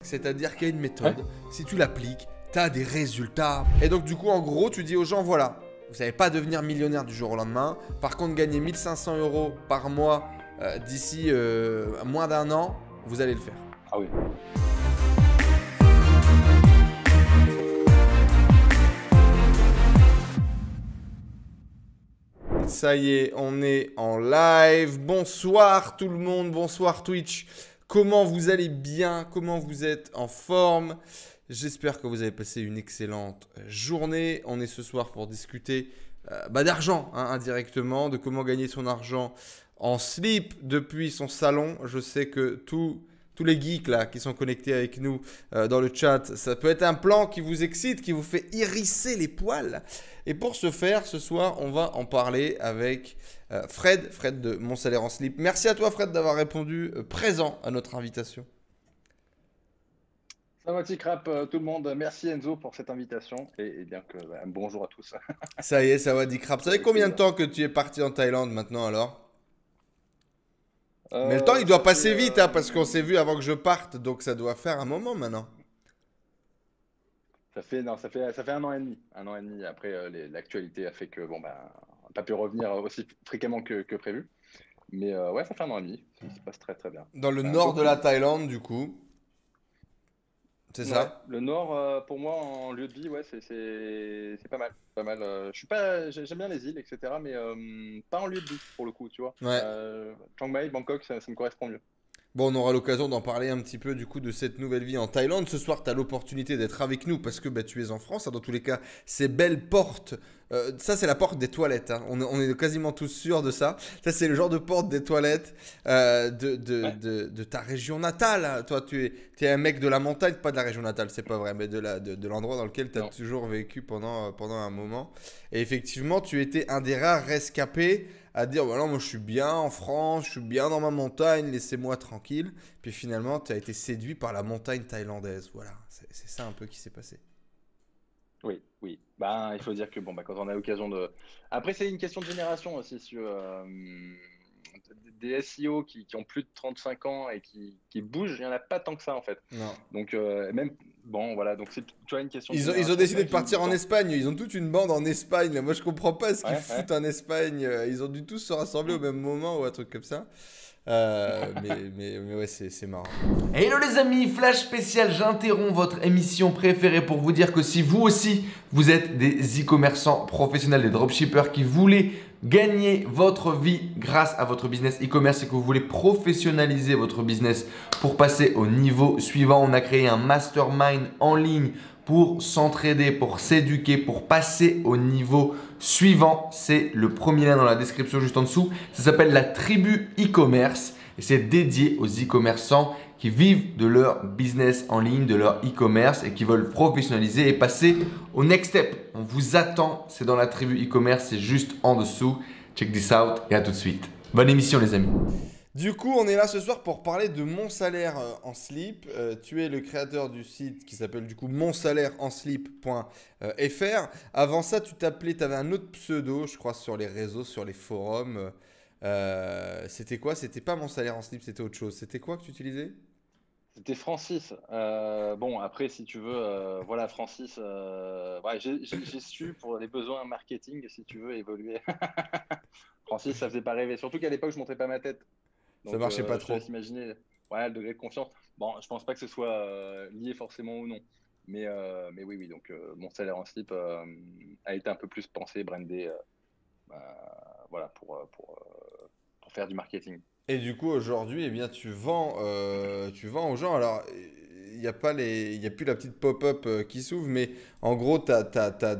C'est-à-dire qu'il y a une méthode, si tu l'appliques, tu as des résultats. Et donc du coup, en gros, tu dis aux gens, voilà, vous n'allez pas devenir millionnaire du jour au lendemain. Par contre, gagner 1500 € par mois d'ici moins d'un an, vous allez le faire. Ah oui. Ça y est, on est en live. Bonsoir tout le monde, bonsoir Twitch. Comment vous allez bien? Comment vous êtes en forme? J'espère que vous avez passé une excellente journée. On est ce soir pour discuter d'argent indirectement, de comment gagner son argent en slip depuis son salon. Je sais que tous les geeks là qui sont connectés avec nous dans le chat, ça peut être un plan qui vous excite, qui vous fait hérisser les poils. Et pour ce faire, ce soir, on va en parler avec Fred de Mon Salaire en Slip. Merci à toi Fred d'avoir répondu présent à notre invitation. Ça va, Ticrap, tout le monde. Merci Enzo pour cette invitation et bien que bonjour à tous. Ça y est, ça va Ticrap. Ça fait combien de temps que tu es parti en Thaïlande maintenant alors? Mais le temps il doit passer vite parce qu'on s'est vu avant que je parte, donc ça doit faire un moment maintenant. Ça fait 1 an et demi. 1 an et demi. Après, l'actualité a fait que on n'a pas pu revenir aussi fréquemment que prévu. Mais ouais, ça fait 1 an et demi. Ça se passe très très bien. Dans le nord de la Thaïlande du coup. C'est ça? Le nord, pour moi, en lieu de vie, ouais, c'est pas mal. Pas mal. J'aime bien les îles, etc. Mais pas en lieu de vie, pour le coup, tu vois. Ouais. Chiang Mai, Bangkok, ça me correspond mieux. Bon, on aura l'occasion d'en parler un petit peu du coup de cette nouvelle vie en Thaïlande. Ce soir, tu as l'opportunité d'être avec nous parce que tu es en France. Dans tous les cas, ces belles portes, ça c'est la porte des toilettes. On est quasiment tous sûrs de ça. Ça c'est le genre de porte des toilettes de ta région natale. Toi, tu es un mec de la montagne, pas de la région natale, c'est pas vrai, mais de l'endroit dans lequel tu as toujours vécu pendant un moment. Et effectivement, tu étais un des rares rescapés à dire voilà, moi je suis bien en France, je suis bien dans ma montagne, laissez-moi tranquille. Puis finalement, tu as été séduit par la montagne thaïlandaise. Voilà, c'est ça un peu qui s'est passé. Oui. Il faut dire que quand on a l'occasion de. Après, c'est une question de génération aussi. Des SEO qui ont plus de 35 ans et qui bougent, il n'y en a pas tant que ça en fait. Non. Donc, donc c'est tu vois, une question de Ils ont génération, décidé de qui partir en temps. Espagne. Ils ont toute une bande en Espagne. Là. Moi, je comprends pas ce qu'ils foutent en Espagne. Ils ont dû tous se rassembler au même moment ou un truc comme ça. Mais ouais, c'est marrant. Hello les amis, flash spécial, j'interromps votre émission préférée pour vous dire que si vous aussi, vous êtes des e-commerçants professionnels, des dropshippers qui voulez gagner votre vie grâce à votre business e-commerce et que vous voulez professionnaliser votre business pour passer au niveau suivant, on a créé un mastermind en ligne pour s'entraider, pour s'éduquer, pour passer au niveau suivant. C'est le premier lien dans la description juste en dessous. Ça s'appelle la tribu e-commerce et c'est dédié aux e-commerçants qui vivent de leur business en ligne, de leur e-commerce et qui veulent professionnaliser et passer au next step. On vous attend, c'est dans la tribu e-commerce, c'est juste en dessous. Check this out et à tout de suite. Bonne émission les amis. Du coup, on est là ce soir pour parler de Mon Salaire en Slip. Tu es le créateur du site qui s'appelle du coup monsalaireenslip.fr. Avant ça, tu avais un autre pseudo, je crois, sur les réseaux, sur les forums. C'était quoi? C'était pas Mon Salaire en Slip, c'était autre chose. C'était quoi que tu utilisais? C'était Francis. Après, si tu veux, voilà, Francis, j'ai su pour les besoins marketing, si tu veux, évoluer. Francis, ça faisait pas rêver. Surtout qu'à l'époque, je montrais pas ma tête. Donc, ça marchait pas je te trop. laisse imaginer le degré de confiance. Bon, je pense pas que ce soit lié forcément ou non. Mais oui. Donc, Mon Salaire en Slip a été un peu plus pensé, brandé, voilà, pour faire du marketing. Et du coup, aujourd'hui, eh bien, tu vends aux gens. Alors, il n'y a plus la petite pop-up qui s'ouvre, mais en gros, tu as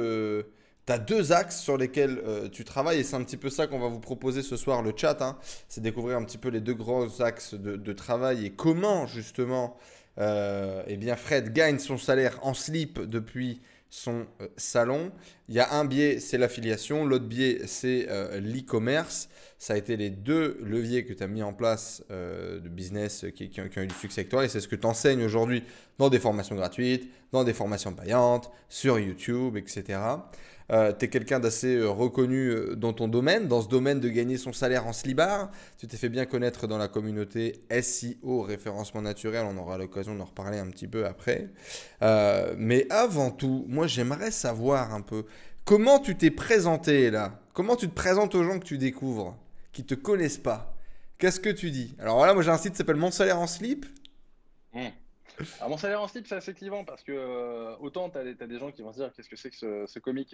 deux axes sur lesquels tu travailles et c'est un petit peu ça qu'on va vous proposer ce soir, le chat. C'est découvrir un petit peu les deux gros axes de travail et comment, justement, eh bien, Fred gagne son salaire en slip depuis son salon. Il y a un biais, c'est l'affiliation. L'autre biais, c'est l'e-commerce. Ça a été les deux leviers que tu as mis en place de business qui ont eu du succès avec toi. Et c'est ce que tu enseignes aujourd'hui dans des formations gratuites, dans des formations payantes, sur YouTube, etc. Tu es quelqu'un d'assez reconnu dans ton domaine, dans ce domaine de gagner son salaire en slibard. Tu t'es fait bien connaître dans la communauté SEO, référencement naturel. On aura l'occasion d'en reparler un petit peu après. Mais avant tout, moi j'aimerais savoir un peu comment tu t'es présenté là. Comment tu te présentes aux gens que tu découvres, qui te connaissent pas. Qu'est-ce que tu dis? Alors voilà, moi j'ai un site qui s'appelle Mon Salaire en Slip. Mmh. Alors, mon salaire en slip, c'est assez clivant parce que autant tu as, des gens qui vont se dire qu'est-ce que c'est que ce comique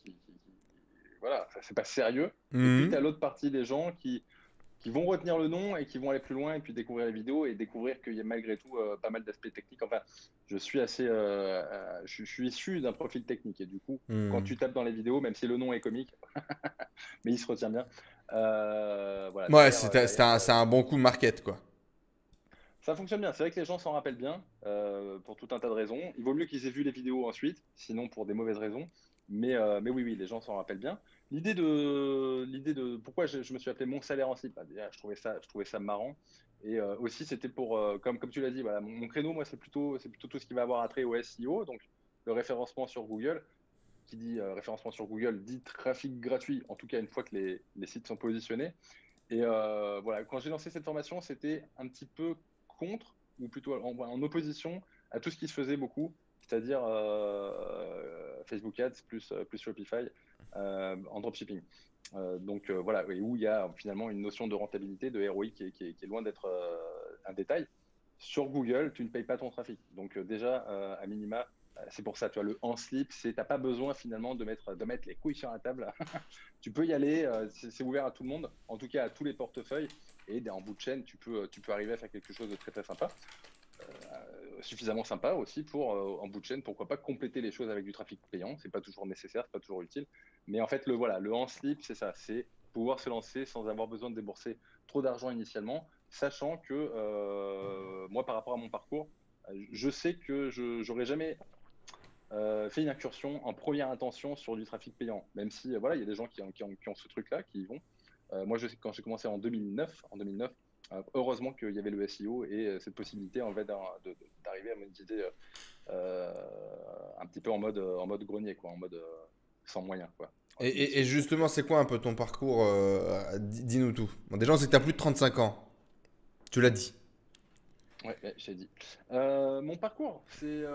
voilà, ça, c'est pas sérieux. Et puis tu as l'autre partie des gens qui vont retenir le nom et qui vont aller plus loin et puis découvrir les vidéos et découvrir qu'il y a malgré tout pas mal d'aspects techniques. Enfin, je suis assez, je suis issu d'un profil technique et du coup, quand tu tapes dans les vidéos, même si le nom est comique, mais il se retient bien. Voilà, Ouais, derrière, c'est un bon coup de market, quoi. ça fonctionne bien. C'est vrai que les gens s'en rappellent bien pour tout un tas de raisons. Il vaut mieux qu'ils aient vu les vidéos ensuite, sinon pour des mauvaises raisons. Mais oui, oui, les gens s'en rappellent bien. L'idée de pourquoi je me suis appelé Mon Salaire en slip, bah, déjà, je trouvais ça marrant. Et aussi, c'était pour, comme tu l'as dit, voilà, mon créneau, moi, c'est plutôt tout ce qui va avoir attrait au SEO, donc le référencement sur Google. Qui dit référencement sur Google dit trafic gratuit, en tout cas une fois que les sites sont positionnés. Et voilà, quand j'ai lancé cette formation, c'était un petit peu contre, ou plutôt en opposition à tout ce qui se faisait beaucoup, c'est-à-dire Facebook Ads plus Shopify en dropshipping. Donc voilà, et où il y a finalement une notion de rentabilité, de ROI qui est loin d'être un détail. Sur Google, tu ne payes pas ton trafic. Donc déjà, à minima, c'est pour ça, tu vois, le en slip, tu n'as pas besoin finalement de mettre les couilles sur la table. Tu peux y aller, c'est ouvert à tout le monde, en tout cas à tous les portefeuilles. Et en bout de chaîne, tu peux arriver à faire quelque chose de très très sympa. Suffisamment sympa aussi pour, en bout de chaîne, pourquoi pas compléter les choses avec du trafic payant. C'est pas toujours nécessaire, c'est pas toujours utile. Mais en fait, le en slip, c'est ça, c'est pouvoir se lancer sans avoir besoin de débourser trop d'argent initialement, sachant que moi, par rapport à mon parcours, je sais que je n'aurais jamais fait une incursion en première intention sur du trafic payant, même si voilà, il y a des gens qui ont ce truc-là, qui y vont. Moi, je sais que quand j'ai commencé en 2009, heureusement qu'il y avait le SEO et cette possibilité en fait, d'arriver à monétiser un petit peu en mode grenier, quoi, en mode sans moyens, quoi. Et justement, c'est quoi un peu ton parcours? Dis-nous tout. Bon, déjà, on sait que tu as plus de 35 ans. Tu l'as dit. Ouais, je t'ai dit. Mon parcours, c'est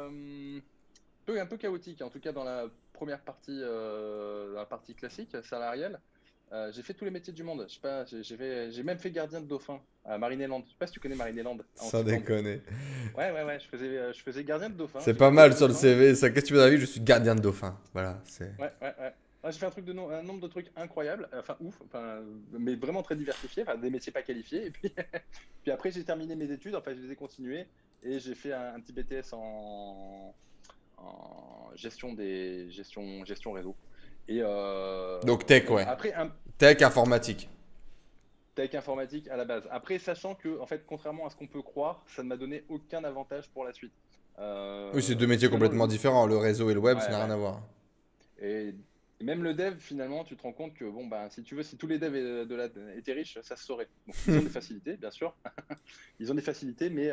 un peu chaotique, en tout cas dans la première partie, classique, salariale. J'ai fait tous les métiers du monde. Je sais pas, j'ai même fait gardien de dauphin à Marineland. Je sais pas si tu connais Marineland. Sans déconner. Ouais, je faisais gardien de dauphin. C'est pas mal sur le CV. Ça, qu'est-ce que tu veux dans la vie? Je suis gardien de dauphin. Voilà. Ouais. J'ai fait un nombre de trucs incroyables, enfin ouf, mais vraiment très diversifiés, des métiers pas qualifiés. Et puis, puis après, j'ai terminé mes études, enfin, je les ai continuées et j'ai fait un petit BTS en gestion réseau. Et Donc tech, ouais. après, Tech informatique. tech informatique à la base. Après, sachant que, en fait, contrairement à ce qu'on peut croire, ça ne m'a donné aucun avantage pour la suite. Oui, c'est deux métiers complètement différents. Le réseau et le web, Ouais, ça n'a ouais. rien à voir. Et même le dev, finalement, tu te rends compte que, bon, si tous les devs étaient riches, ça se saurait. Donc, ils ont des facilités, bien sûr. Ils ont des facilités, mais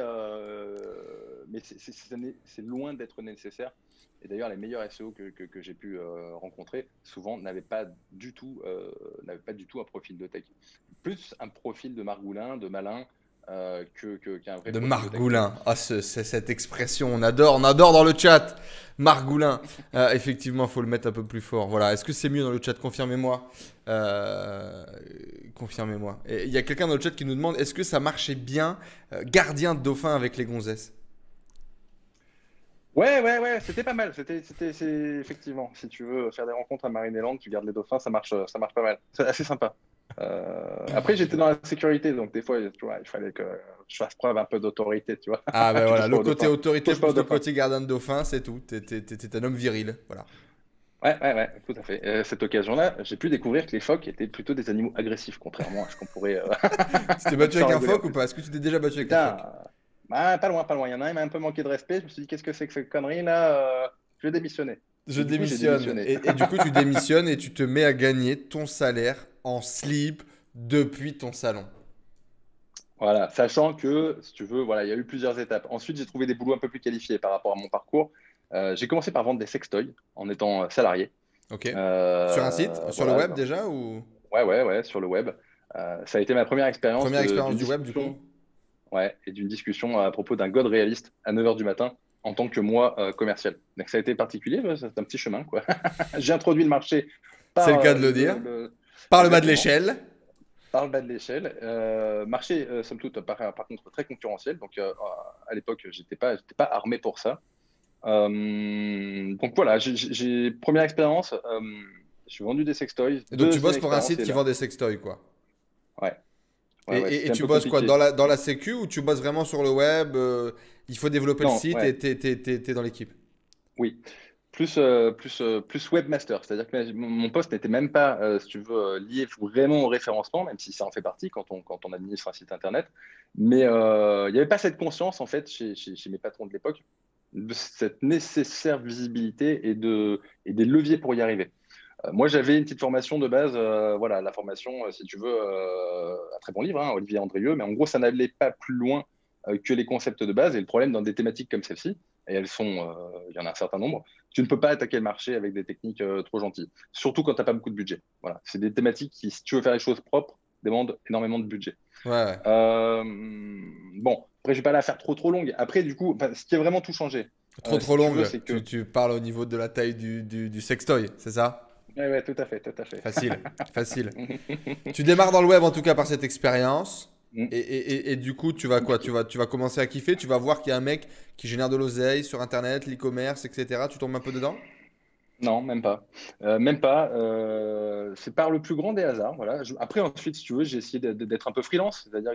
c'est loin d'être nécessaire. Et d'ailleurs, les meilleurs SEO que j'ai pu rencontrer, souvent, n'avaient pas du tout un profil de tech. Plus un profil de margoulin, de malin, qu'un vrai De profil margoulin. Ah, c'est cette expression, on adore dans le chat. Margoulin. Effectivement, il faut le mettre un peu plus fort. Voilà. Est-ce que c'est mieux dans le chat? Confirmez-moi. Confirmez-moi. Et il y a quelqu'un dans le chat qui nous demande, est-ce que ça marchait bien, gardien de dauphin avec les gonzesses? Ouais, c'était pas mal. C'est effectivement, si tu veux faire des rencontres à Marineland, tu gardes les dauphins, ça marche pas mal. C'est assez sympa. Après, j'étais dans la sécurité, donc des fois, tu vois, il fallait que je fasse preuve un peu d'autorité, tu vois. Ah ben Tu voilà, touches le pas au côté dauphin. autorité Touche pas plus au le dauphin. côté gardien de dauphin, c'est tout. T'es un homme viril. Voilà. Ouais, tout à fait. Cette occasion-là, j'ai pu découvrir que les phoques étaient plutôt des animaux agressifs, contrairement à ce qu'on pourrait. Tu t'es battu Sans avec un rigoler. phoque ou pas? Est-ce que tu t'es déjà battu avec un Putain, phoque? pas loin. Il y en a un, il m'a un peu manqué de respect. Je me suis dit, qu'est-ce que c'est que cette connerie là? Je vais démissionner. Je Et du coup, j'ai démissionne. démissionné. Et du coup, tu démissionnes et tu te mets à gagner ton salaire en slip depuis ton salon. Voilà, sachant que, si tu veux, voilà, il y a eu plusieurs étapes. Ensuite, j'ai trouvé des boulots un peu plus qualifiés par rapport à mon parcours. J'ai commencé par vendre des sextoys en étant salarié. Ok. Sur un site, sur le voilà. web déjà ou Ouais, sur le web. Ça a été ma première expérience première expérience d'une du web du discussion, coup? ouais, et d'une discussion à propos d'un God réaliste à 9 h du matin en tant que moi commercial. Donc ça a été particulier, c'est un petit chemin, quoi. J'ai introduit le marché C'est le par cas de le dire. Par le bas de exactement, l'échelle. par le bas de l'échelle. Marché, somme toute, par contre, très concurrentiel. Donc à l'époque, j'étais pas armé pour ça. Donc voilà, première expérience. J'ai vendu des sextoys. Et donc tu Deuxième bosses pour un expérience, site et qui là, vend des sextoys quoi. ouais, Et, ouais, et c'était un tu peu bosses quoi compliqué. dans la sécu ou tu bosses vraiment sur le web il faut développer le Non, site ouais, et t'es dans l'équipe. oui. Plus webmaster, c'est-à-dire que mon poste n'était même pas, si tu veux, lié vraiment au référencement, même si ça en fait partie quand on administre un site internet. Mais il n'y avait pas cette conscience, en fait, chez mes patrons de l'époque, de cette nécessaire visibilité et des leviers pour y arriver. Moi, j'avais une petite formation de base, voilà, la formation, si tu veux, un très bon livre, hein, Olivier Andrieux, mais en gros, ça n'allait pas plus loin que les concepts de base. Et le problème dans des thématiques comme celle-ci, et il y en a un certain nombre, tu ne peux pas attaquer le marché avec des techniques trop gentilles, surtout quand tu n'as pas beaucoup de budget. Voilà, c'est des thématiques qui, si tu veux faire les choses propres, demandent énormément de budget. Ouais, ouais. Bon, après, je vais pas la faire trop longue. Après, du coup, enfin, ce qui a vraiment tout changé, Trop si tu veux, longue. c'est Tu, que. tu parles au niveau de la taille du sextoy, c'est ça? Ouais, tout à fait, tout à fait. Facile, facile. Tu démarres dans le web en tout cas par cette expérience. Mm, Et du coup, tu vas quoi? compliqué. Tu vas commencer à kiffer. Tu vas voir qu'il y a un mec qui génère de l'oseille sur Internet, l'e-commerce, etc. Tu tombes un peu dedans? Non, même pas. Même pas. C'est par le plus grand des hasards. Voilà. Après, ensuite, si tu veux, j'ai essayé d'être un peu freelance, c'est-à-dire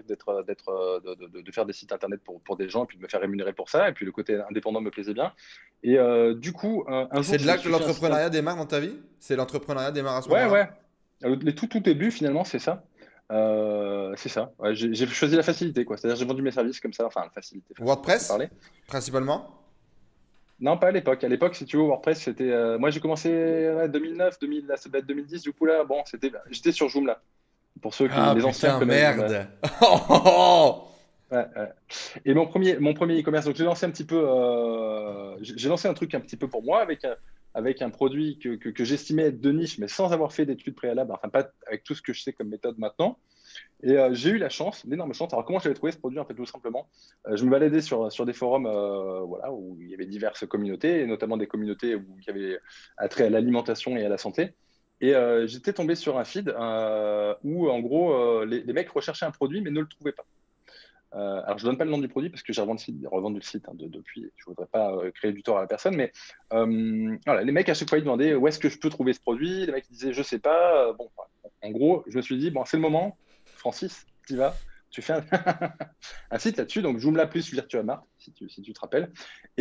de faire des sites internet pour des gens et puis de me faire rémunérer pour ça. Et puis le côté indépendant me plaisait bien. Et du coup, un Et c'est jour, de je me là que suis fait un site l'entrepreneuriat internet. démarre dans ta vie? C'est l'entrepreneuriat démarre à ce Ouais, moment-là? ouais. Les tout début, finalement, c'est ça. C'est ça. Ouais, j'ai choisi la facilité, quoi. C'est-à-dire, j'ai vendu mes services comme ça. Enfin, la facilité, façon de WordPress, parler. principalement? Non, pas à l'époque. À l'époque, si tu veux, WordPress, c'était. Moi, j'ai commencé 2009, 2000, là, ça doit être 2010. Du coup, là, bon, j'étais sur Joomla. Pour ceux Ah les anciens putain, connaissent Joomla. merde! Oh, oh, oh. Ouais, ouais. Et mon premier e-commerce, donc j'ai lancé un petit peu. J'ai lancé un truc un petit peu pour moi avec un produit que j'estimais être de niche, mais sans avoir fait d'études préalables. Enfin, pas avec tout ce que je sais comme méthode maintenant. Et j'ai eu la chance, l'énorme chance. Alors, comment j'avais trouvé ce produit, en fait, tout simplement? Je me baladais sur des forums voilà, où il y avait diverses communautés, et notamment des communautés où il y avait attrait à l'alimentation et à la santé. Et j'étais tombé sur un feed où, en gros, les mecs recherchaient un produit, mais ne le trouvaient pas. Alors, je ne donne pas le nom du produit parce que j'ai revendu le site depuis. Je ne voudrais pas créer du tort à la personne, mais voilà, les mecs, à chaque fois, ils demandaient où est-ce que je peux trouver ce produit. Les mecs ils disaient, je ne sais pas. Bon, en gros, je me suis dit, bon, c'est le moment. Francis, tu y vas. Tu fais un site là-dessus, donc Joomla plus Virtuamart, si tu te rappelles.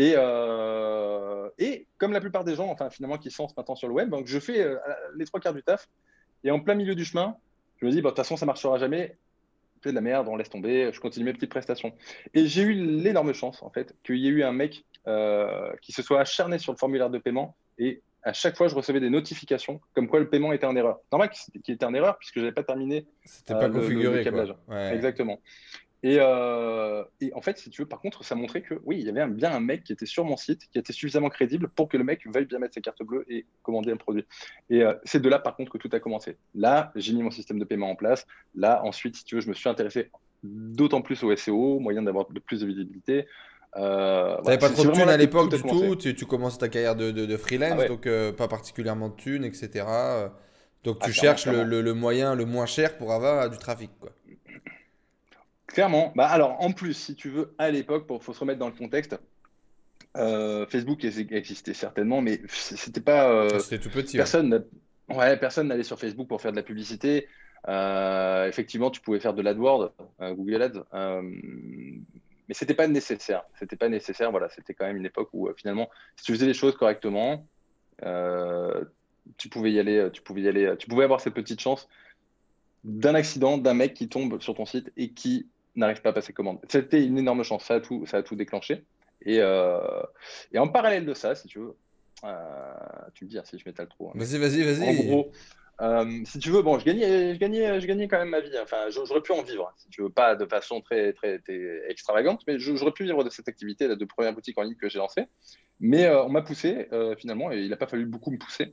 Et comme la plupart des gens, enfin, finalement, qui se lancent maintenant sur le web, donc je fais les trois quarts du taf. Et en plein milieu du chemin, je me dis, bon, de toute façon, ça ne marchera jamais. C'est de la merde, on laisse tomber, je continue mes petites prestations. Et j'ai eu l'énorme chance, en fait, qu'il y ait eu un mec qui se soit acharné sur le formulaire de paiement et à chaque fois, je recevais des notifications comme quoi le paiement était en erreur. Normal qu'il était en erreur puisque je n'avais pas terminé C'était pas le configuré, câblage. quoi. Ouais. Exactement. Et en fait, si tu veux, par contre, ça montrait que oui, il y avait bien un mec qui était sur mon site, qui était suffisamment crédible pour que le mec veuille bien mettre ses cartes bleues et commander un produit. Et c'est de là, par contre, que tout a commencé. Là, j'ai mis mon système de paiement en place. Là, ensuite, si tu veux, je me suis intéressé d'autant plus au SEO, moyen d'avoir de plus de visibilité. T'avais Voilà, pas c'est trop de vraiment thunes là à que tout l'époque a du tout. commencé. Tu commences ta carrière de Ah freelance, ouais, donc pas particulièrement de thunes, etc. Donc ah, tu clairement, cherches clairement. le moyen le moins cher pour avoir du trafic, quoi. Clairement. Bah, alors, en plus, si tu veux, à l'époque, il faut se remettre dans le contexte, Facebook existait certainement, mais c'était pas. C'était tout petit, ouais. Personne n'allait sur Facebook pour faire de la publicité. Effectivement, tu pouvais faire de l'AdWords, Google Ads, mais c'était pas nécessaire. C'était pas nécessaire. Voilà, c'était quand même une époque où finalement, si tu faisais les choses correctement, euh, tu pouvais y aller, tu pouvais y aller, tu pouvais avoir cette petite chance d'un accident, d'un mec qui tombe sur ton site et qui n'arrive pas à passer commande. C'était une énorme chance. Ça a tout déclenché. Et, euh, et en parallèle de ça, si tu veux, tu me dis hein, si je m'étale trop, hein, mais Vas-y, vas-y, en vas-y. gros, si tu veux, bon, je gagnais quand même ma vie. Hein. Enfin, j'aurais pu en vivre, hein, si tu veux, pas de façon très, très, très extravagante, mais j'aurais pu vivre de cette activité, la de première boutique en ligne que j'ai lancée. Mais on m'a poussé, finalement, et il n'a pas fallu beaucoup me pousser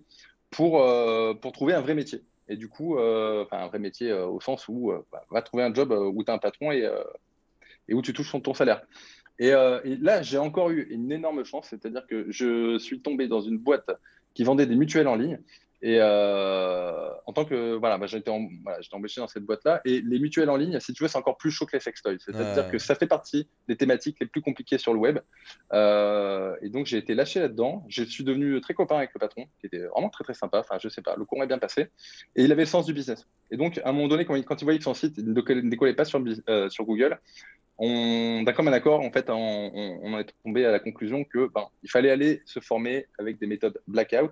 pour trouver un vrai métier. Et du coup, enfin, un vrai métier au sens où va trouver un job où tu as un patron et où tu touches ton salaire. Et là, j'ai encore eu une énorme chance, c'est-à-dire que je suis tombé dans une boîte qui vendait des mutuelles en ligne. Et en tant que voilà, j'étais embauché dans cette boîte-là. Et les mutuelles en ligne, si tu veux, c'est encore plus chaud que les sextoys. C'est-à-dire que ça fait partie des thématiques les plus compliquées sur le web. Et donc, j'ai été lâché là-dedans. Je suis devenu très copain avec le patron, qui était vraiment très très sympa. Enfin, je sais pas, le courant est bien passé. Et il avait le sens du business. Et donc, à un moment donné, quand il voyait que son site ne décollait pas sur Google, d'un commun accord, en fait, on est tombé à la conclusion que il fallait aller se former avec des méthodes Black Hat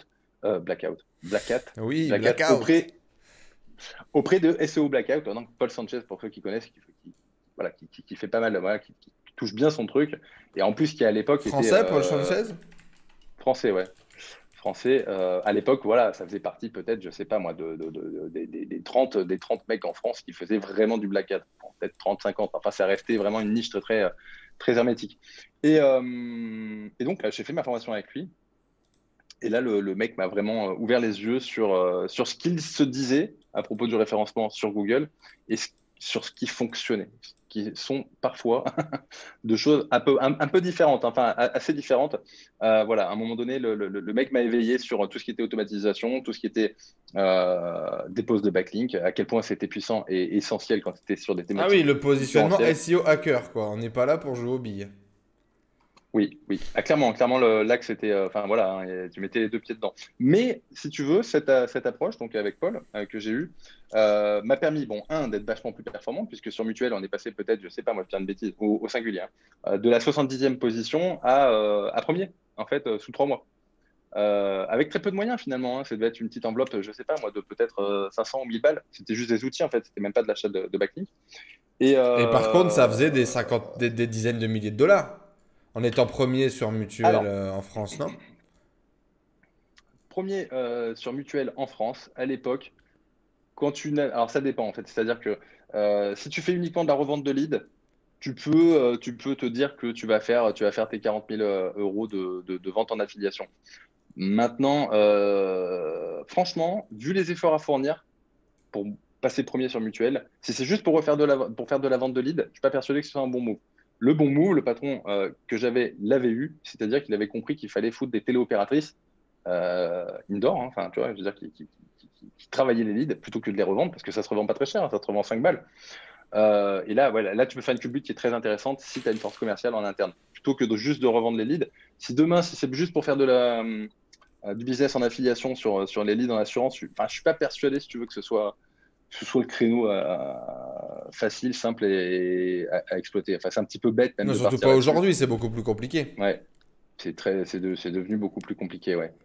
Oui, blackout. auprès de SEO Blackout. Donc Paul Sanchez, pour ceux qui connaissent, qui fait pas mal, qui touche bien son truc. Et en plus, qui à l'époque Français, était Paul Sanchez? français, ouais. Français. À l'époque, voilà, ça faisait partie peut-être, je sais pas moi, des 30 mecs en France qui faisaient vraiment du Black Hat. Bon, peut-être 30, 50. Enfin, ça restait vraiment une niche très, très hermétique. Et donc, j'ai fait ma formation avec lui. Et là, le mec m'a vraiment ouvert les yeux sur ce qu'il se disait à propos du référencement sur Google et sur ce qui fonctionnait, qui sont parfois de choses un peu différentes, enfin assez différentes. Voilà, à un moment donné, le mec m'a éveillé sur tout ce qui était automatisation, tout ce qui était dépose de backlink, à quel point c'était puissant et essentiel quand c'était sur des Ah oui, thématiques le positionnement concurrentielles. SEO hacker, quoi. On n'est pas là pour jouer aux billes. Oui, oui. Ah, clairement, l'axe c'était, enfin voilà, hein, et tu mettais les deux pieds dedans. Mais si tu veux, cette approche, donc avec Paul, que j'ai eue, m'a permis, bon, d'être vachement plus performant, puisque sur Mutuel, on est passé peut-être, je sais pas, moi, je tiens de bêtises, au singulier, hein, de la 70e position à premier, en fait, sous 3 mois. Avec très peu de moyens finalement, hein. Ça devait être une petite enveloppe, je sais pas, moi, de peut-être 500 ou 1000 balles. C'était juste des outils, en fait, c'était même pas de l'achat de backlink. Et Et par contre, ça faisait des dizaines de milliers de dollars. En étant premier sur Mutuel alors, en France, non? premier sur Mutuel en France, à l'époque, alors ça dépend en fait, c'est-à-dire que si tu fais uniquement de la revente de leads, tu peux te dire que tu vas faire tes 40 000 euros de vente en affiliation. Maintenant, franchement, vu les efforts à fournir pour passer premier sur Mutuel, si c'est juste pour faire de la vente de leads, je ne suis pas persuadé que ce soit un bon move. Le bon move, le patron que j'avais l'avait eu, c'est-à-dire qu'il avait compris qu'il fallait foutre des téléopératrices indoor, hein, enfin, tu vois, je veux dire, qui travaillaient les leads plutôt que de les revendre, parce que ça se revend pas très cher, hein, ça se revend 5 balles. Et là, voilà, là, tu peux faire une culbute qui est très intéressante si tu as une force commerciale en interne, plutôt que juste de revendre les leads. Si demain, si c'est juste pour faire du business en affiliation sur les leads en assurance, je suis pas persuadé, si tu veux, que ce soit le créneau facile, simple et à exploiter. Enfin, c'est un petit peu bête même Non, de surtout partir pas là-dessus. aujourd'hui, c'est beaucoup plus compliqué. Ouais, c'est devenu beaucoup plus compliqué, ouais.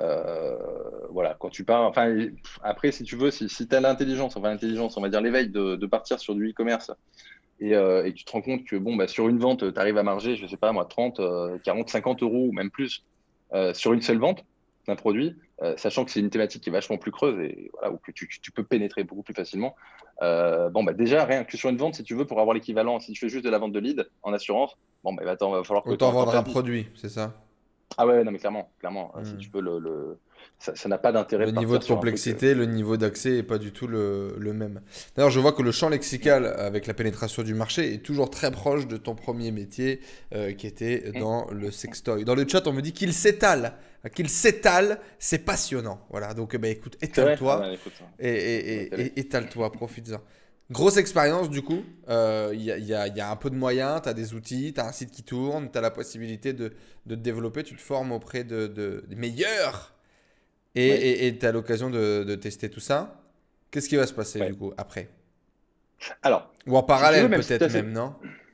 Voilà, quand tu pars, enfin, après, si tu veux, si tu as l'intelligence, on va dire l'éveil de partir sur du e-commerce et que tu te rends compte que, bon, sur une vente, tu arrives à marger, je sais pas, moi, 30, 40, 50 euros ou même plus sur une seule vente d'un produit, sachant que c'est une thématique qui est vachement plus creuse et voilà, où que tu peux pénétrer beaucoup plus facilement. Déjà, rien que sur une vente, si tu veux, pour avoir l'équivalent, si tu fais juste de la vente de lead en assurance, va falloir que tu Autant en vendre un fasses 10. produit, c'est ça? Ah ouais, non, mais clairement, si Hmm. tu veux, ça n'a pas d'intérêt Le de niveau partir de sur un truc. complexité, le niveau d'accès est pas du tout le même. D'ailleurs, je vois que le champ lexical avec la pénétration du marché est toujours très proche de ton premier métier qui était dans le sextoy. Dans le chat, on me dit qu'il s'étale. Qu'il s'étale, c'est passionnant. Voilà, donc écoute, C'est vrai? Ah étale-toi bah écoute, et étale-toi, profites-en. Grosse expérience du coup, il y a un peu de moyens, tu as des outils, tu as un site qui tourne, tu as la possibilité de te développer, tu te formes auprès des meilleurs oui, et tu as l'occasion de tester tout ça. Qu'est-ce qui va se passer du ouais. coup après? Alors, Ou en si tu veux, parallèle même si tu peut-être as même, fait. non?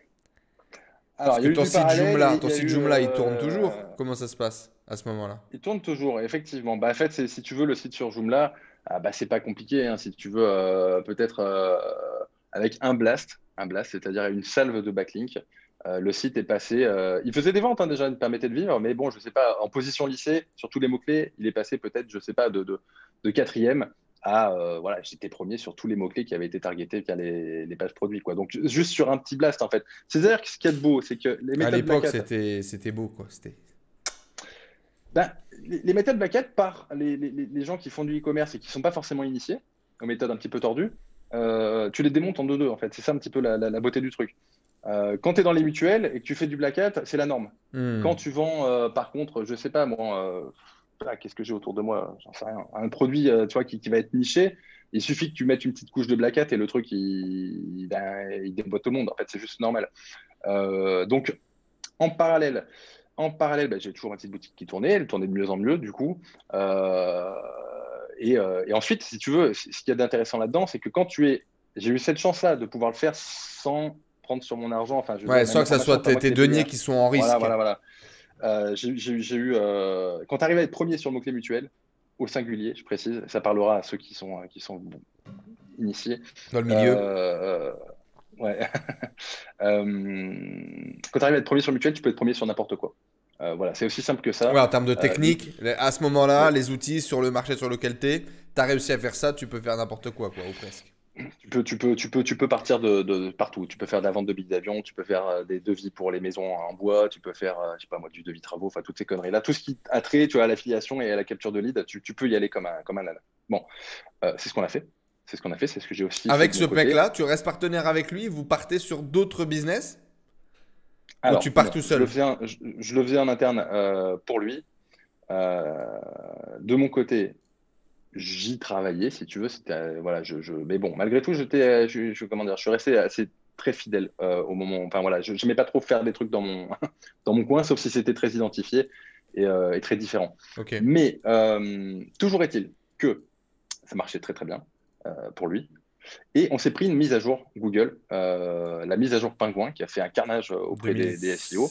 Parce Alors, il y que a eu ton du site parallèle et Joomla, il y a eu. Il tourne toujours? Comment ça se passe à ce moment-là? Il tourne toujours, effectivement. En fait, si tu veux, le site sur Joomla, c'est pas compliqué, hein. Si tu veux, peut-être avec un blast, c'est-à-dire une salve de backlink, le site est passé. Il faisait des ventes, hein, déjà, il me permettait de vivre, mais bon, je sais pas, en position lycée, sur tous les mots-clés, il est passé peut-être, je sais pas, de quatrième à, voilà, j'étais premier sur tous les mots-clés qui avaient été targetés via les pages produits, quoi. Donc, juste sur un petit blast, en fait. C'est-à-dire que ce qu'il y a de beau, c'est que les À méthodes Black l'époque, Hat. c'était beau quoi. C'était Ben, les méthodes Black Hat par les gens qui font du e-commerce et qui ne sont pas forcément initiés, aux méthodes un petit peu tordues, tu les démontes en 2-2 en fait. C'est ça un petit peu la beauté du truc. Quand tu es dans les mutuelles et que tu fais du Black Hat, c'est la norme. Hmm. Quand tu vends, par contre, je sais pas moi, qu'est-ce que j'ai autour de moi? J'en sais rien. Un produit tu vois, qui va être niché, il suffit que tu mettes une petite couche de Black Hat et le truc, il déboîte tout le monde. En fait, c'est juste normal. Donc, en parallèle, bah, j'ai toujours ma petite boutique qui tournait, elle tournait de mieux en mieux, du coup. Et ensuite, si tu veux, ce qu'il y a d'intéressant là-dedans, c'est que j'ai eu cette chance-là de pouvoir le faire sans prendre sur mon argent. Enfin, je veux dire, Ouais, même sans la que ça formation, soit c'est pas moi qui tes l'ai payée, deniers hein. qui sont en Voilà, risque. voilà, voilà. Quand tu arrives à être premier sur le mot-clé mutuel, au singulier, je précise, ça parlera à ceux qui sont initiés. Dans le milieu. Ouais. Quand tu arrives à être premier sur mutuel, tu peux être premier sur n'importe quoi. Voilà, c'est aussi simple que Ouais, ça. en termes de technique, à ce moment-là, Ouais. les outils sur le marché sur lequel tu es, tu as réussi à faire ça, tu peux faire n'importe quoi, ou presque. Tu peux partir de partout. Tu peux faire de la vente de billets d'avion, tu peux faire des devis pour les maisons en bois, tu peux faire, je sais pas moi, du devis travaux, enfin toutes ces conneries-là. Tout ce qui a trait, tu vois, à l'affiliation et à la capture de lead, tu peux y aller comme un âne. Bon, c'est ce qu'on a fait. C'est ce qu'on a fait, c'est ce que j'ai aussi fait Avec de ce mon côté. mec-là, tu restes partenaire avec lui, vous partez sur d'autres business ou tu Alors, pars non, tout seul? je le faisais en interne pour lui. Euh, de mon côté, j'y travaillais, si tu veux. C'était, voilà, mais bon, malgré tout, comment dire, je suis resté assez très fidèle au moment. Enfin voilà, je n'aimais pas trop faire des trucs dans mon, dans mon coin, sauf si c'était très identifié et très différent. Ok. Mais toujours est-il que ça marchait très très bien pour lui. Et on s'est pris une mise à jour Google, la mise à jour Pingouin, qui a fait un carnage auprès 2000 des SEO.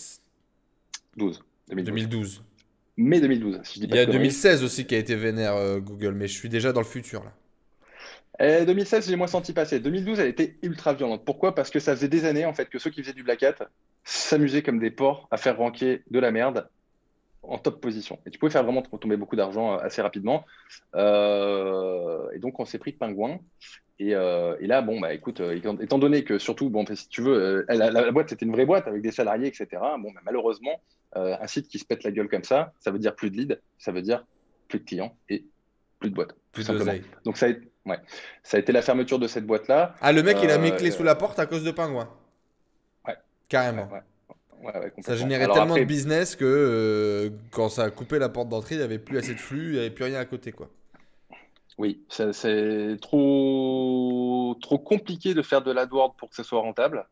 2012. 2012. Mai 2012, si je dis Il pas y de a conneries. 2016 aussi qui a été vénère Google, mais je suis déjà dans le futur là. 2016, j'ai moins senti passer. 2012, elle était ultra violente. Pourquoi? Parce que ça faisait des années en fait que ceux qui faisaient du Black Hat s'amusaient comme des porcs à faire ranker de la merde en top position. Et tu pouvais faire vraiment tomber beaucoup d'argent assez rapidement. Et donc on s'est pris de pingouin. Et là, bon, bah écoute, étant donné que surtout, bon, si tu veux, la boîte c'était une vraie boîte avec des salariés, etc. Bon, bah, malheureusement, un site qui se pète la gueule comme ça veut dire plus de leads, ça veut dire plus de clients et plus de boîte, tout Plus simplement. d'oseille. Donc ça a été la fermeture de cette boîte-là. Ah, le mec, il a mis clé sous Euh, la porte à cause de Pingouin. ouais, ouais, Carrément. ouais, ouais, Ça complètement. générait Alors tellement de après, business que quand ça a coupé la porte d'entrée, il n'y avait plus assez de flux, il n'y avait plus rien à côté, quoi. oui, c'est trop compliqué de faire de l'AdWords pour que ce soit rentable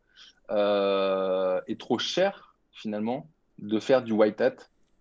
et trop cher finalement de faire du white hat.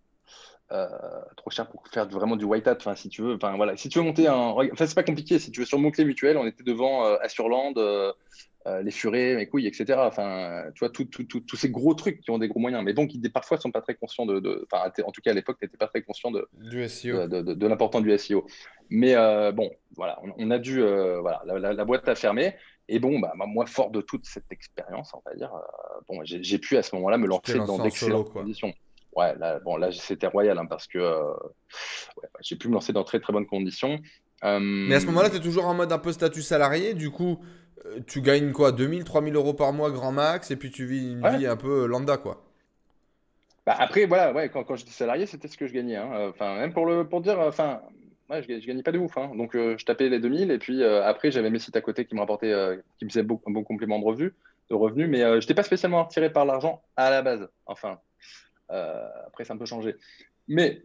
Trop cher pour faire vraiment du white hat. Enfin, si tu veux, enfin voilà, si tu veux monter enfin c'est pas compliqué. Si tu veux sur mot-clé mutuel, on était devant Assurland, les Furets, mes couilles, etc. Enfin, tu vois, tous ces gros trucs qui ont des gros moyens, mais bon, qui parfois sont pas très conscients enfin, en tout cas à l'époque, tu n'étais pas très conscient Du SEO. de l'importance du SEO. Mais bon, voilà, on a dû, voilà, la boîte a fermé. Et bon, bah, moi, fort de toute cette expérience, on va dire, bon, j'ai pu à ce moment-là me Tu t'es lancer lancé dans en solo, d'excellentes quoi. conditions. Ouais, là, bon, là c'était royal hein, parce que ouais, j'ai pu me lancer dans très très bonnes conditions. Mais à ce moment-là, Euh, tu es toujours en mode un peu statut salarié. Du coup, tu gagnes quoi? 2000, 3000 euros par mois, grand max, et puis tu vis une ouais. vie un peu lambda, quoi. Bah, après, voilà, ouais, quand j'étais salarié, c'était ce que je gagnais, hein. Enfin, même pour dire, enfin, ouais, je gagnais pas de ouf, hein. Donc, je tapais les 2000 et puis après, j'avais mes sites à côté qui me rapportaient, qui me faisaient un bon complément de revenus, mais je n'étais pas spécialement attiré par l'argent à la base. Enfin, après, ça a un peu changé. Mais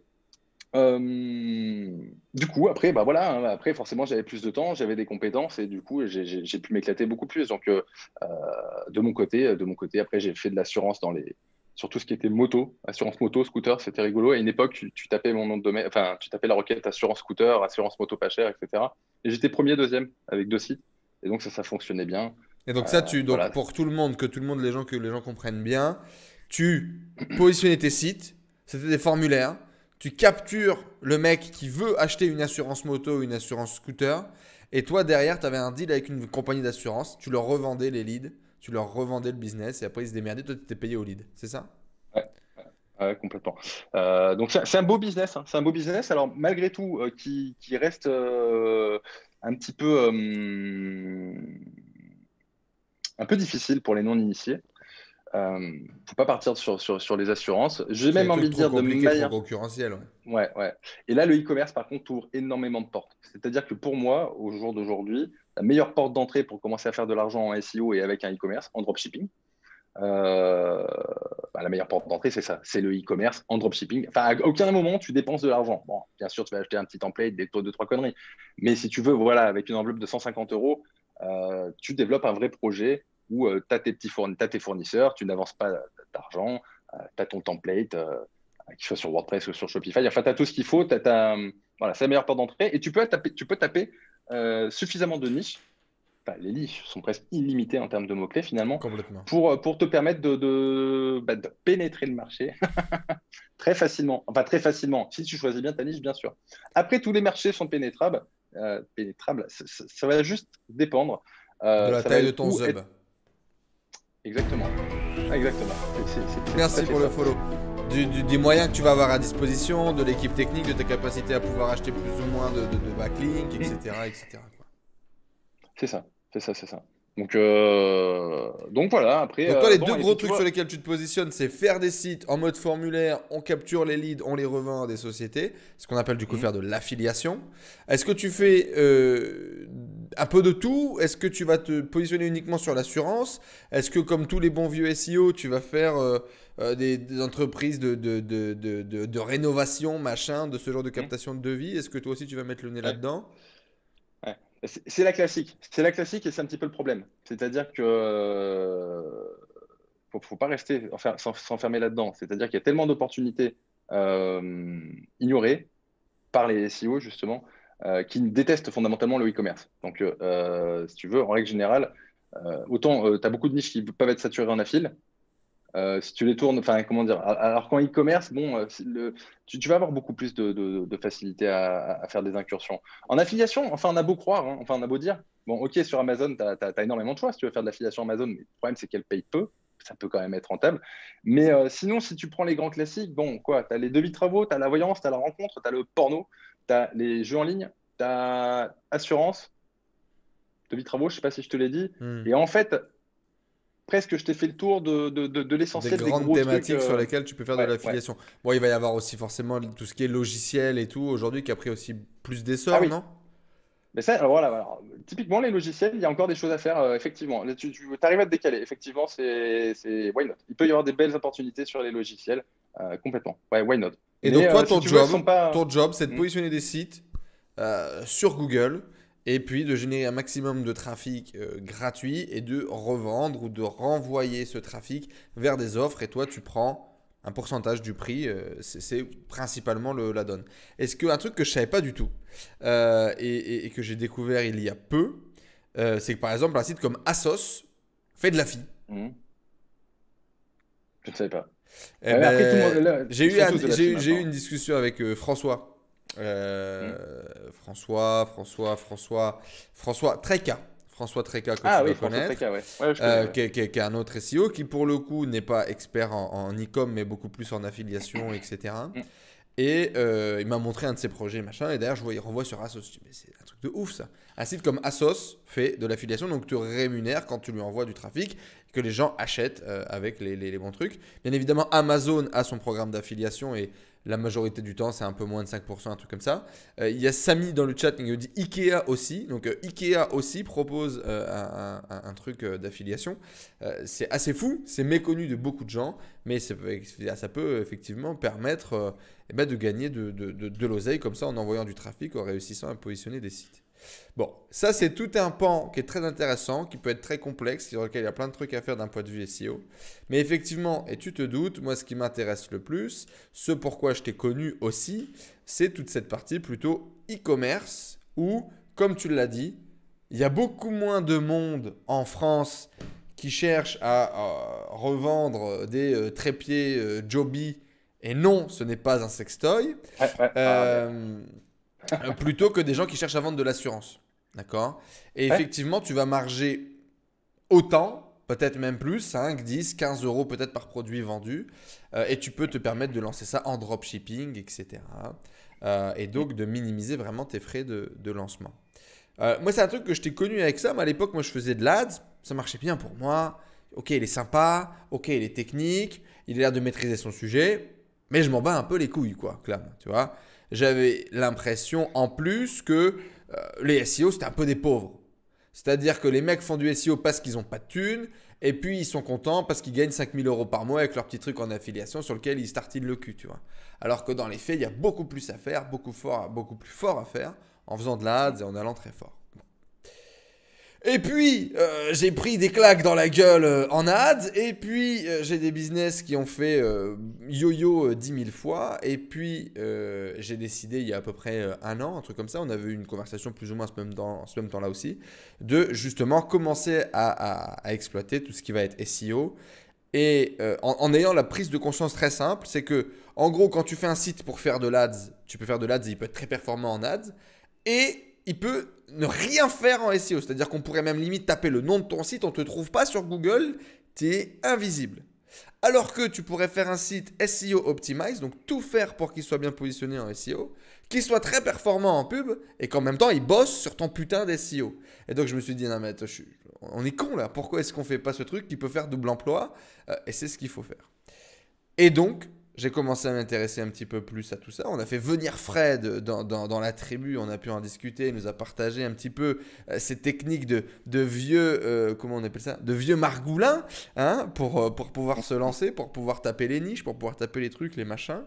du coup, après, bah voilà, hein, après, forcément, j'avais plus de temps, j'avais des compétences et du coup, j'ai pu m'éclater beaucoup plus. Donc, de mon côté, après, j'ai fait de l'assurance sur tout ce qui était moto, assurance moto, scooter, c'était rigolo. À une époque, tu tapais mon nom de domaine, enfin, tu tapais la requête assurance scooter, assurance moto pas cher, etc. Et j'étais premier, deuxième avec 2 sites. Et donc, ça fonctionnait bien. Et donc ça, donc Voilà. pour tout le monde, que les gens comprennent bien, tu positionnais tes sites, c'était des formulaires, tu captures le mec qui veut acheter une assurance moto ou une assurance scooter, et toi derrière, tu avais un deal avec une compagnie d'assurance, tu leur revendais les leads, tu leur revendais le business, et après ils se démerdaient, toi tu étais payé au lead, c'est ça? Ouais, ouais, complètement. Donc, c'est un beau business, hein. C'est un beau business. Alors, malgré tout, qui reste un petit peu difficile pour les non-initiés. faut pas partir sur les assurances. J'ai C'est même des envie trucs de trop dire de compliqués, manière. trop concurrentiels. Ouais. Ouais, ouais. Et là, le e-commerce, par contre, ouvre énormément de portes. C'est-à-dire que pour moi, au jour d'aujourd'hui, la meilleure porte d'entrée pour commencer à faire de l'argent en SEO et avec un e-commerce, en dropshipping, euh, la meilleure porte d'entrée, c'est ça, c'est le e-commerce en dropshipping. Enfin, à aucun moment, tu dépenses de l'argent. Bon, bien sûr, tu vas acheter un petit template, deux, trois conneries. Mais si tu veux, voilà, avec une enveloppe de 150 euros, tu développes un vrai projet où tu as tes fournisseurs, tu n'avances pas d'argent, tu as ton template, qu'il soit sur WordPress ou sur Shopify. Enfin, tu as tout ce qu'il faut. Voilà, c'est la meilleure porte d'entrée. Et tu peux taper suffisamment de niches. Enfin, les niches sont presque illimitées en termes de mots-clés finalement Complètement. pour te permettre de pénétrer le marché très facilement. Enfin, très facilement, si tu choisis bien ta niche, bien sûr. Après, tous les marchés sont pénétrables. Ça va juste dépendre. De la Ça taille va de ton où sub. être- Exactement. Exactement. Merci pour le ça. follow. Des moyens que tu vas avoir à disposition, de l'équipe technique, de ta capacité à pouvoir acheter plus ou moins de backlinks, etc. etc. quoi. C'est ça. Donc voilà, après. Donc toi, les bon, deux et gros puis, tu trucs vois, sur lesquels tu te positionnes, c'est faire des sites en mode formulaire, on capture les leads, on les revend à des sociétés, ce qu'on appelle du coup faire de l'affiliation. Est-ce que tu fais un peu de tout? Est-ce que tu vas te positionner uniquement sur l'assurance? Est-ce que comme tous les bons vieux SEO, tu vas faire des entreprises de rénovation, machin, de ce genre de captation de devis? Est-ce que toi aussi tu vas mettre le nez ouais, là-dedans? ouais. C'est la classique. C'est la classique et c'est un petit peu le problème. C'est-à-dire que faut pas rester s'enfermer là-dedans. C'est-à-dire qu'il y a tellement d'opportunités ignorées par les SEO justement qui détestent fondamentalement le e-commerce. Donc, si tu veux, en règle générale, autant tu as beaucoup de niches qui peuvent être saturées en affil. Si tu les tournes, enfin, comment dire, alors qu'en e-commerce, bon, tu vas avoir beaucoup plus de facilité à faire des incursions. En affiliation, enfin, on a beau croire, hein, enfin, on a beau dire, bon, ok, sur Amazon, tu as énormément de choix si tu veux faire de l'affiliation Amazon, mais le problème, c'est qu'elle paye peu. Ça peut quand même être rentable. Mais sinon, si tu prends les grands classiques, bon, quoi, tu as les devis de travaux, tu as la voyance, tu as la rencontre, tu as le porno, tu as les jeux en ligne, tu as assurance, devis de travaux, je sais pas si je te l'ai dit. Et en fait, presque je t'ai fait le tour de Des l'essentiel des grandes gros trucs. thématiques sur lesquelles tu peux faire de Ouais, ouais. l'affiliation. Bon, il va y avoir aussi forcément tout ce qui est logiciel et tout aujourd'hui qui a pris aussi plus Ah d'essor, oui, non? mais ça, alors voilà, alors, typiquement les logiciels, il y a encore des choses à faire, effectivement. Là, tu arrives à te décaler, effectivement, c'est why not. Il peut y avoir des belles opportunités sur les logiciels, complètement. Ouais, why not. Et donc Mais toi, si tu veux, elles sont pas. ton job, c'est de Hmm. positionner des sites sur Google et puis de générer un maximum de trafic gratuit et de revendre ou de renvoyer ce trafic vers des offres et toi, tu prends un pourcentage du prix. C'est principalement la donne. Est-ce qu'un truc que je savais pas du tout et que j'ai découvert il y a peu, c'est que par exemple un site comme Asos fait de la fille. Hmm. Je ne savais pas. Eh Ouais, mais après, tout le monde, ben, là, ils font tous de la j'ai FI eu maintenant. une discussion avec François. Hmm. François Treka. François Treka que tu Ah dois oui, François connaître. Treca, ouais. Ouais, je connais, ouais. Qui est un autre SEO qui pour le coup n'est pas expert en e-com mais beaucoup plus en affiliation, etc. Hmm. Et il m'a montré un de ses projets, machin. Et d'ailleurs, il renvoie sur Asos. Je dis, mais c'est un truc de ouf ça. Un site comme Asos fait de l'affiliation, donc te rémunère quand tu lui envoies du trafic, que les gens achètent avec les bons trucs. Bien évidemment, Amazon a son programme d'affiliation et la majorité du temps, c'est un peu moins de 5%, un truc comme ça. Il y a Samy dans le chat qui nous dit Ikea aussi. Donc Ikea aussi propose un truc d'affiliation. C'est assez fou, c'est méconnu de beaucoup de gens, mais ça peut effectivement permettre de gagner de l'oseille comme ça en envoyant du trafic, en réussissant à positionner des sites. Bon, ça c'est tout un pan qui est très intéressant, qui peut être très complexe, sur lequel il y a plein de trucs à faire d'un point de vue SEO. Mais effectivement, et tu te doutes, moi ce qui m'intéresse le plus, ce pourquoi je t'ai connu aussi, c'est toute cette partie plutôt e-commerce où, comme tu l'as dit, il y a beaucoup moins de monde en France qui cherche à revendre des trépieds Joby. Et non, ce n'est pas un sextoy. Ouais, ouais. Ah, Plutôt que des gens qui cherchent à vendre de l'assurance. D'accord? Et ouais. effectivement, tu vas marger autant, peut-être même plus, 5, 10, 15 euros peut-être par produit vendu. Et tu peux te permettre de lancer ça en dropshipping, etc. Et donc de minimiser vraiment tes frais de lancement. Moi, c'est un truc que je t'ai connu avec ça. Mais à l'époque, moi, je faisais de l'ADS. Ça marchait bien pour moi. ok, il est sympa, ok, il est technique, il a l'air de maîtriser son sujet, mais je m'en bats un peu les couilles, quoi, clairement, tu vois. J'avais l'impression en plus que les SEO, c'était un peu des pauvres. C'est-à-dire que les mecs font du SEO parce qu'ils n'ont pas de thunes, et puis ils sont contents parce qu'ils gagnent 5 000 € par mois avec leur petit truc en affiliation sur lequel ils se tartinent le cul, tu vois. Alors que dans les faits, il y a beaucoup plus à faire, beaucoup plus fort à faire en faisant de l'ADS et en allant très fort. Et puis, j'ai pris des claques dans la gueule en ads. Et puis, j'ai des business qui ont fait yo-yo 10 000 fois. Et puis, j'ai décidé il y a à peu près un an, un truc comme ça, on avait eu une conversation plus ou moins en ce même temps-là aussi, de justement commencer à exploiter tout ce qui va être SEO. Et en ayant la prise de conscience très simple, c'est que, en gros, quand tu fais un site pour faire de l'ADS, tu peux faire de l'ADS et il peut être très performant en ads. Et il peut ne rien faire en SEO. C'est-à-dire qu'on pourrait même limite taper le nom de ton site, on ne te trouve pas sur Google, tu es invisible. Alors que tu pourrais faire un site SEO Optimize, donc tout faire pour qu'il soit bien positionné en SEO, qu'il soit très performant en pub et qu'en même temps il bosse sur ton putain d'SEO. Et donc je me suis dit, non mais attends, on est con là, pourquoi est-ce qu'on fait pas ce truc qui peut faire double emploi? Et c'est ce qu'il faut faire. Et donc, j'ai commencé à m'intéresser un petit peu plus à tout ça. On a fait venir Fred dans la tribu, on a pu en discuter, il nous a partagé un petit peu ces techniques de vieux, comment on appelle ça, de vieux margoulins, hein, pour pouvoir se lancer, pour pouvoir taper les niches, pour pouvoir taper les trucs, les machins.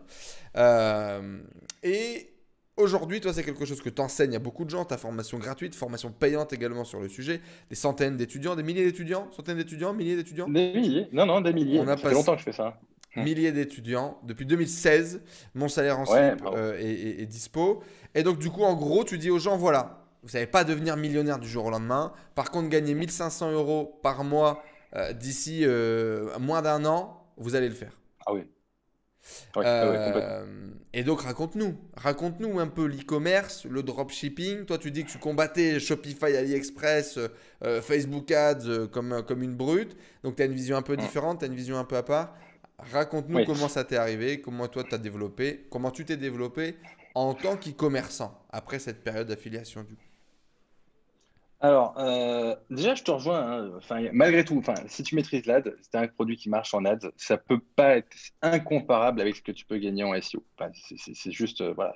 Et aujourd'hui, toi, c'est quelque chose que tu enseignes à beaucoup de gens, ta formation gratuite, formation payante également sur le sujet, des centaines d'étudiants, des milliers d'étudiants, centaines d'étudiants, milliers d'étudiants. Des milliers, non, des milliers. Ça fait longtemps que je fais ça. Milliers d'étudiants. Depuis 2016, mon salaire en Ouais, slip est dispo. Et donc, du coup, en gros, tu dis aux gens, voilà, vous ne savez pas devenir millionnaire du jour au lendemain. Par contre, gagner 1 500 € par mois d'ici moins d'un an, vous allez le faire. Ah oui. Ouais, complètement. Et donc, raconte-nous un peu l'e-commerce, le dropshipping. Toi, tu dis que tu combattais Shopify, AliExpress, Facebook Ads comme une brute. Donc, tu as une vision un peu différente, tu as une vision un peu à part. Raconte-nous comment ça t'est arrivé, comment toi tu as développé, comment tu t'es développé en tant qu'e-commerçant après cette période d'affiliation du coup. Alors, déjà, je te rejoins. Hein, malgré tout, si tu maîtrises l'ad, c'est un produit qui marche en ads, ça peut pas être incomparable avec ce que tu peux gagner en SEO. C'est juste, voilà,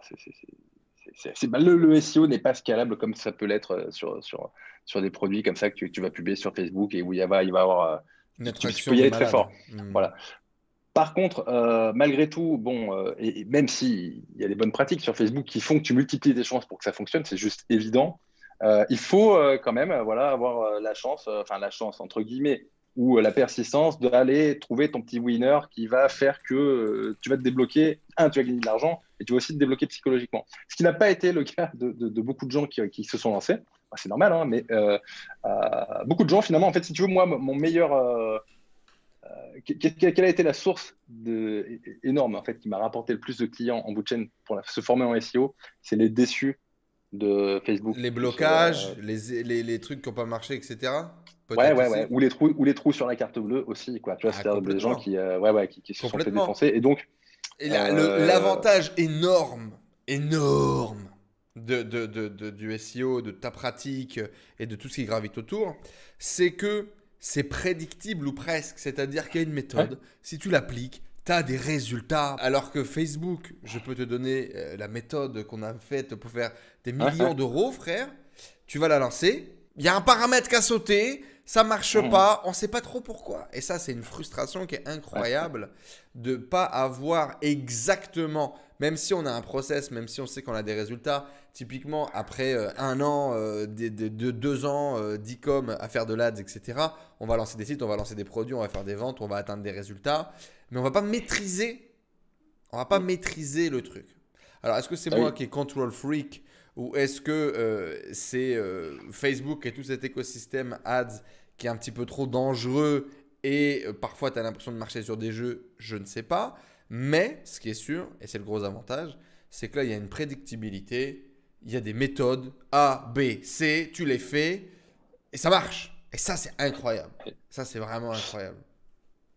le SEO n'est pas scalable comme ça peut l'être sur des produits comme ça que tu vas publier sur Facebook et où il va y avoir, une tu peux y aller très fort. Voilà. Par contre, malgré tout, et même s'il y a des bonnes pratiques sur Facebook qui font que tu multiplies tes chances pour que ça fonctionne, c'est juste évident. Il faut quand même avoir la chance entre guillemets, ou la persistance d'aller trouver ton petit winner qui va faire que tu vas te débloquer, tu vas gagner de l'argent et tu vas aussi te débloquer psychologiquement. Ce qui n'a pas été le cas de beaucoup de gens qui se sont lancés. C'est normal, hein, mais beaucoup de gens finalement, en fait, si tu veux, moi, mon meilleur... quelle a été la source énorme en fait, qui m'a rapporté le plus de clients en bout de chaîne pour se former en SEO? C'est les déçus de Facebook. Les blocages, les trucs qui n'ont pas marché, etc. Ouais. Ou les trous sur la carte bleue aussi, quoi. Tu vois, c'est des gens qui se sont fait défoncer. Et donc, l'avantage énorme du SEO, de ta pratique et de tout ce qui gravite autour, c'est que c'est prédictible ou presque. C'est-à-dire qu'il y a une méthode, si tu l'appliques, tu as des résultats. Alors que Facebook, je peux te donner la méthode qu'on a faite pour faire des millions d'euros, frère. Tu vas la lancer. Il y a un paramètre qui a sauté. Ça ne marche pas. On ne sait pas trop pourquoi. Et ça, c'est une frustration qui est incroyable de ne pas avoir exactement, même si on a un process, même si on sait qu'on a des résultats, typiquement après un an, 2 ans d'e-com à faire de l'ADS, etc., on va lancer des sites, on va lancer des produits, on va faire des ventes, on va atteindre des résultats, mais on ne va pas maîtriser le truc. Alors, est-ce que c'est moi qui est control freak ou est-ce que c'est Facebook et tout cet écosystème ads qui est un petit peu trop dangereux et parfois tu as l'impression de marcher sur des jeux? Je ne sais pas. Mais ce qui est sûr, et c'est le gros avantage, c'est que là, il y a une prédictibilité, il y a des méthodes A, B, C, tu les fais et ça marche. Et ça, c'est incroyable. Ça, c'est vraiment incroyable.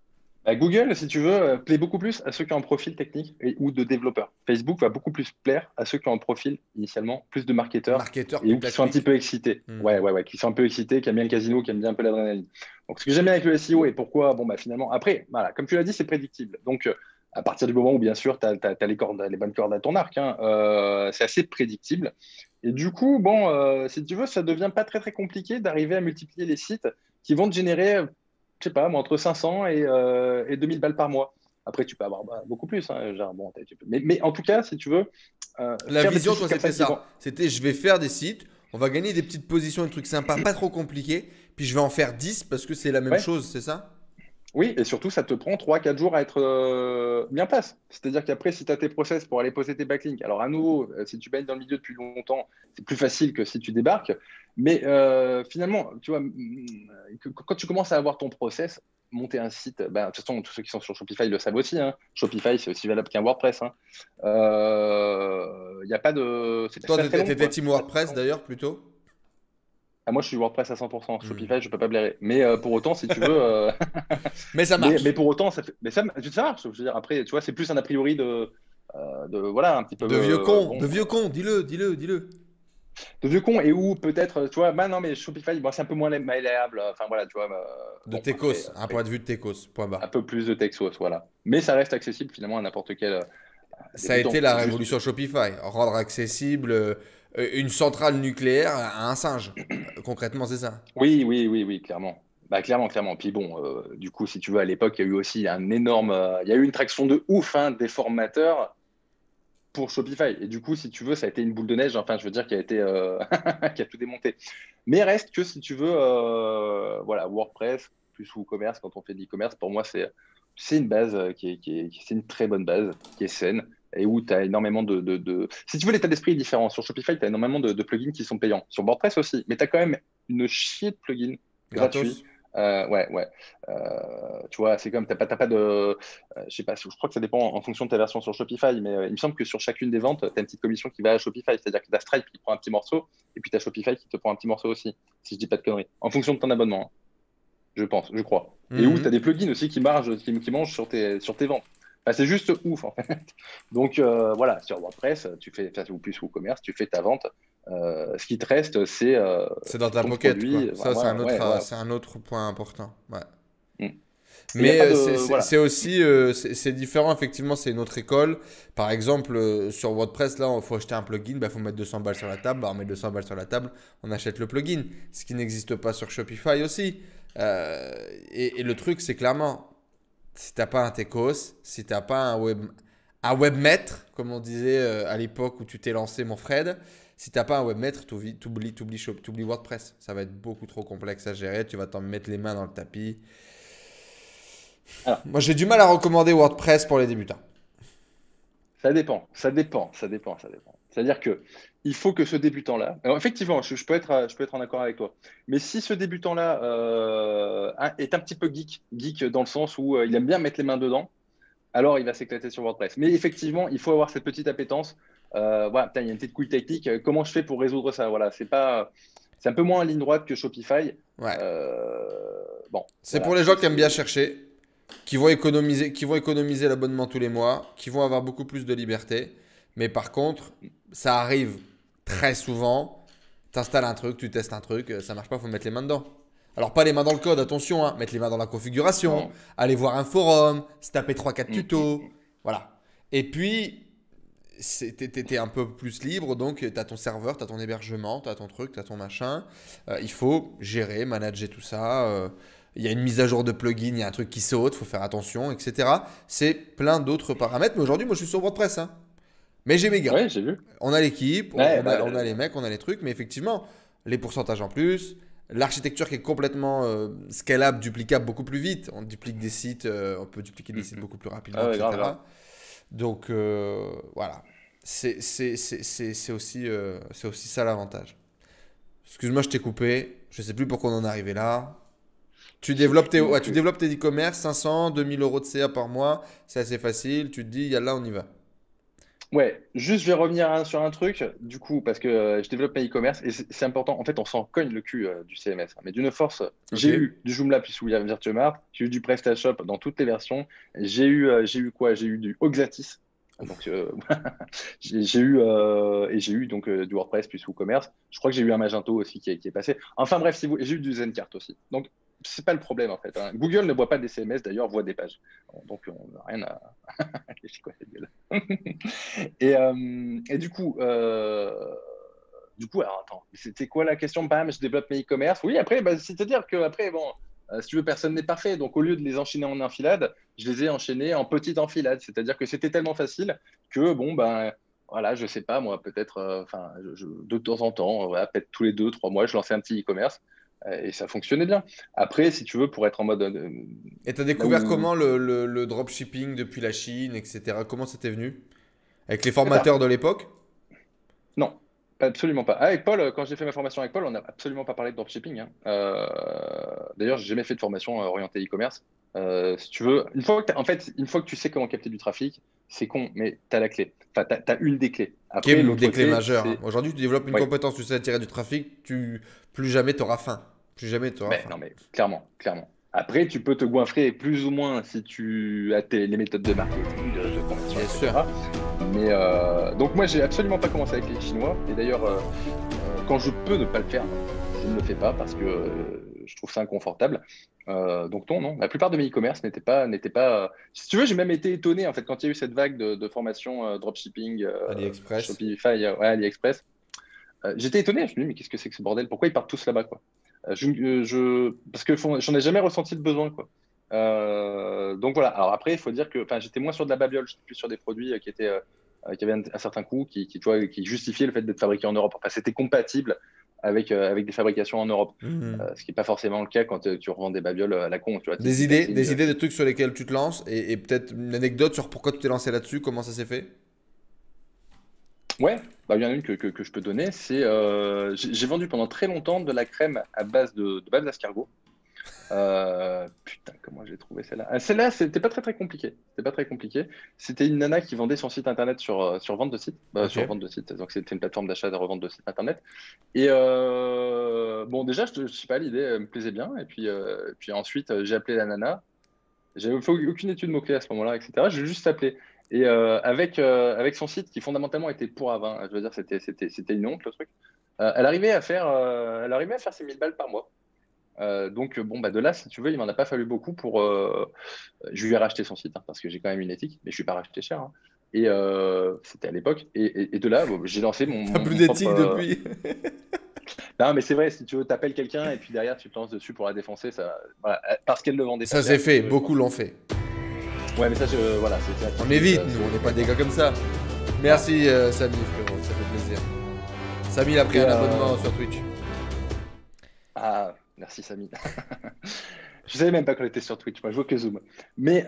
Google, si tu veux, plaît beaucoup plus à ceux qui ont un profil technique ou de développeur. Facebook va beaucoup plus plaire à ceux qui ont un profil initialement plus de marketeurs Marketeur et ou qui sont un petit putaclic. peu excités. Ouais, ouais, ouais, qui sont un peu excités, qui aiment bien le casino, qui aiment bien un peu l'adrénaline. Donc, ce que j'aime bien avec le SEO et pourquoi, bon, bah, finalement, après, voilà, comme tu l'as dit, c'est prédictible. Donc, à partir du moment où, bien sûr, tu as, les cordes, les bonnes cordes à ton arc, hein, c'est assez prédictible. Et du coup, bon, si tu veux, ça devient pas très, très compliqué d'arriver à multiplier les sites qui vont te générer je sais pas, moi, entre 500 et 2000 balles par mois. Après, tu peux avoir beaucoup plus. Hein, genre, bon, mais en tout cas, si tu veux, La faire des vision, petits toi, sites comme c'était ça qui vont. ça. C'était je vais faire des sites, on va gagner des petites positions, des trucs sympas, pas trop compliqués. Puis je vais en faire 10 parce que c'est la même Ouais, chose, c'est ça? oui, et surtout, ça te prend 3 4 jours à être bien place. C'est-à-dire qu'après, si tu as tes process pour aller poser tes backlinks, alors à nouveau, si tu baignes dans le milieu depuis longtemps, c'est plus facile que si tu débarques. Mais finalement, tu vois, quand tu commences à avoir ton process, monter un site, ben, de toute façon, tous ceux qui sont sur Shopify le savent aussi. Hein. Shopify, c'est aussi valable qu'un WordPress. Hein. Il y a pas de. C'est Toi, pas très long, t'étais quoi. team C'est pas très WordPress long. d'ailleurs, plutôt? Ah, moi, je suis WordPress à 100%. Hmm. Shopify, je peux pas blairer. Mais pour autant, si tu veux. Mais ça Mais marche. pour autant, ça marche. Je veux dire, après, tu vois, c'est plus un a priori voilà, un petit peu, De bon, vieux con, dis-le, dis-le, dis-le. de vieux con et où peut-être, tu vois, bah non, mais Shopify, bon, c'est un peu moins malléable. Enfin, voilà, tu vois, De bon, après, Tecos, un point de vue de Tecos, point un barre. peu plus de Texos, voilà. Mais ça reste accessible finalement à n'importe quel Ça a été débutant. la C'est juste. révolution Shopify, rendre accessible une centrale nucléaire à un singe. Concrètement, c'est ça. Oui, oui, oui, oui, clairement. Bah, clairement, clairement. Puis bon, du coup, si tu veux, à l'époque, il y a eu aussi un énorme. Il y a eu une traction de ouf hein, des formateurs pour Shopify. Et du coup, si tu veux, ça a été une boule de neige, enfin, je veux dire, qui a été, qui a tout démonté. Mais reste que si tu veux, voilà, WordPress plus WooCommerce, quand on fait de l'e-commerce, pour moi, c'est une base c'est une très bonne base, qui est saine, et où tu as énormément Si tu veux, l'état d'esprit est différent. Sur Shopify, tu as énormément de plugins qui sont payants. Sur WordPress aussi, mais tu as quand même une chier de plugins gratuits. Gratos. Ouais, ouais. Tu vois, c'est comme, t'as pas de. Je sais pas, je crois que ça dépend en fonction de ta version sur Shopify, mais il me semble que sur chacune des ventes, tu as une petite commission qui va à Shopify. C'est-à-dire que tu as Stripe qui prend un petit morceau, et puis tu as Shopify qui te prend un petit morceau aussi, si je dis pas de conneries. En fonction de ton abonnement, hein, je pense, je crois. Et où tu as Mhm. des plugins aussi qui mangent sur tes ventes. Enfin, c'est juste ouf, en fait. Donc, voilà, sur WordPress, tu fais, enfin, ou plus WooCommerce, tu fais ta vente. Ce qui te reste, C'est dans c'est ta ton pocket, produit. quoi. Ça, Voilà, ouais, ouais. c'est un autre point important. Ouais. Mm. Et il n'y a Mais pas de. c'est Voilà. aussi c'est différent, effectivement, c'est une autre école. Par exemple, sur WordPress, là, il faut acheter un plugin, il faut mettre 200 balles sur la table. Bah, on met 200 balles sur la table, on achète le plugin. Ce qui n'existe pas sur Shopify aussi. Et le truc, c'est clairement, si t'as pas un Tecos, si t'as pas un webmaître, comme on disait à l'époque où tu t'es lancé, mon Fred, si t'as pas un webmaître, t'oublies WordPress. Ça va être beaucoup trop complexe à gérer. Tu vas t'en mettre les mains dans le tapis. Alors, Moi, j'ai du mal à recommander WordPress pour les débutants. ça dépend, ça dépend, ça dépend, ça dépend. C'est-à-dire que il faut que ce débutant-là, alors effectivement, je peux être en accord avec toi, mais si ce débutant-là est un petit peu geek dans le sens où il aime bien mettre les mains dedans, alors il va s'éclater sur WordPress. Mais effectivement, il faut avoir cette petite appétence. Voilà, putain, il y a une petite couille technique. Comment je fais pour résoudre ça? Voilà, c'est un peu moins en ligne droite que Shopify. Ouais. Bon, C'est pour voilà, les gens qui aiment bien chercher, qui vont économiser l'abonnement tous les mois, qui vont avoir beaucoup plus de liberté. Mais par contre, ça arrive très souvent. Tu installes un truc, tu testes un truc, ça marche pas, faut mettre les mains dedans. Alors pas les mains dans le code, attention, hein, mettre les mains dans la configuration, non. aller voir un forum, se taper 3-4 Hum, hum, tutos. hum. Voilà. Et puis, t'es un peu plus libre, donc tu as ton serveur, tu as ton hébergement, tu as ton truc, tu as ton machin. Il faut gérer, manager tout ça. Il y a une mise à jour de plugin, il y a un truc qui saute, il faut faire attention, etc. C'est plein d'autres paramètres. Mais aujourd'hui, moi, je suis sur WordPress. Hein. Mais j'ai mes gars. Ouais, j'ai vu. On a l'équipe, Ouais, on a les mecs, on a les trucs. Mais effectivement, les pourcentages en plus, l'architecture qui est complètement scalable, duplicable beaucoup plus vite. On duplique des sites, on peut dupliquer des hum, sites hum. beaucoup plus rapidement, Ah ouais, grave, grave. etc. Donc voilà, c'est aussi ça l'avantage. Excuse-moi, je t'ai coupé. Je sais plus pourquoi on en est arrivé là. Je sais plus non Tu plus. développes tes e-commerce, 500, 2000 euros de CA par mois. C'est assez facile. Tu te dis, yallah, on y va. Ouais, juste je vais revenir sur un truc, du coup, parce que je développe mes e-commerce et c'est important. En fait, on s'en cogne le cul du CMS, hein. Mais d'une force, Ok. j'ai eu du Joomla puis sous Virtuemart, j'ai eu du PrestaShop dans toutes les versions, j'ai eu quoi? J'ai eu du Oxatis. Donc, j'ai eu donc du WordPress puis WooCommerce. Je crois que j'ai eu un Magento aussi qui est passé. Enfin bref, j'ai eu du Zencart aussi. Donc, c'est pas le problème en fait, hein. Google ne voit pas des CMS d'ailleurs, voit des pages. Donc, on n'a rien à. C'est quoi cette gueule? Et du coup, alors attends, c'était quoi la question? Bam, je développe mes e-commerce. Oui, après, bah, c'est-à-dire que après, bon, si tu veux, personne n'est parfait. Donc, au lieu de les enchaîner en enfilade, je les ai enchaînés en petites enfilades. C'est-à-dire que c'était tellement facile que, bon, ben, voilà, je sais pas, moi, peut-être, enfin, de temps en temps, voilà, peut-être tous les 2, 3 mois, je lançais un petit e-commerce et ça fonctionnait bien. Après, si tu veux, pour être en mode Et t'as là découvert où. comment le dropshipping depuis la Chine, etc. Comment c'était venu? Avec les Très tard. formateurs de l'époque? Non, absolument pas. Ah, avec Paul, quand j'ai fait ma formation avec Paul, on n'a absolument pas parlé de dropshipping, hein. D'ailleurs, j'ai jamais fait de formation orientée e-commerce. Si tu veux, en fait, une fois que tu sais comment capter du trafic, c'est con, mais tu as la clé. Enfin, tu as une des clés. Qui est Après, une l'autre des clés clé, majeures, hein. c'est. Aujourd'hui, tu développes une Oui, compétence, tu sais attirer du trafic, plus jamais t'auras faim. Plus jamais t'auras mais faim. non, mais clairement, clairement. Après, tu peux te goinfrer plus ou moins si tu as les méthodes de marketing, de conversion, Bien sûr. etc. Mais donc moi, j'ai absolument pas commencé avec les Chinois. Et d'ailleurs, quand je peux ne pas le faire, je ne le fais pas parce que je trouve ça inconfortable. Donc non, non. La plupart de mes e-commerce n'étaient pas. Si tu veux, j'ai même été étonné en fait quand il y a eu cette vague de formation dropshipping, AliExpress. Shopify, ouais, AliExpress. J'étais étonné. Je me suis dit mais qu'est-ce que c'est que ce bordel? Pourquoi ils partent tous là-bas quoi? Parce que j'en ai jamais ressenti le besoin quoi. Donc voilà. Alors après, il faut dire que, enfin, j'étais moins sur de la babiole, j'étais plus sur des produits qui avaient un certain coût, tu vois, qui justifiaient le fait d'être fabriqué en Europe. Enfin, c'était compatible avec des fabrications en Europe. Mhm. Ce qui n'est pas forcément le cas quand tu revends des babioles à la con, tu vois, type Des e-passing. idées de trucs sur lesquels tu te lances et peut-être une anecdote sur pourquoi tu t'es lancé là-dessus, comment ça s'est fait? Ouais, bah, il y en a une que je peux donner. C'est j'ai vendu pendant très longtemps de la crème à base de base d'escargot. Putain, comment j'ai trouvé celle-là? Celle-là, c'était pas très très compliqué. C'était pas très compliqué. C'était une nana qui vendait son site internet sur vente de site, Ok. sur vente de site. Donc c'était une plateforme d'achat et de revente de site internet. Et bon, déjà, je sais pas, l'idée me plaisait bien. Et puis ensuite, j'ai appelé la nana. J'avais fait aucune étude mot-clé à ce moment-là, etc. J'ai juste appelé. Et avec son site qui fondamentalement était pourrave, hein, je veux dire, c'était une honte le truc. Elle arrivait à faire ses 1000 balles par mois. Donc, bon, bah, de là, si tu veux, il m'en a pas fallu beaucoup pour. Je lui ai racheté son site, hein, parce que j'ai quand même une éthique, mais je ne lui ai pas racheté cher, hein. Et c'était à l'époque. Et de là, bon, j'ai lancé mon, T'as mon- plus mon propre. d'éthique depuis. Non, mais c'est vrai, si tu veux, t'appelles quelqu'un et puis derrière, tu te lances dessus pour la défoncer, ça. Voilà, parce qu'elle le vendait pas Ça cher, s'est si tu fait, veux, je beaucoup pense. l'ont fait. Ouais, mais ça, voilà, c'est un On petit évite, peu, nous, on n'est pas des gars comme ça. Merci Samy, frérot, ça fait plaisir. Samy il a pris Et, un abonnement sur Twitch. Ah, merci Samy. Je savais même pas qu'on était sur Twitch, moi je vois que Zoom. Mais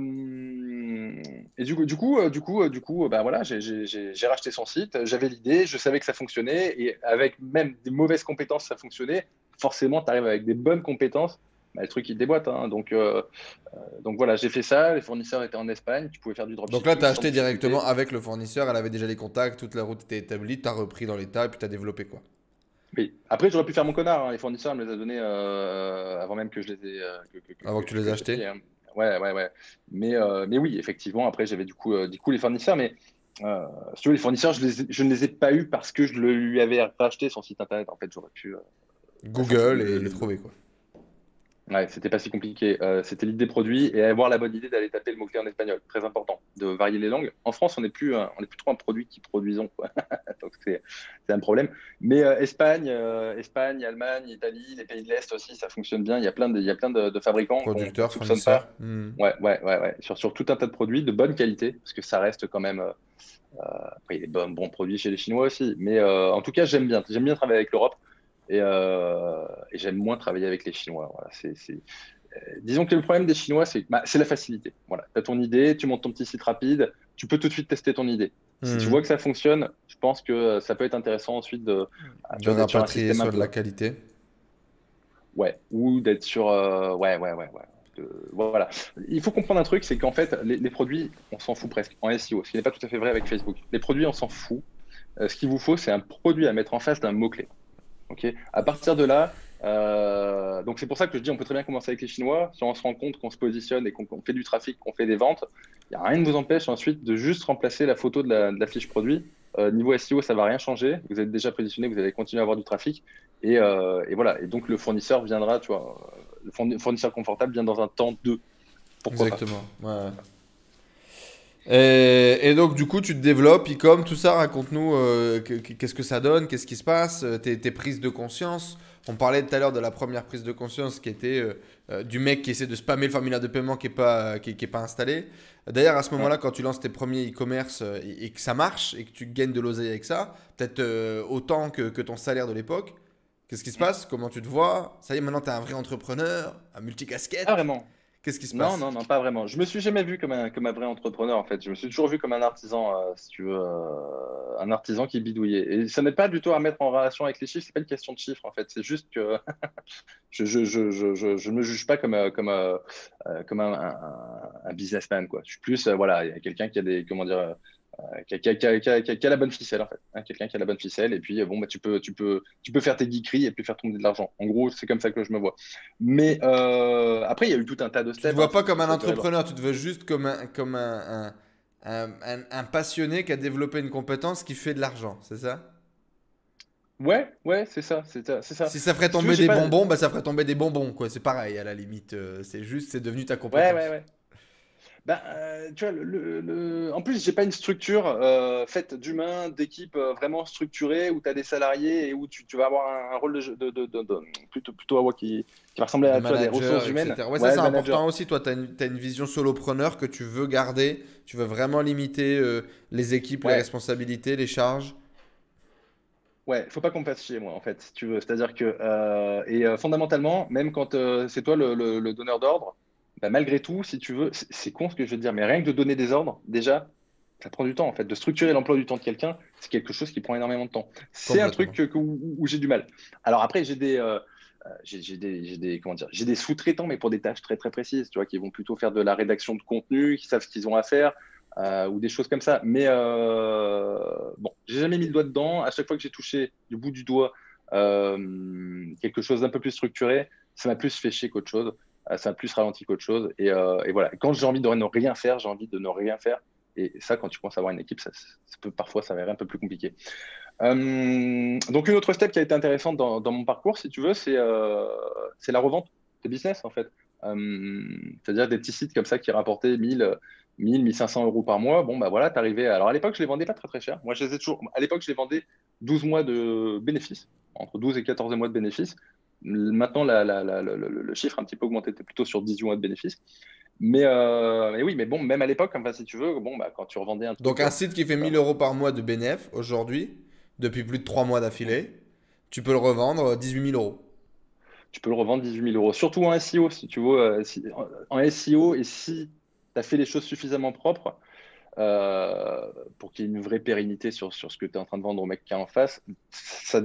et du coup, bah voilà, j'ai racheté son site, j'avais l'idée, je savais que ça fonctionnait, et avec même des mauvaises compétences, ça fonctionnait. Forcément, tu arrives avec des bonnes compétences, bah, le truc il te déboîte, hein. Donc voilà, j'ai fait ça. Les fournisseurs étaient en Espagne, tu pouvais faire du Donc là, dropshipping t'as sans acheté directement difficulté. avec le fournisseur, elle avait déjà les contacts, toute la route était établie, t'as repris dans l'état et puis t'as développé quoi. Oui. Après, j'aurais pu faire mon connard, hein. Les fournisseurs me les a donnés avant même que je les ai, Avant que tu les que aies j'ai payés, achetés. hein. Ouais, ouais, ouais. Mais oui, effectivement, après, j'avais du coup les fournisseurs. Mais si tu veux, les fournisseurs, je ne les ai pas eus parce que je lui avais racheté son site internet. En fait, j'aurais pu. Enfin, Google et les trouver quoi. ouais, c'était pas si compliqué. C'était l'idée des produits et avoir la bonne idée d'aller taper le mot-clé en espagnol. Très important, de varier les langues. En France, on est plus trop un produit qui produisons, quoi. Donc c'est un problème. Mais Espagne, Allemagne, Italie, les pays de l'Est aussi, ça fonctionne bien. Il y a plein de fabricants qu'on ne Producteur, soupçonne fournisseur. pas. Hmm. Ouais, ouais, ouais, ouais. Sur tout un tas de produits de bonne qualité, parce que ça reste quand même. Après, il y a des bons produits chez les Chinois aussi. Mais en tout cas, j'aime bien travailler avec l'Europe. Et j'aime moins travailler avec les Chinois. Voilà, disons que le problème des Chinois, c'est la facilité. Voilà, tu as ton idée, tu montes ton petit site rapide, tu peux tout de suite tester ton idée. Si tu Hmm. vois que ça fonctionne, je pense que ça peut être intéressant ensuite tu De vois, d'être sur un rapatrier système un sur de la peu. qualité. Ouais, ou d'être sur. Ouais, ouais, ouais, ouais. Voilà. Il faut comprendre un truc, c'est qu'en fait, les produits, on s'en fout presque en SEO, ce qui n'est pas tout à fait vrai avec Facebook. Les produits, on s'en fout. Ce qu'il vous faut, c'est un produit à mettre en face d'un mot-clé. Ok. À partir de là, donc c'est pour ça que je dis on peut très bien commencer avec les Chinois. Si on se rend compte qu'on se positionne et qu'on fait du trafic, qu'on fait des ventes, il n'y a rien ne vous empêche ensuite de juste remplacer la photo de la fiche produit. Niveau SEO, ça ne va rien changer. Vous êtes déjà positionné, vous allez continuer à avoir du trafic. Et voilà. Et donc le fournisseur viendra, tu vois, le fournisseur confortable vient dans un temps 2. Pourquoi pas. Exactement. Ouais. Et donc, du coup, tu te développes, e-com, tout ça. Raconte-nous qu'est-ce que ça donne, qu'est-ce qui se passe, tes prises de conscience. On parlait tout à l'heure de la première prise de conscience qui était du mec qui essaie de spammer le formulaire de paiement qui est pas installé. D'ailleurs, à ce moment-là, quand tu lances tes premiers e-commerce et que ça marche et que tu gagnes de l'oseille avec ça, peut-être autant que ton salaire de l'époque, qu'est-ce qui se passe? Comment tu te vois? Ça y est, maintenant, tu es un vrai entrepreneur, un multicasquette. Ah, vraiment? Qu'est-ce qui se Non, passe? non, non, pas vraiment. Je me suis jamais vu comme un vrai entrepreneur, en fait. Je me suis toujours vu comme un artisan, si tu veux, un artisan qui bidouillait. Et ça n'est pas du tout à mettre en relation avec les chiffres, c'est pas une question de chiffres, en fait. C'est juste que je ne me juge pas comme un businessman, quoi. Je suis plus, voilà, il y a quelqu'un qui a des, comment dire, qui a la bonne ficelle, en fait. Hein, quelqu'un qui a la bonne ficelle, et puis, bon, bah, tu peux faire tes geekeries et puis faire tomber de l'argent. En gros, c'est comme ça que je me vois. Mais après, il y a eu tout un tas de Tu te steps. Hein, vois pas comme c'est un ça qui est rigolo. entrepreneur, tu te vois juste comme un passionné qui a développé une compétence qui fait de l'argent, c'est ça? Ouais, ouais, c'est ça, c'est ça, c'est ça. Si ça ferait Si tu veux, tomber j'ai des pas. bonbons, bah ça ferait tomber des bonbons, quoi. C'est pareil à la limite. C'est juste, c'est devenu ta Ouais, ouais, compétence. ouais. Ben, tu vois, en plus, j'ai pas une structure faite d'humains, d'équipes vraiment structurées où tu as des salariés et où tu vas avoir un rôle plutôt qui va ressembler De à, tu vois, des manager, ressources humaines. etc. Ouais, ça Ouais, c'est de manager. important aussi. Toi, t'as une vision solopreneur que tu veux garder. Tu veux vraiment limiter les équipes, les Ouais, responsabilités, les charges. ouais, faut pas qu'on me fasse chier, moi, en fait, si tu veux. C'est-à-dire que, fondamentalement, même quand c'est toi le donneur d'ordre, bah, malgré tout, si tu veux, c'est con ce que je veux te dire, mais rien que de donner des ordres, déjà, ça prend du temps, en fait. De structurer l'emploi du temps de quelqu'un, c'est quelque chose qui prend énormément de temps. C'est un truc Complètement. où j'ai du mal. Alors après, comment dire, j'ai des sous-traitants, mais pour des tâches très, très précises, tu vois, qui vont plutôt faire de la rédaction de contenu, qui savent ce qu'ils ont à faire ou des choses comme ça. Mais bon, j'ai jamais mis le doigt dedans. À chaque fois que j'ai touché du bout du doigt quelque chose d'un peu plus structuré, ça m'a plus fait chier qu'autre chose. Ça m'a plus ralenti qu'autre chose. Et voilà. Quand j'ai envie de ne rien faire, j'ai envie de ne rien faire. Et ça, quand tu commences à avoir une équipe, ça peut parfois s'avérer un peu plus compliqué. Donc, une autre step qui a été intéressante dans mon parcours, si tu veux, c'est la revente de business, en fait. C'est-à-dire des petits sites comme ça qui rapportaient 1500 euros par mois. Bon, bah voilà, t'arrivais. Alors, à l'époque, je les vendais pas très, très cher. Moi, je les ai toujours. À l'époque, je les vendais 12 mois de bénéfices, entre 12 et 14 mois de bénéfices. Maintenant, le chiffre a un petit peu augmenté, était plutôt sur 18 mois de bénéfices. Mais oui, mais bon, même à l'époque, enfin, si tu veux, bon, bah, quand tu revendais un Donc truc. un site qui fait 1000 euros par mois de bénéf aujourd'hui, depuis plus de 3 mois d'affilée, tu peux le revendre 18 000 euros. Tu peux le revendre 18 000 euros. Surtout en SEO, si tu veux, en SEO, et si tu as fait les choses suffisamment propres pour qu'il y ait une vraie pérennité sur ce que tu es en train de vendre au mec qui est en face, ça,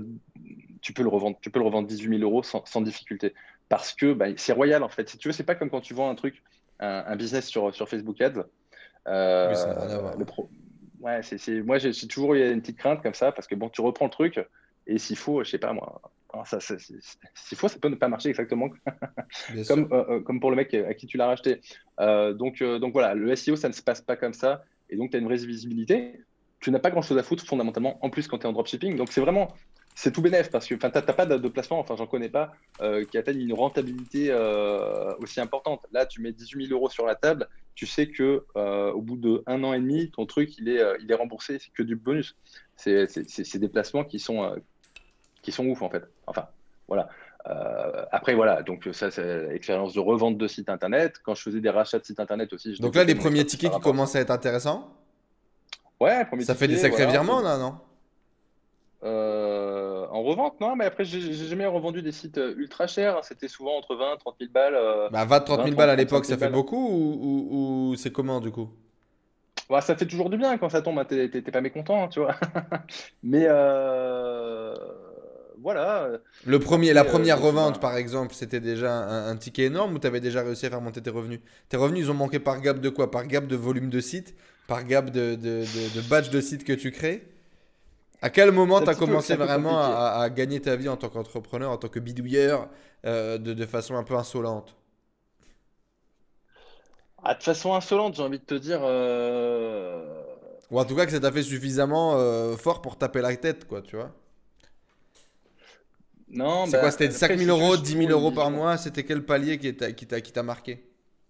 tu peux le revendre 18 000 euros sans difficulté. Parce que bah, c'est royal, en fait. Si tu veux, c'est pas comme quand tu vends un truc, un business sur Facebook Ads. Oui, ça n'a rien à Euh, voir. le pro... Ouais, moi, j'ai toujours eu une petite crainte comme ça, parce que bon, tu reprends le truc, et s'il faut, je sais pas moi, s'il faut, ça peut ne pas marcher exactement Bien sûr. comme pour le mec à qui tu l'as racheté. Donc voilà, le SEO, ça ne se passe pas comme ça. Et donc, tu as une vraie visibilité. Tu n'as pas grand-chose à foutre fondamentalement, en plus quand tu es en dropshipping. Donc, c'est tout bénef parce que tu n'as pas de placement, enfin, j'en connais pas, qui atteignent une rentabilité aussi importante. Là, tu mets 18 000 euros sur la table, tu sais que au bout d'un an et demi, ton truc, il est remboursé, c'est que du bonus. C'est des placements qui sont ouf en fait. Enfin, voilà. Après, voilà, donc ça, c'est l'expérience de revente de site internet. Quand je faisais des rachats de sites internet aussi, je Donc là, développais les mon premiers expertise tickets par qui rapport à ça. commencent à être intéressants, Ouais, premier ça fait des ticket, sacrés voilà. virements là, non? En revente, non, mais après, j'ai jamais revendu des sites ultra chers. C'était souvent entre 20 30 000 balles, Bah 20-30 20, 000 balles 30, à l'époque, 35 ça 000 fait balles. beaucoup ou c'est comment du coup? Ouais, ça fait toujours du bien quand ça tombe, hein, t'es pas mécontent, hein, tu vois. Mais voilà. La Après, première donc, revente, ben, par exemple, c'était déjà un ticket énorme ou tu avais déjà réussi à faire monter tes revenus? Tes revenus, ils ont manqué par gap de quoi? Par gap de volume de site? Par gap de batch de sites que tu crées? À quel moment tu as c'est commencé un peu vraiment compliqué. à gagner ta vie en tant qu'entrepreneur, en tant que bidouilleur, de façon un peu insolente? Ah, de façon insolente, j'ai envie de te dire. Ou en tout cas que ça t'a fait suffisamment fort pour taper la tête, quoi, tu vois? Non, C'est quoi? bah, C'était cinq après, mille si tu veux, euros, j'ai 10 toujours 000 une euros par vision. mois? C'était quel palier qui t'a marqué?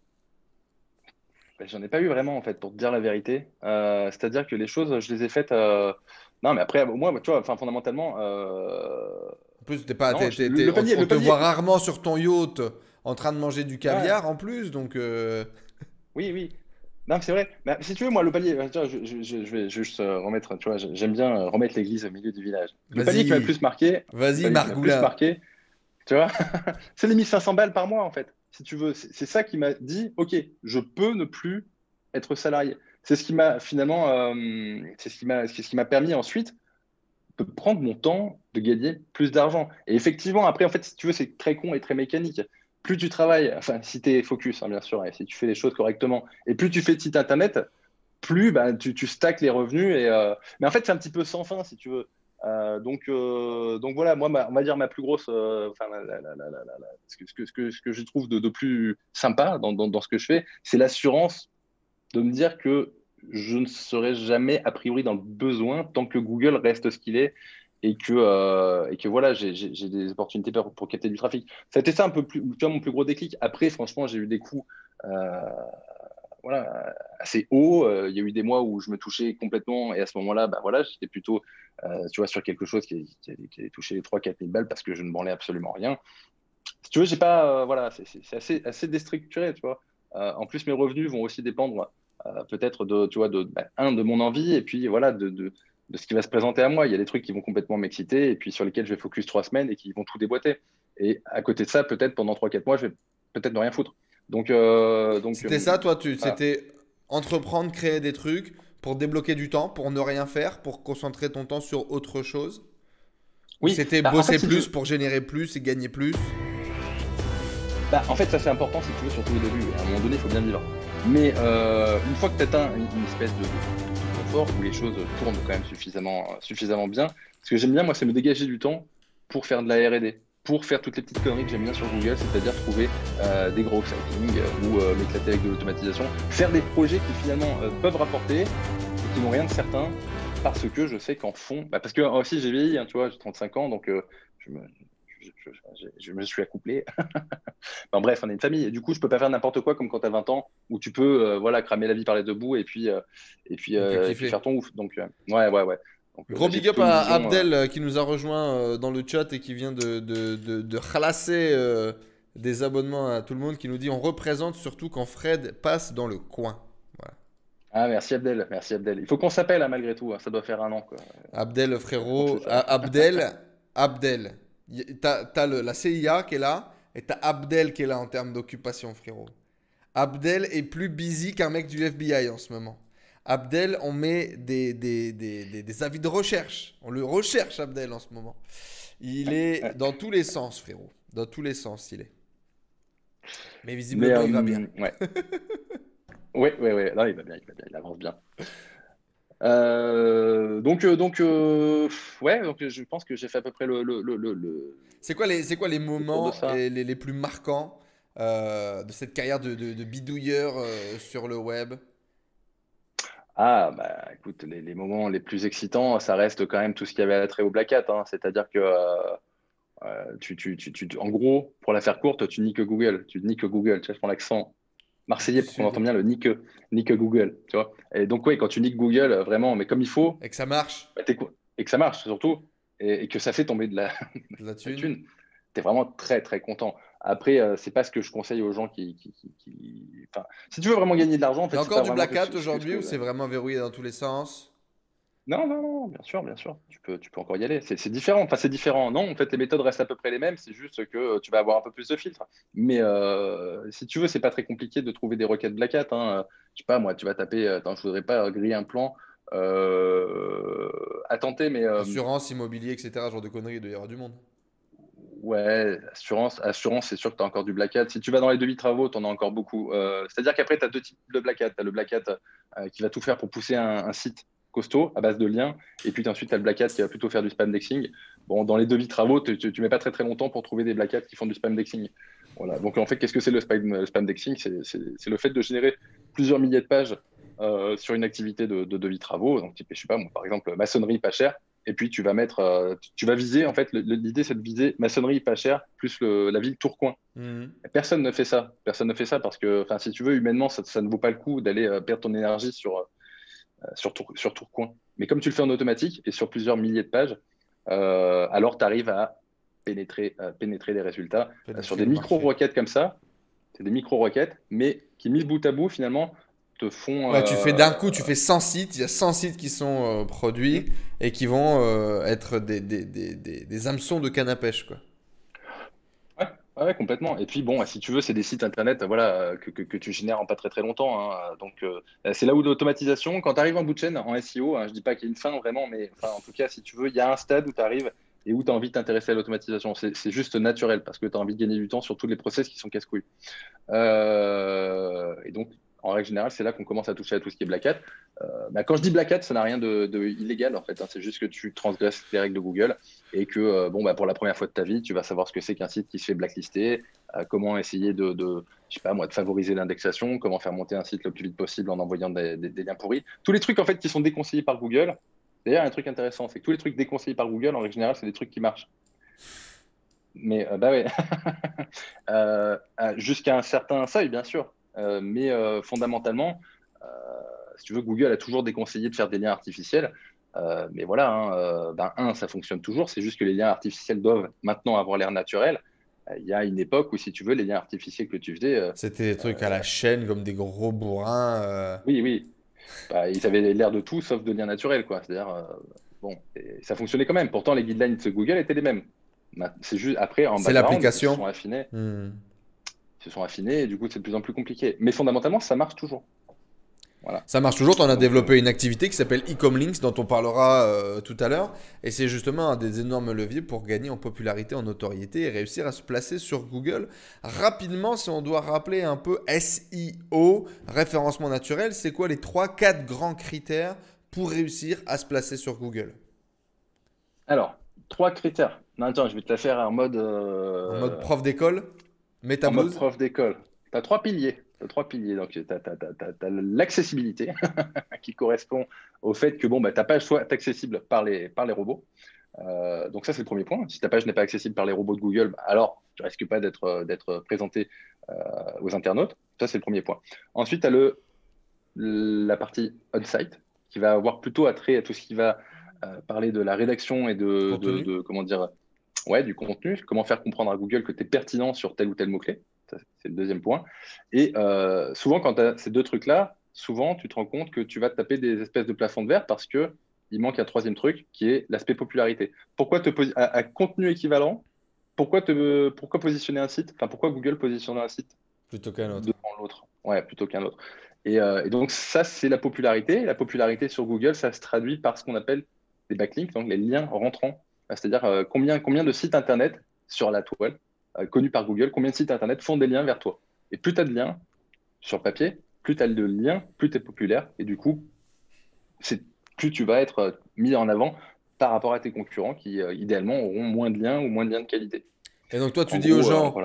Bah, j'en ai pas eu vraiment, en fait, pour te dire la vérité. C'est-à-dire que les choses, je les ai faites. Non, mais après, moi, tu vois, enfin, fondamentalement, En plus, t'es pas, non, on le te voit palier. rarement sur ton yacht en train de manger du Ouais, caviar en plus, donc oui, oui. Non, mais c'est vrai. Bah, si tu veux, moi, le palier, tu vois, je vais juste remettre, tu vois, j'aime bien remettre l'église au milieu du village. Le palier qui m'a le vas-y, plus marqué, le vas-y, palier qui m'a le plus Margoula. marqué, tu vois, c'est les 1500 balles par mois, en fait. Si tu veux, c'est ça qui m'a dit, OK, je peux ne plus être salarié. C'est ce qui m'a finalement, c'est ce qui m'a permis ensuite de prendre mon temps, de gagner plus d'argent. Et effectivement, après, en fait, si tu veux, c'est très con et très mécanique. Plus tu travailles, enfin, si tu es focus, hein, bien sûr, et si tu fais les choses correctement, et plus tu fais de sites internet, plus bah, tu stacks les revenus. Mais en fait, c'est un petit peu sans fin, si tu veux. Donc voilà, moi, on va dire ma plus grosse, enfin, ce que je trouve de plus sympa dans ce que je fais, c'est l'assurance de me dire que je ne serai jamais a priori dans le besoin tant que Google reste ce qu'il est et que voilà, j'ai des opportunités pour capter du trafic. Ça a été ça un peu plus, tu vois, mon plus gros déclic. Après, franchement, j'ai eu des coups euh, voilà, assez hauts. Il y a eu des mois où je me touchais complètement et à ce moment-là, bah, voilà, j'étais plutôt tu vois, sur quelque chose qui allait toucher les 3 000 4 000 balles parce que je ne branlais absolument rien. Si tu veux, j'ai pas, voilà, c'est assez déstructuré, tu vois. En plus, mes revenus vont aussi dépendre peut-être de, tu vois, de mon envie et puis voilà, de ce qui va se présenter à moi. Il y a des trucs qui vont complètement m'exciter et puis sur lesquels je vais focus 3 semaines et qui vont tout déboîter. Et à côté de ça, peut-être pendant 3 4 mois, je vais peut-être ne rien foutre. C'était ça, toi, Voilà. c'était entreprendre, créer des trucs pour débloquer du temps, pour ne rien faire, pour concentrer ton temps sur autre chose? Ou Oui, c'était bah, en fait, bosser si tu plus veux, pour générer plus et gagner plus? bah, en fait, ça c'est important si tu veux, surtout au début. À un moment donné, il faut bien vivre. Mais une fois que tu atteins une espèce de confort où les choses tournent quand même suffisamment bien, ce que j'aime bien, moi, c'est me dégager du temps pour faire de la R&D, pour faire toutes les petites conneries que j'aime bien sur Google, c'est-à-dire trouver des gros exciting ou m'éclater avec de l'automatisation, faire des projets qui finalement peuvent rapporter et qui n'ont rien de certain parce que je sais qu'en fond, bah, parce que aussi j'ai vieilli, hein, tu vois, j'ai 35 ans, donc je me, je me suis accouplé. Enfin, bref, on est une famille. Et du coup, je peux pas faire n'importe quoi comme quand tu as 20 ans où tu peux voilà, cramer la vie par les deux bouts Et puis et puis faire kiffer. ton ouf. Donc, ouais, ouais, ouais. Donc, Gros j'ai big up plutôt une à vision. Abdel qui nous a rejoint dans le chat et qui vient de khalasser des abonnements à tout le monde, qui nous dit on représente surtout quand Fred passe dans le coin. Voilà. Ah, merci Abdel. Merci Abdel. Il faut qu'on s'appelle hein, malgré tout. Hein. Ça doit faire un an, quoi. Abdel Donc, c'est frérot, ça. Abdel. T'as la CIA qui est là et t'as Abdel qui est là en termes d'occupation frérot. Abdel est plus busy qu'un mec du FBI en ce moment. Abdel, on met des avis de recherche. On le recherche, Abdel, en ce moment. Il est dans tous les sens, frérot. Dans tous les sens, il est. Mais Mais, visiblement, il va bien. ouais. Ouais, ouais, ouais. Non, il va bien, il va bien. Il avance bien. Ouais, donc je pense que j'ai fait à peu près C'est quoi les le tour de moments ça. les plus marquants de cette carrière de bidouilleur sur le web? Ah, bah écoute, les moments les plus excitants, ça reste quand même tout ce qui avait trait au Black Hat. Hein. C'est-à-dire que, en gros, pour la faire courte, tu niques Google. Tu niques Google. Tu vois, je prends l'accent Du marseillais pour qu'on sud. entende bien le nique Google. Tu vois. Et donc, oui, quand tu niques Google, vraiment, mais comme il faut, Et que ça marche, bah, et que ça marche surtout, et que ça fait tomber de la, de la la thune. thune, tu es vraiment très, très content. Après, c'est pas ce que je conseille aux gens Enfin, si tu veux vraiment gagner de l'argent, en T'as fait, c'est encore pas du vraiment black hat ce aujourd'hui ou que c'est vraiment verrouillé dans tous les sens? Non, non, non, bien sûr, bien sûr. Tu peux encore y aller. C'est différent. Enfin, c'est différent. Non, en fait, les méthodes restent à peu près les mêmes. C'est juste que tu vas avoir un peu plus de filtres. Mais si tu veux, c'est pas très compliqué de trouver des requêtes Black Hat. Hein. Je sais pas, moi, tu vas taper. Attends, je voudrais pas griller un plan. à tenter, mais Assurance, immobilier, etc. Genre de conneries, il doit y avoir du monde. ouais, assurance, c'est sûr que tu as encore du black hat. Si tu vas dans les devis travaux, tu en as encore beaucoup. C'est-à-dire qu'après, tu as deux types de black hat. Tu as le black hat qui va tout faire pour pousser un site costaud à base de liens. Et puis ensuite, tu as le black hat qui va plutôt faire du spam dexing. Bon, dans les devis travaux, tu mets pas très très longtemps pour trouver des black hat qui font du spam dexing. Voilà. Donc en fait, qu'est-ce que c'est le spam dexing? C'est le fait de générer plusieurs milliers de pages sur une activité de devis travaux. Donc, je sais pas, moi, par exemple, maçonnerie pas cher. Et puis, tu vas tu vas viser, en fait, l'idée, c'est de viser maçonnerie pas cher plus la ville Tourcoing. Personne ne fait ça. Personne ne fait ça parce que, enfin, si tu veux, humainement, ça ne vaut pas le coup d'aller perdre ton énergie sur Tourcoing. Mais comme tu le fais en automatique et sur plusieurs milliers de pages, alors tu arrives à pénétrer les résultats sur des micro-requêtes comme ça. C'est des micro-requêtes, mais qui, mises bout à bout, finalement, te font. Ouais, tu fais d'un coup, tu fais 100 sites, il y a 100 sites qui sont produits et qui vont être des hameçons de canne à pêche, quoi. Ouais, complètement. Et puis, bon, si tu veux, c'est des sites internet voilà, que tu génères en pas très très longtemps. Hein. Donc, c'est là où l'automatisation, quand tu arrives en bout de chaîne, en SEO, hein, je dis pas qu'il y a une fin vraiment, mais enfin, en tout cas, si tu veux, il y a un stade où tu arrives et où tu as envie de t'intéresser à l'automatisation. C'est juste naturel parce que tu as envie de gagner du temps sur tous les process qui sont casse-couilles. Et donc, en règle générale, c'est là qu'on commence à toucher à tout ce qui est black hat. Quand je dis black hat, ça n'a rien de illégal en fait. Hein. C'est juste que tu transgresses les règles de Google et que pour la première fois de ta vie, tu vas savoir ce que c'est qu'un site qui se fait blacklister, comment essayer je sais pas moi, de favoriser l'indexation, comment faire monter un site le plus vite possible en envoyant des liens pourris. Tous les trucs en fait qui sont déconseillés par Google. D'ailleurs, un truc intéressant, c'est que tous les trucs déconseillés par Google, en règle générale, c'est des trucs qui marchent. Mais ouais, jusqu'à un certain seuil, bien sûr. Mais fondamentalement, si tu veux, Google a toujours déconseillé de faire des liens artificiels. Mais voilà, hein, ça fonctionne toujours. C'est juste que les liens artificiels doivent maintenant avoir l'air naturel. Il y a une époque où, si tu veux, les liens artificiels que tu faisais. C'était des trucs à la chaîne, comme des gros bourrins. Oui. Ils avaient l'air de tout sauf de liens naturels, quoi. C'est-à-dire, et ça fonctionnait quand même. Pourtant, les guidelines de Google étaient les mêmes. C'est juste après, en C'est background, l'application. ils se sont affinés et du coup, c'est de plus en plus compliqué. Mais fondamentalement, ça marche toujours. Voilà. Ça marche toujours. Tu en as développé une activité qui s'appelle Ecomlinks, dont on parlera tout à l'heure. Et c'est justement un des énormes leviers pour gagner en popularité, en notoriété et réussir à se placer sur Google. Rapidement, si on doit rappeler un peu SEO, référencement naturel, c'est quoi les 3-4 grands critères pour réussir à se placer sur Google? Alors, 3 critères. Non, attends, je vais te la faire en mode. En mode prof d'école, En mode Metaboost. prof d'école. Tu as 3 piliers. Donc, tu as l'accessibilité qui correspond au fait que ta page soit accessible par les robots. Donc, ça, c'est le premier point. Si ta page n'est pas accessible par les robots de Google, alors tu risques pas d'être présenté aux internautes. Ça, c'est le premier point. Ensuite, tu as la partie on-site qui va avoir plutôt attrait à tout ce qui va parler de la rédaction et de comment dire, du contenu. Comment faire comprendre à Google que tu es pertinent sur tel ou tel mot-clé. C'est le deuxième point. Et souvent, quand tu as ces deux trucs-là, souvent, tu te rends compte que tu vas te taper des espèces de plafonds de verre parce qu'il manque un troisième truc qui est l'aspect popularité. Pourquoi à contenu équivalent, pourquoi positionner un site, enfin, pourquoi Google positionne un site plutôt qu'un autre. devant l'autre? Ouais, plutôt qu'un autre. Et donc, ça, c'est la popularité. La popularité sur Google, ça se traduit par ce qu'on appelle les backlinks, donc les liens rentrants. C'est-à-dire combien de sites Internet sur la toile connus par Google, combien de sites Internet font des liens vers toi. Et plus tu as de liens sur papier, plus tu as de liens, plus tu es populaire. Et du coup, plus tu vas être mis en avant par rapport à tes concurrents qui, idéalement, auront moins de liens ou moins de liens de qualité. Et donc, toi, tu dis aux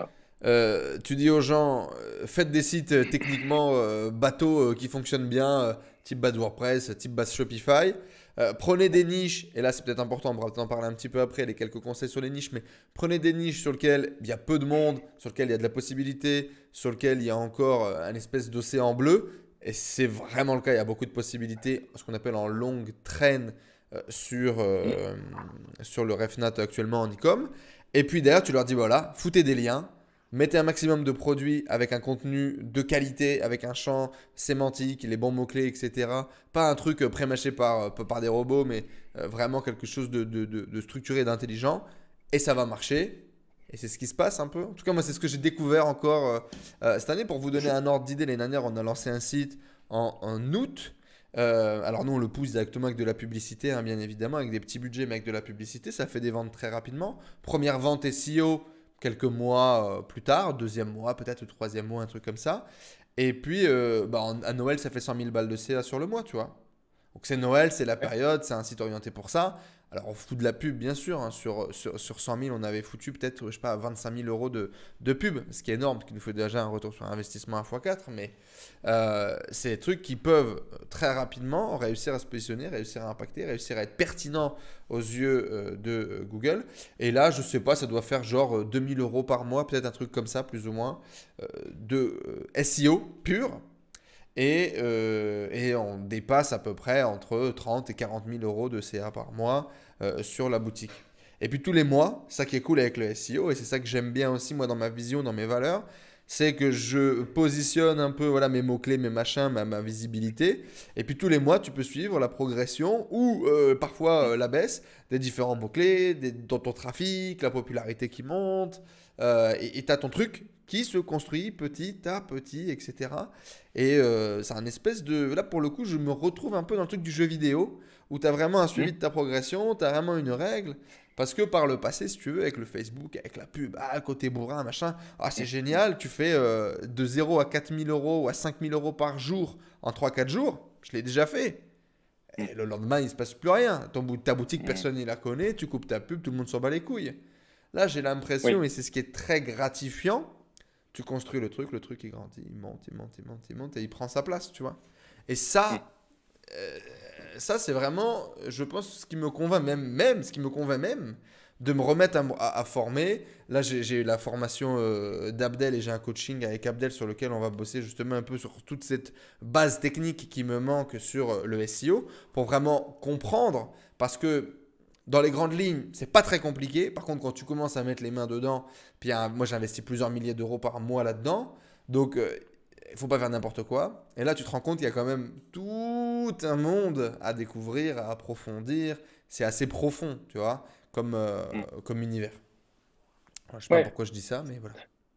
gens, faites des sites techniquement bateaux qui fonctionnent bien, type base WordPress, type base Shopify. Prenez des niches, et là c'est peut-être important, on va en parler un petit peu après, les quelques conseils sur les niches, mais prenez des niches sur lesquelles il y a peu de monde, sur lesquelles il y a de la possibilité, sur lesquelles il y a encore un espèce d'océan bleu, et c'est vraiment le cas, il y a beaucoup de possibilités, ce qu'on appelle en longue traîne sur le RefNat actuellement en e-com. Et puis derrière, tu leur dis voilà, foutez des liens, mettez un maximum de produits avec un contenu de qualité, avec un champ sémantique, les bons mots-clés, etc. Pas un truc pré-mâché par des robots, mais vraiment quelque chose de structuré et d'intelligent. Et ça va marcher. Et c'est ce qui se passe un peu. En tout cas, moi, c'est ce que j'ai découvert encore cette année. Pour vous donner un ordre d'idée, l'année dernière, on a lancé un site en août. Alors nous, on le pousse directement avec de la publicité, hein, bien évidemment, avec des petits budgets, mais avec de la publicité, ça fait des ventes très rapidement. Première vente SEO, quelques mois plus tard, deuxième mois, peut-être le troisième mois, un truc comme ça. Et puis, à Noël, ça fait 100 000 balles de CA sur le mois, tu vois. Donc c'est Noël, c'est la période, c'est un site orienté pour ça. Alors on fout de la pub, bien sûr, hein. Sur 100 000, on avait foutu peut-être, je sais pas, 25 000 euros de pub, ce qui est énorme, ce qui nous fait déjà un retour sur investissement à x4. Mais c'est des trucs qui peuvent très rapidement réussir à se positionner, réussir à impacter, réussir à être pertinent aux yeux de Google. Et là, je sais pas, ça doit faire genre 2000 euros par mois, peut-être un truc comme ça, plus ou moins, de SEO pur. Et on dépasse à peu près entre 30 et 40 000 euros de CA par mois sur la boutique. Et puis tous les mois, ça qui est cool avec le SEO, et c'est ça que j'aime bien aussi moi dans ma vision, dans mes valeurs, c'est que je positionne un peu voilà, mes mots-clés, mes machins, ma visibilité. Et puis tous les mois, tu peux suivre la progression ou parfois la baisse des différents mots-clés, dans ton trafic, la popularité qui monte. Et tu as ton truc qui se construit petit à petit, etc. Et c'est un espèce de... Là, pour le coup, je me retrouve un peu dans le truc du jeu vidéo où tu as vraiment un suivi de ta progression, tu as vraiment une règle. Parce que par le passé, si tu veux, avec le Facebook, avec la pub, le côté bourrin, machin, c'est génial, tu fais de 0 à 4 000 euros ou à 5 000 euros par jour en 3-4 jours. Je l'ai déjà fait. Et le lendemain, il ne se passe plus rien. Ta boutique, personne ne la connaît, tu coupes ta pub, tout le monde s'en bat les couilles. Là, j'ai l'impression, et c'est ce qui est très gratifiant, tu construis le truc il grandit, il monte, et il prend sa place, tu vois. Et ça, c'est vraiment, je pense, ce qui me convainc ce qui me convainc même, de me remettre à former. Là, j'ai eu la formation d'Abdel et j'ai un coaching avec Abdel sur lequel on va bosser justement un peu sur toute cette base technique qui me manque sur le SEO pour vraiment comprendre, parce que dans les grandes lignes, c'est pas très compliqué. Par contre, quand tu commences à mettre les mains dedans, puis moi j'investis plusieurs milliers d'euros par mois là-dedans, donc il faut pas faire n'importe quoi. Et là, tu te rends compte qu'il y a quand même tout un monde à découvrir, à approfondir. C'est assez profond, tu vois, comme univers. Je sais pas pourquoi je dis ça, mais voilà.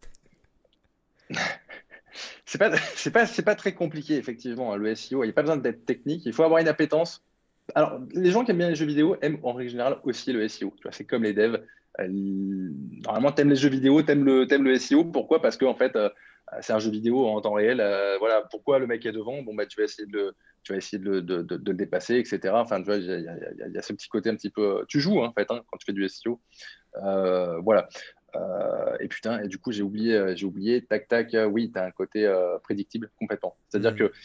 C'est pas très compliqué, effectivement, le SEO. Il n'y a pas besoin d'être technique. Il faut avoir une appétence. Alors, les gens qui aiment bien les jeux vidéo aiment en règle générale aussi le SEO. Tu vois, c'est comme les devs. Normalement, tu aimes les jeux vidéo, tu aimes le SEO. Pourquoi? Parce que en fait, c'est un jeu vidéo en temps réel. Voilà, pourquoi le mec est devant? Bon, tu vas essayer de le dépasser, etc. Enfin, tu vois, il y a ce petit côté un petit peu. Tu joues, hein, en fait, quand tu fais du SEO. Voilà. Et putain, et du coup, j'ai oublié, tac, tac, oui, tu as un côté prédictible complètement. C'est-à-dire que.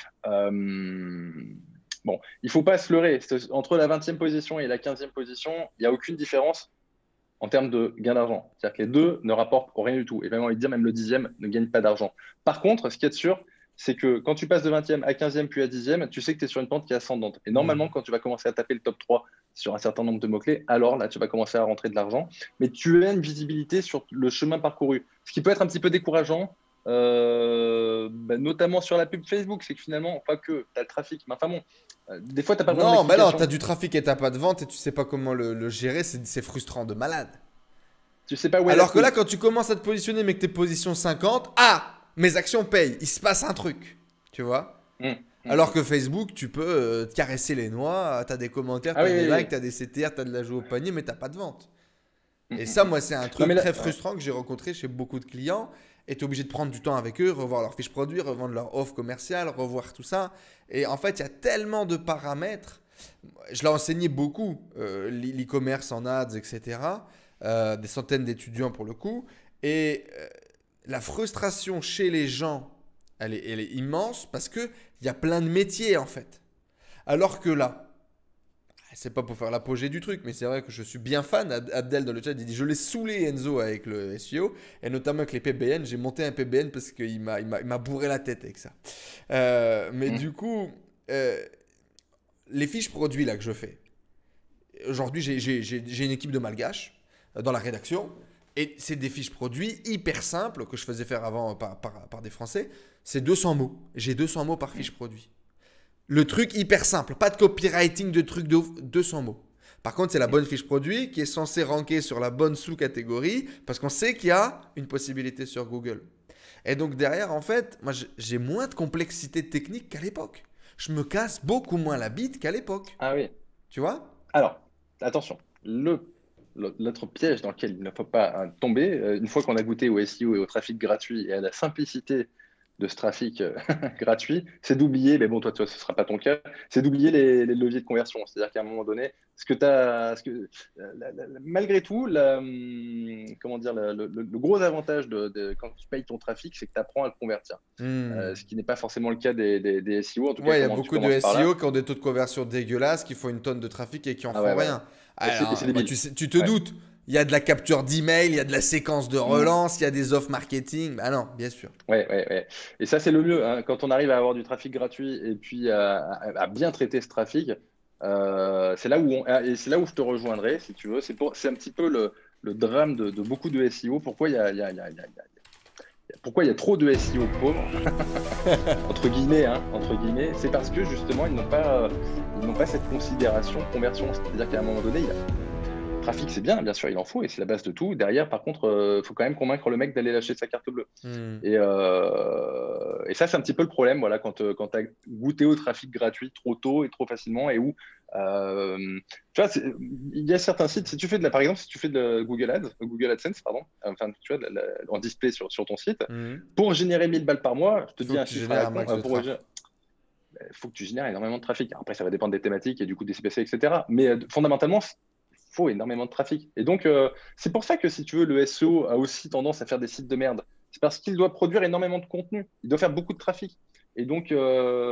Bon, il ne faut pas se leurrer. Entre la 20e position et la 15e position, il n'y a aucune différence en termes de gain d'argent. C'est-à-dire que les deux ne rapportent rien du tout. Et même envie de dire, même le 10e ne gagne pas d'argent. Par contre, ce qui est sûr, c'est que quand tu passes de 20e à 15e puis à 10e, tu sais que tu es sur une pente qui est ascendante. Et normalement, quand tu vas commencer à taper le top 3 sur un certain nombre de mots-clés, alors là, tu vas commencer à rentrer de l'argent. Mais tu as une visibilité sur le chemin parcouru. Ce qui peut être un petit peu décourageant, notamment sur la pub Facebook, c'est que finalement, pas que tu as le trafic, mais enfin bon, des fois, tu n'as pas vraiment d'explication. Non, tu as du trafic et tu n'as pas de vente et tu sais pas comment le gérer, c'est frustrant de malade. Tu sais pas où Alors que là, quand tu commences à te positionner, mais que tu es position 50, mes actions payent, il se passe un truc, tu vois. Alors que Facebook, tu peux te caresser les noix, tu as des commentaires, tu as des likes, tu as des CTR, tu as de la joue au panier, mais tu n'as pas de vente. Et ça, moi, c'est un truc très frustrant que j'ai rencontré chez beaucoup de clients. Et tu es obligé de prendre du temps avec eux, revoir leurs fiches produits, revendre leur offre commerciale, revoir tout ça. Et en fait, il y a tellement de paramètres. Je l'ai enseigné beaucoup, l'e-commerce en ads, etc. Des centaines d'étudiants pour le coup. Et la frustration chez les gens, elle est immense parce qu'il y a plein de métiers en fait. Alors que là, c'est pas pour faire l'apogée du truc, mais c'est vrai que je suis bien fan. Abdel dans le chat, il dit je l'ai saoulé Enzo avec le SEO et notamment avec les PBN. J'ai monté un PBN parce qu'il m'a bourré la tête avec ça. Mais du coup, les fiches produits là que je fais, aujourd'hui j'ai une équipe de malgaches dans la rédaction et c'est des fiches produits hyper simples que je faisais faire avant par des Français. C'est 200 mots. J'ai 200 mots par fiche produit. Le truc hyper simple, pas de copywriting de trucs de 200 mots. Par contre, c'est la bonne fiche produit qui est censée ranker sur la bonne sous-catégorie parce qu'on sait qu'il y a une possibilité sur Google. Et donc derrière, en fait, moi j'ai moins de complexité technique qu'à l'époque. je me casse beaucoup moins la bite qu'à l'époque. Ah oui. Tu vois? Alors, attention, l'autre piège dans lequel il ne faut pas tomber, une fois qu'on a goûté au SEO et au trafic gratuit et à la simplicité de ce trafic gratuit, c'est d'oublier, mais bon, toi, ce ne sera pas ton cas, c'est d'oublier les leviers de conversion. C'est-à-dire qu'à un moment donné, malgré tout, comment dire, le gros avantage quand tu payes ton trafic, c'est que tu apprends à le convertir. Ce qui n'est pas forcément le cas des SEO. En tout cas, Ouais, il y a beaucoup de SEO qui ont des taux de conversion dégueulasses, qui font une tonne de trafic et qui en font rien. Alors, tu te doutes, il y a de la capture d'email, il y a de la séquence de relance, il y a des offres marketing. Ah non, bien sûr. Ouais. Et ça, c'est le mieux. Hein. Quand on arrive à avoir du trafic gratuit et puis à bien traiter ce trafic, c'est là où je te rejoindrai, si tu veux. C'est un petit peu le drame de beaucoup de SEO. Pourquoi il y a trop de SEO pauvres entre guillemets, c'est parce que justement ils n'ont pas cette considération conversion. C'est-à-dire qu'à un moment donné, le trafic, c'est bien sûr, il en faut et c'est la base de tout. Derrière, par contre, il faut quand même convaincre le mec d'aller lâcher sa carte bleue. Et ça, c'est un petit peu le problème, voilà, quand tu as goûté au trafic gratuit trop tôt et trop facilement et où, tu vois, il y a certains sites, par exemple, si tu fais de Google AdSense, pardon, enfin, tu vois, en display sur ton site, pour générer 1000 balles par mois, je te dis un chiffre il faut que tu génères énormément de trafic. Après, ça va dépendre des thématiques et du coup des CPC, etc. Mais fondamentalement, faut énormément de trafic. Et donc, c'est pour ça que si tu veux, le SEO a aussi tendance à faire des sites de merde. C'est parce qu'il doit produire énormément de contenu. Il doit faire beaucoup de trafic. Et donc, tu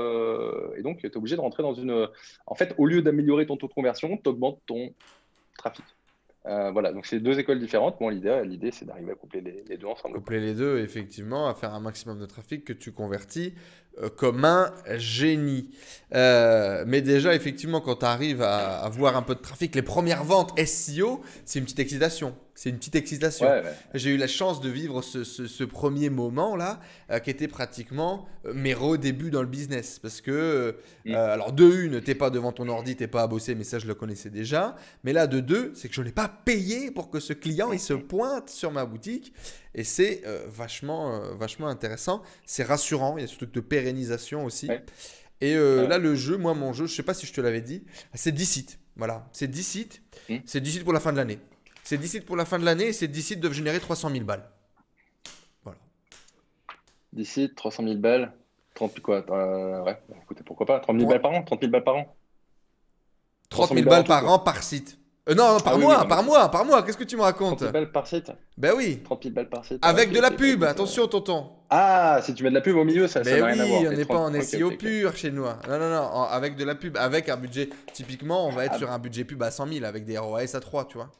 es obligé de rentrer dans une… En fait, au lieu d'améliorer ton taux de conversion, tu augmentes ton trafic. Voilà, donc c'est deux écoles différentes. Bon, l'idée, c'est d'arriver à coupler les deux ensemble. Coupler les deux, effectivement, à faire un maximum de trafic que tu convertis comme un génie. Mais déjà, effectivement, quand tu arrives à avoir un peu de trafic, les premières ventes SEO, c'est une petite excitation. Ouais. J'ai eu la chance de vivre ce premier moment-là, qui était pratiquement mes débuts dans le business. Parce que, alors de une, t'es pas devant ton ordi, t'es pas à bosser, mais ça, je le connaissais déjà. Mais là, de deux, c'est que je n'ai pas payé pour que ce client il se pointe sur ma boutique. Et c'est vachement intéressant. C'est rassurant. Il y a surtout de pérennisation aussi. Ouais. Et là, mon jeu, je sais pas si je te l'avais dit, c'est 10 sites. Voilà, c'est 10 sites. C'est 10 sites pour la fin de l'année. C'est 10 sites pour la fin de l'année et ces 10 sites doivent générer 300 000 balles. Voilà. 10 sites, 300 000 balles. 30 quoi ouais, écoutez, pourquoi pas 30 000 balles par an 30 000 balles par an 30 000 balles par an par site. Non, par mois. Qu'est-ce que tu me racontes? 30 000 balles par site. Ben oui. 30 000 balles par site. Avec de la pub, attention, tonton. Ah, si tu mets de la pub au milieu, ça n'a rien à voir. On n'est pas en SEO pur chez nous. Non, avec de la pub, avec un budget. Typiquement, on va être sur un budget pub à 100 000 avec des ROAS à 3, tu vois.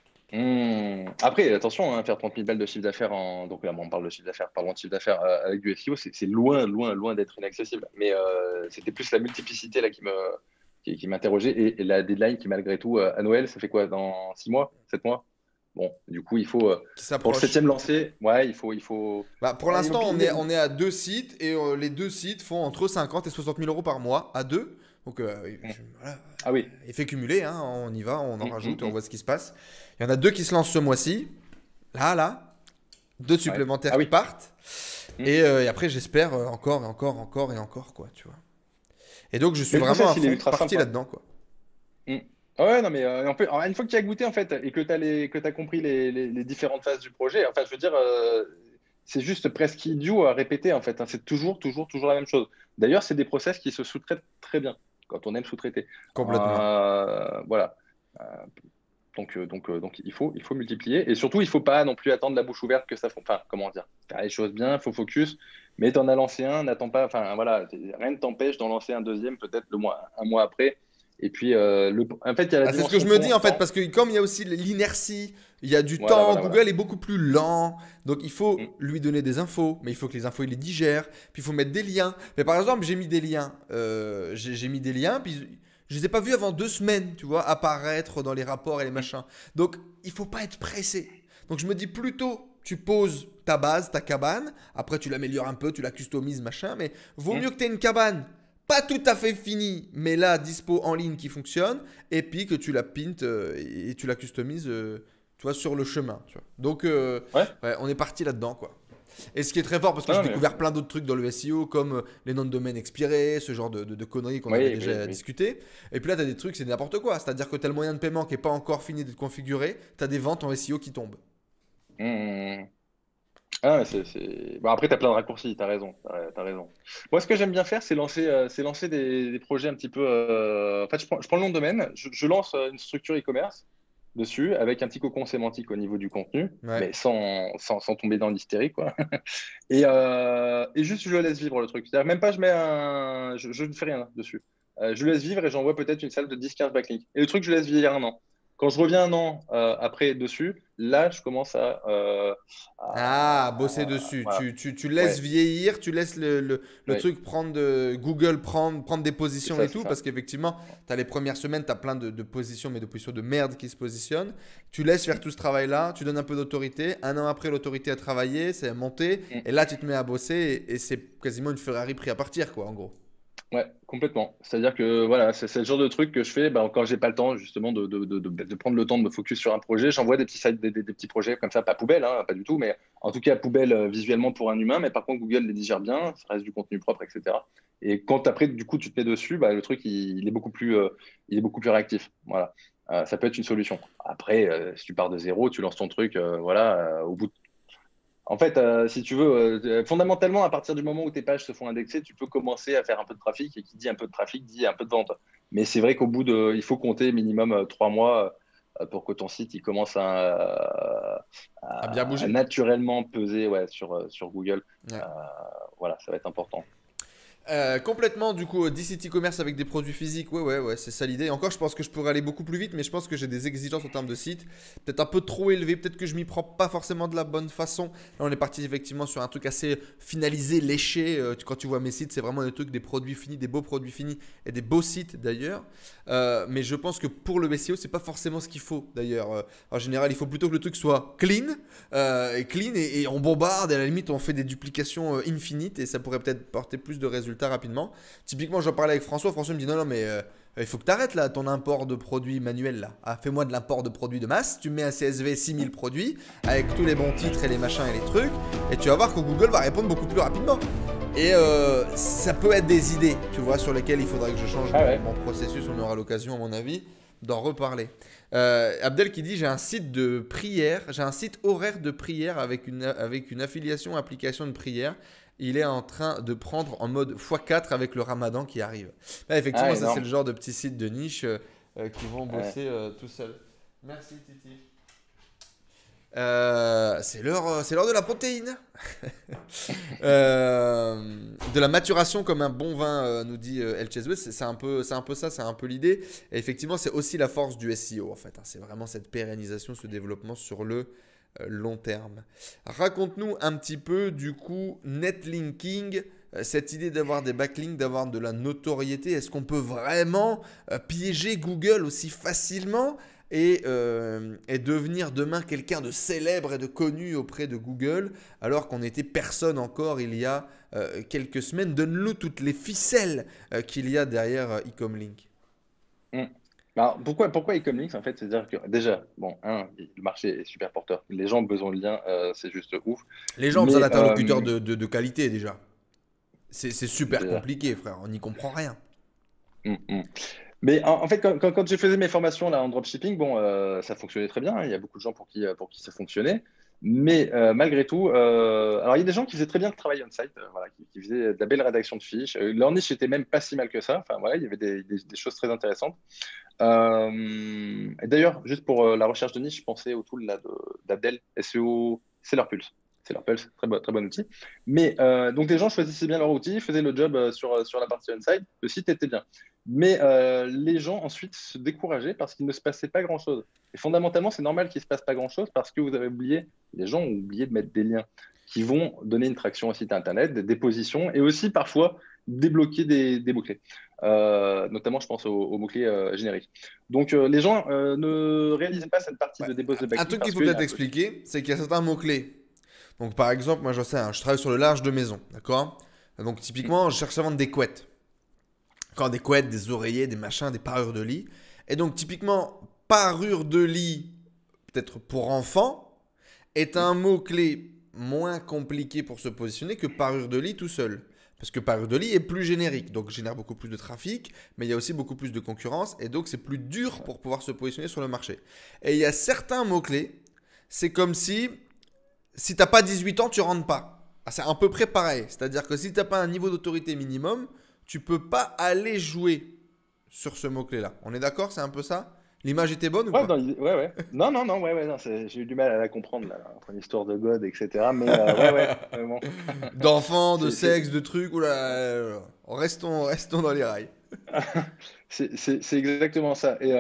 Après, attention, faire 30 000 balles de chiffre d'affaires donc là, on parle de chiffre d'affaires, parlons de chiffre d'affaires avec du SEO, c'est loin d'être inaccessible. Mais c'était plus la multiplicité là qui m'interrogeait et la deadline qui, malgré tout, à Noël, ça fait quoi, dans 6 mois, 7 mois? Bon, du coup, il faut pour le 7e lancé, ouais, il faut. Bah, pour l'instant, on est à 2 sites et les 2 sites font entre 50 et 60 000 euros par mois à 2. Donc, voilà. Ah oui. Effet cumulé, hein, on y va, on en rajoute, on voit ce qui se passe. Il y en a 2 qui se lancent ce mois-ci. Là. 2 supplémentaires qui partent. Et après, j'espère encore, quoi, tu vois. Et donc, je suis vraiment parti là-dedans, quoi. Ouais, non, mais une fois que tu as goûté, en fait, et que tu as compris les différentes phases du projet, enfin, je veux dire, c'est juste presque idiot à répéter, en fait. Hein. C'est toujours la même chose. D'ailleurs, c'est des process qui se sous-traitent très bien quand on aime sous-traiter. Complètement. Voilà. Donc, il faut multiplier. Et surtout, il ne faut pas non plus attendre la bouche ouverte que ça fasse. Enfin, comment dire, faire les choses bien, il faut focus. Mais tu en as lancé un, n'attends pas. Enfin, voilà, rien ne t'empêche d'en lancer un deuxième, peut-être un mois après. Et puis, en fait, il y a la c'est ce que je me dis, en fait, parce que comme il y a aussi l'inertie, il y a du temps, Google est beaucoup plus lent. Donc, il faut lui donner des infos, mais il faut que les infos, il les digère. Puis, il faut mettre des liens. Mais par exemple, j'ai mis des liens. Puis je les ai pas vus avant 2 semaines, tu vois, apparaître dans les rapports et les machins. Donc, il faut pas être pressé. Donc, je me dis plutôt, tu poses ta base, ta cabane. Après, tu l'améliores un peu, tu la customises, machin. Mais vaut mieux que tu aies une cabane pas tout à fait finie, mais là, dispo en ligne qui fonctionne. Et puis que tu la pintes et tu la customises, tu vois, sur le chemin. Tu vois. Donc, on est parti là-dedans, quoi. Et ce qui est très fort, parce que Non, j'ai mais- découvert plein d'autres trucs dans le SEO, comme les noms de domaine expirés, ce genre de conneries qu'on Oui, avait oui, déjà oui. discuté. Et puis là, tu as des trucs, c'est n'importe quoi. C'est-à-dire que tu as le moyen de paiement qui n'est pas encore fini d'être configuré, tu as des ventes en SEO qui tombent. Mmh. Ah, mais Bon, après, tu as plein de raccourcis, tu as raison, t'as raison. Moi, ce que j'aime bien faire, c'est lancer des projets un petit peu. En fait, je prends le nom de domaine, je lance une structure e-commerce dessus avec un petit cocon sémantique au niveau du contenu, Ouais. mais sans tomber dans l'hystérie, quoi. Et juste, je laisse vivre le truc. C'est-à-dire, même pas, je ne fais rien dessus. Je laisse vivre et j'envoie peut-être une salle de 10-15 backlinks. Et le truc, je laisse vieillir un an. Quand je reviens un an après dessus, là, je commence Ah, bosser dessus. voilà. Tu laisses Ouais, vieillir, tu laisses le ouais, truc prendre Google prendre des positions et c'est tout, ça. parce qu'effectivement, tu as les premières semaines, tu as plein de positions, mais de positions de merde qui se positionnent. Tu laisses faire tout ce travail-là, tu donnes un peu d'autorité. Un an après, l'autorité a travaillé, c'est monté, Mm. et là, tu te mets à bosser, et c'est quasiment une Ferrari pris à partir, quoi, en gros. Ouais, complètement. C'est-à-dire que voilà, c'est le genre de truc que je fais quand j'ai pas le temps justement de prendre le temps de me focus sur un projet. J'envoie des petits sites, des petits projets comme ça, pas poubelle, hein, pas du tout, mais en tout cas poubelle visuellement pour un humain. Mais par contre, Google les digère bien, ça reste du contenu propre, etc. Et quand après, du coup, tu te mets dessus, le truc il est beaucoup plus réactif. Voilà. Ça peut être une solution. Après, si tu pars de zéro, tu lances ton truc, au bout de En fait, si tu veux, fondamentalement, à partir du moment où tes pages se font indexer, tu peux commencer à faire un peu de trafic et qui dit un peu de trafic dit un peu de vente. Mais c'est vrai il faut compter minimum 3 mois pour que ton site il commence À bien à bouger. naturellement peser ouais, sur Google. Ouais. Euh, voilà, ça va être important. Complètement, du coup, DCT commerce avec des produits physiques, ouais, c'est ça l'idée. Encore, je pense que je pourrais aller beaucoup plus vite, mais je pense que j'ai des exigences en termes de site, peut-être un peu trop élevées, peut-être que je m'y prends pas forcément de la bonne façon. Là, on est parti effectivement sur un truc assez finalisé, léché. Quand tu vois mes sites, c'est vraiment des trucs, des produits finis, des beaux produits finis et des beaux sites d'ailleurs. Mais je pense que pour le SEO, c'est pas forcément ce qu'il faut d'ailleurs. En général, il faut plutôt que le truc soit clean et on bombarde et à la limite, on fait des duplications infinies et ça pourrait peut-être porter plus de résultats rapidement. Typiquement, j'en parlais avec François. François me dit non, mais il faut que tu arrêtes là ton import de produits manuels là. Ah, fais-moi de l'import de produits de masse. Tu mets un CSV 6000 produits avec tous les bons titres et les machins et les trucs. Et tu vas voir que Google va répondre beaucoup plus rapidement. Et ça peut être des idées, tu vois, sur lesquelles il faudrait que je change Ah ouais. mon processus. On aura l'occasion, à mon avis, d'en reparler. Abdel qui dit j'ai un site de prière, j'ai un site horaire de prière avec une affiliation application de prière. Il est en train de prendre en mode x4 avec le ramadan qui arrive. Là, effectivement, Ah, ça c'est énorme. le genre de petits sites de niche qui vont Ouais. bosser tout seuls. Merci Titi. C'est l'heure de la protéine. De la maturation comme un bon vin, nous dit El Chesbe. C'est un peu ça, c'est un peu l'idée. Et effectivement, c'est aussi la force du SEO en fait. C'est vraiment cette pérennisation, ce développement sur le long terme. Raconte-nous un petit peu du coup netlinking, cette idée d'avoir des backlinks, d'avoir de la notoriété. Est-ce qu'on peut vraiment piéger Google aussi facilement et devenir demain quelqu'un de célèbre et de connu auprès de Google alors qu'on n'était personne encore il y a quelques semaines? Donne-nous toutes les ficelles qu'il y a derrière Ecomlink. Mm. Alors, pourquoi Ecomlinks en fait? C'est-à-dire que déjà, bon, le marché est super porteur. Les gens ont besoin de liens, c'est juste ouf. Les gens ont besoin Mais d'interlocuteurs de qualité déjà. C'est super déjà, compliqué, frère. On n'y comprend rien. mm, mm. Mais en fait, quand je faisais mes formations là en dropshipping, bon, ça fonctionnait très bien, hein. Il y a beaucoup de gens pour qui ça fonctionnait. Mais malgré tout, alors il y a des gens qui faisaient très bien le travail on-site, voilà, qui faisaient de la belle rédaction de fiches. Leur niche était même pas si mal que ça. Enfin voilà, il y avait des choses très intéressantes. Et d'ailleurs, juste pour la recherche de niche, je pensais au tool là d'Abdel, SEO, c'est leur Pulse. C'est leur Pulse, très bon outil. Mais donc les gens choisissaient bien leur outil, faisaient le job sur la partie on-site, le site était bien. Mais les gens ensuite se décourageaient parce qu'il ne se passait pas grand-chose. Et fondamentalement, c'est normal qu'il ne se passe pas grand-chose parce que les gens ont oublié de mettre des liens qui vont donner une traction au site internet, des positions et aussi parfois débloquer des mots-clés. Notamment, je pense aux mots-clés génériques. Donc, les gens ne réalisent pas cette partie Ouais. de débauche de Un backlink truc qu'il parce faut qu'il y a peut-être expliquer, c'est qu'il y a certains mots-clés. Donc par exemple, moi j'en sais, je travaille sur le large de maison, d'accord? Donc typiquement, je cherche à vendre des couettes. Quand des couettes, des oreillers, des machins, des parures de lit. Et donc typiquement, parure de lit, peut-être pour enfants, est un mot-clé moins compliqué pour se positionner que parure de lit tout seul. Parce que parure de lit est plus générique, donc génère beaucoup plus de trafic, mais il y a aussi beaucoup plus de concurrence, et donc c'est plus dur pour pouvoir se positionner sur le marché. Et il y a certains mots-clés, c'est comme si tu n'as pas 18 ans, tu rentres pas. Ah, c'est à peu près pareil, c'est-à-dire que si tu n'as pas un niveau d'autorité minimum, tu peux pas aller jouer sur ce mot-clé-là. On est d'accord, c'est un peu ça? L'image était bonne ou Ouais, pas? ouais. Non, non, j'ai eu du mal à la comprendre, là, entre l'histoire de God, etc. Mais ouais, vraiment. D'enfants, de C'est, c'est- sexe, de trucs, oula, restons dans les rails. c'est exactement ça. Et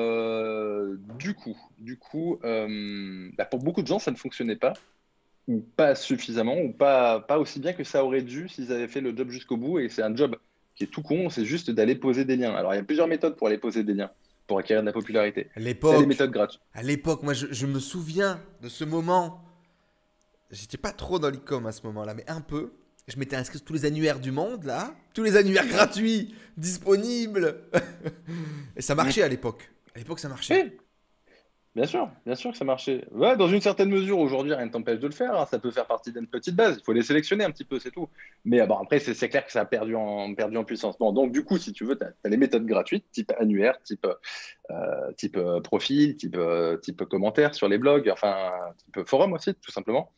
pour beaucoup de gens, ça ne fonctionnait pas, ou pas suffisamment, ou pas aussi bien que ça aurait dû s'ils avaient fait le job jusqu'au bout. Et c'est un job qui est tout con, c'est juste d'aller poser des liens. Alors, il y a plusieurs méthodes pour aller poser des liens, pour acquérir de la popularité. À Tu as les l'époque, méthodes gratuites. moi je me souviens de ce moment. J'étais pas trop dans l'e-com à ce moment-là, mais un peu. Je m'étais inscrit sur tous les annuaires du monde, là. Tous les annuaires gratuits, disponibles. Et ça marchait à l'époque. À l'époque, ça marchait. Oui, bien sûr que ça marchait. Ouais, dans une certaine mesure, aujourd'hui, rien ne t'empêche de le faire, hein. Ça peut faire partie d'une petite base. Il faut les sélectionner un petit peu, c'est tout. Mais bon, après, c'est clair que ça a perdu en puissance. Bon, donc, du coup, si tu veux, tu as les méthodes gratuites, type annuaire, type profil, type commentaire sur les blogs, enfin, type forum aussi, tout simplement.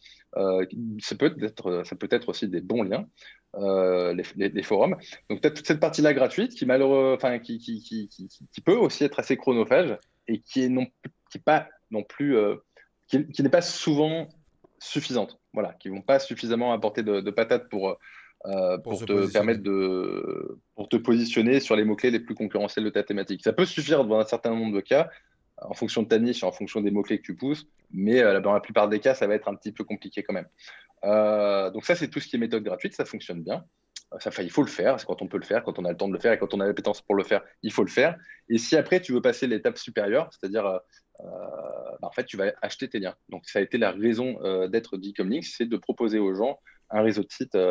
Ça peut être aussi des bons liens, les forums. Donc, tu as toute cette partie-là gratuite qui, malheureux, enfin, qui peut aussi être assez chronophage et qui est pas non plus, qui n'est pas souvent suffisante. Voilà, qui vont pas suffisamment apporter de patates Pour pour se te positionner. permettre pour te positionner sur les mots-clés les plus concurrentiels de ta thématique. Ça peut suffire dans un certain nombre de cas, en fonction de ta niche et en fonction des mots-clés que tu pousses, mais dans la plupart des cas, ça va être un petit peu compliqué quand même. Donc ça, c'est tout ce qui est méthode gratuite, ça fonctionne bien. Il faut le faire, c'est quand on peut le faire, quand on a le temps de le faire et quand on a l'appétence pour le faire, il faut le faire. Et si après tu veux passer l'étape supérieure, c'est-à-dire en fait tu vas acheter tes liens. Donc ça a été la raison d'être d'Ecomlinks, c'est de proposer aux gens un réseau de sites,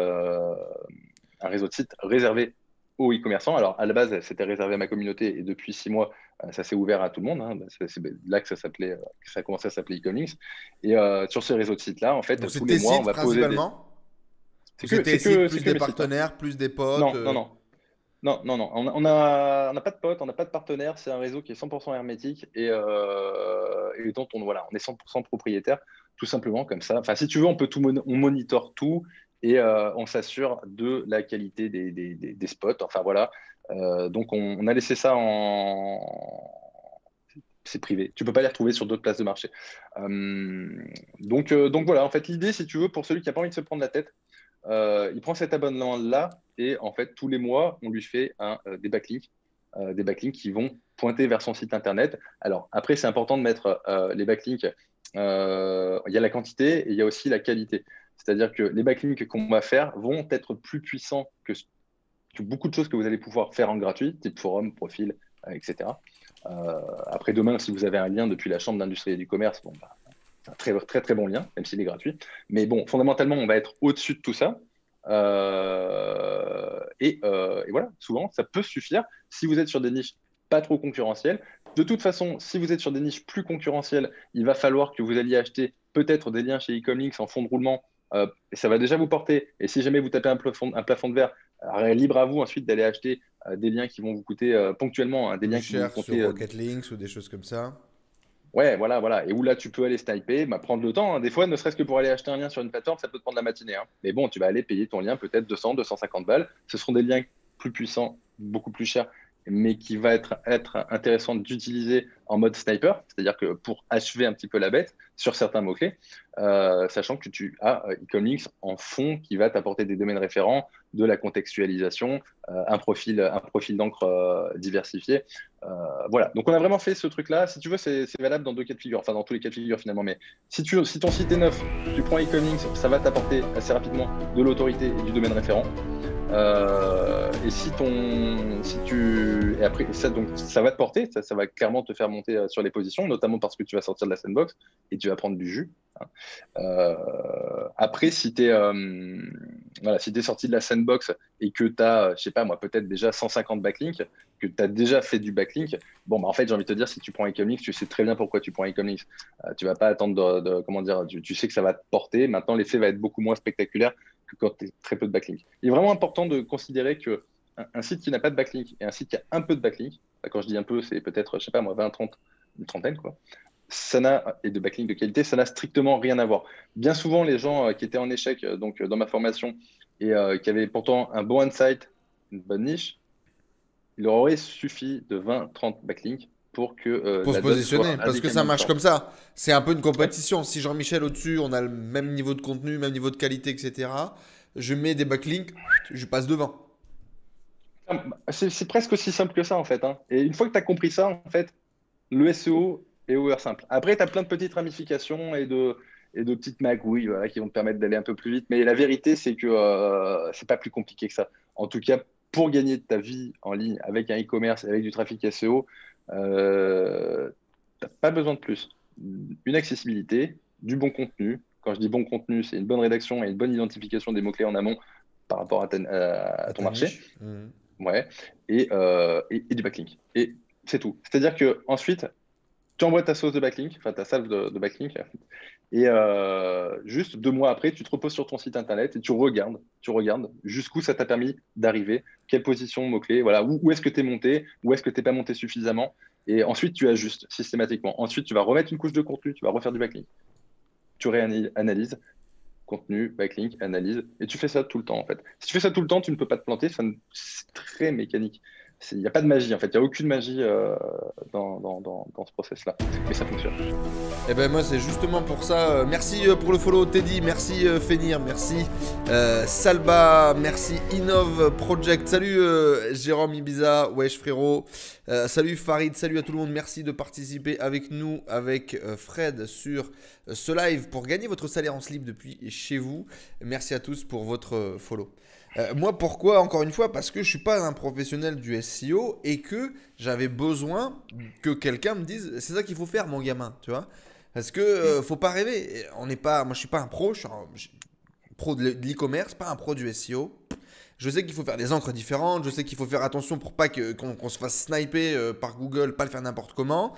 réservé aux e-commerçants. Alors à la base, c'était réservé à ma communauté et depuis 6 mois, ça s'est ouvert à tout le monde, hein. C'est là que ça a commencé à s'appeler Ecomlinks. Et sur ce réseau de sites-là, en fait, Donc tous c'est les tes mois, on sites va poser des. principalement? Ou c'est tes C'est sites que, plus c'est que des mes sites, hein. partenaires, plus des potes? Non, non, non. Non. On n'a pas de potes, on n'a pas de partenaires. C'est un réseau qui est 100% hermétique et dont on est 100% propriétaire, tout simplement comme ça. Enfin, si tu veux, on monitore tout et on s'assure de la qualité des spots. Enfin, voilà. Donc, on a laissé ça c'est privé. Tu peux pas les retrouver sur d'autres places de marché. Donc voilà, en fait, l'idée, si tu veux, pour celui qui n'a pas envie de se prendre la tête, il prend cet abonnement-là et en fait, tous les mois, on lui fait des backlinks qui vont pointer vers son site internet. Alors, après, c'est important de mettre les backlinks. Il y a la quantité et il y a aussi la qualité. C'est-à-dire que les backlinks qu'on va faire vont être plus puissants que beaucoup de choses que vous allez pouvoir faire en gratuit, type forum, profil, etc. Après, demain, si vous avez un lien depuis la Chambre d'industrie et du commerce, bon, c'est un très, très, très bon lien, même s'il est gratuit. Mais bon, fondamentalement, on va être au-dessus de tout ça. Et voilà, souvent, ça peut suffire si vous êtes sur des niches pas trop concurrentielles. De toute façon, si vous êtes sur des niches plus concurrentielles, il va falloir que vous alliez acheter peut-être des liens chez Ecomlinks en fond de roulement. Et ça va déjà vous porter. Et si jamais vous tapez un plafond de verre, libre à vous ensuite d'aller acheter des liens qui vont vous coûter ponctuellement, hein, des Plus liens qui vont vous cher sur coûter. Rocket Links ou des choses comme ça? Ouais, voilà. Et où là, tu peux aller sniper, prendre le temps, hein. Des fois, ne serait-ce que pour aller acheter un lien sur une plateforme, ça peut te prendre la matinée, hein. Mais bon, tu vas aller payer ton lien peut-être 200, 250 balles. Ce seront des liens plus puissants, beaucoup plus chers, mais qui va être intéressant d'utiliser en mode sniper, c'est-à-dire que pour achever un petit peu la bête sur certains mots-clés, sachant que tu as Ecomlinks en fond qui va t'apporter des domaines référents, de la contextualisation, un profil d'encre diversifié. Voilà, donc on a vraiment fait ce truc-là. Si tu veux, c'est valable dans 2 cas de figure, enfin dans tous les cas de figure finalement. Mais si ton site est neuf, tu prends Ecomlinks, ça va t'apporter assez rapidement de l'autorité et du domaine référent. Et et après ça, donc ça va te porter, ça va clairement te faire monter sur les positions, notamment parce que tu vas sortir de la sandbox et tu vas prendre du jus. Hein. Après, si t'es sorti de la sandbox et que tu as, je sais pas moi, peut-être déjà 150 backlinks, que tu as déjà fait du backlink, bon, bah, en fait, j'ai envie de te dire, si tu prends Ecomlinks, tu sais très bien pourquoi tu prends Ecomlinks. Tu vas pas attendre comment dire, tu sais que ça va te porter. Maintenant, l'effet va être beaucoup moins spectaculaire que quand tu as très peu de backlink. Il est vraiment important de considérer que un site qui n'a pas de backlink et un site qui a un peu de backlink, quand je dis un peu, c'est peut-être, je sais pas moi, 20, 30, une trentaine, quoi. Et de backlink de qualité, ça n'a strictement rien à voir. Bien souvent, les gens qui étaient en échec donc, dans ma formation et qui avaient pourtant un bon insight, une bonne niche, il leur aurait suffi de 20, 30 backlinks pour que Pour se la doc soit positionner, parce que ça radicalement marche différente. comme ça. C'est un peu une Ouais. compétition. Si Jean-Michel au-dessus, on a le même niveau de contenu, même niveau de qualité, etc. Je mets des backlinks, je passe devant. C'est presque aussi simple que ça, en fait. Hein. Et une fois que tu as compris ça, en fait, le SEO est over simple. Après, tu as plein de petites ramifications et de petites magouilles voilà, qui vont te permettre d'aller un peu plus vite. Mais la vérité, c'est que c'est pas plus compliqué que ça. En tout cas, pour gagner ta vie en ligne avec un e-commerce, avec du trafic SEO, tu n'as pas besoin de plus. Une accessibilité, du bon contenu. Quand je dis bon contenu, c'est une bonne rédaction et une bonne identification des mots-clés en amont par rapport à À ton ta marché. niche. Mhm. Ouais. Et du backlink. Et c'est tout. C'est-à-dire que ensuite, tu envoies ta sauce de backlink, enfin ta salve de backlink, et juste 2 mois après, tu te reposes sur ton site internet et tu regardes jusqu'où ça t'a permis d'arriver, quelle position mot-clé, voilà, où est-ce que tu es monté, où est-ce que tu n'es pas monté suffisamment, et ensuite tu ajustes systématiquement. Ensuite, tu vas remettre une couche de contenu, tu vas refaire du backlink, tu réanalyses, contenu, backlink, analyse, et tu fais ça tout le temps en fait. Si tu fais ça tout le temps, tu ne peux pas te planter, c'est très mécanique. Il n'y a pas de magie en fait, il n'y a aucune magie dans ce process-là, mais ça fonctionne. Et ben moi c'est justement pour ça. Merci pour le follow Teddy, merci Fenir, merci Salba, merci Innov Project, salut Jérôme Ibiza, wesh frérot, salut Farid, salut à tout le monde, merci de participer avec nous, avec Fred sur ce live pour gagner votre salaire en slip depuis chez vous. Merci à tous pour votre follow. Moi, pourquoi? Encore une fois, parce que je suis pas un professionnel du SEO et que j'avais besoin que quelqu'un me dise c'est ça qu'il faut faire, mon gamin, tu vois. Parce que faut pas rêver. On n'est pas, moi, je suis pas un pro, je suis un pro de l'e-commerce, pas un pro du SEO. Je sais qu'il faut faire des encres différentes, je sais qu'il faut faire attention pour pas qu'on se fasse sniper par Google, pas le faire n'importe comment.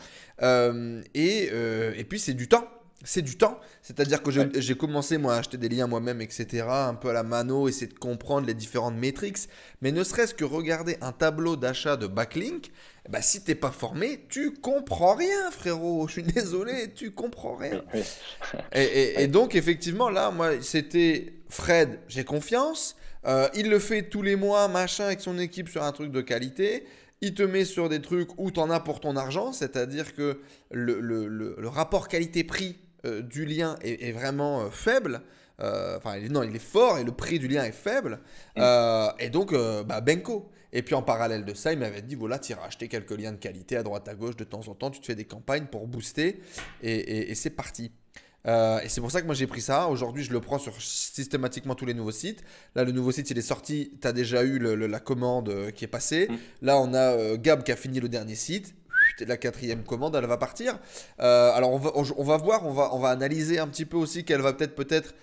Et puis c'est du temps. C'est du temps. C'est-à-dire que Ouais. j'ai commencé moi à acheter des liens moi-même, etc. Un peu à la mano, essayer de comprendre les différentes métriques. Mais ne serait-ce que regarder un tableau d'achat de backlink, bah, si t'es pas formé, tu comprends rien, frérot. Je suis désolé, tu comprends rien. Oui, oui. Et Ouais. donc, effectivement, là, moi, c'était Fred, j'ai confiance. Il le fait tous les mois, machin, avec son équipe sur un truc de qualité. Il te met sur des trucs où tu en as pour ton argent, c'est-à-dire que le rapport qualité-prix du lien est vraiment faible. Enfin, non, il est fort et le prix du lien est faible. Mm. Et donc, bah, Benko. Et puis en parallèle de ça, il m'avait dit voilà, tu iras acheter quelques liens de qualité à droite à gauche de temps en temps, tu te fais des campagnes pour booster et c'est parti. Et c'est pour ça que moi j'ai pris ça. Aujourd'hui, je le prends sur systématiquement tous les nouveaux sites. Là, le nouveau site, il est sorti. Tu as déjà eu la commande qui est passée. Mm. Là, on a Gab qui a fini le dernier site. La 4e commande, elle va partir. Alors, on va voir, on va analyser un petit peu aussi quelle va peut-être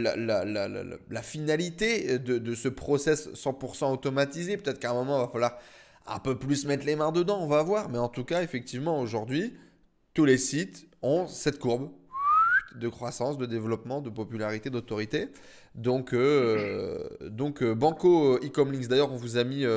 la finalité de ce process 100% automatisé. Peut-être qu'à un moment, il va falloir un peu plus mettre les mains dedans. On va voir. Mais en tout cas, effectivement, aujourd'hui, tous les sites ont cette courbe de croissance, de développement, de popularité, d'autorité. Donc Banco Ecomlinks, d'ailleurs, on vous a mis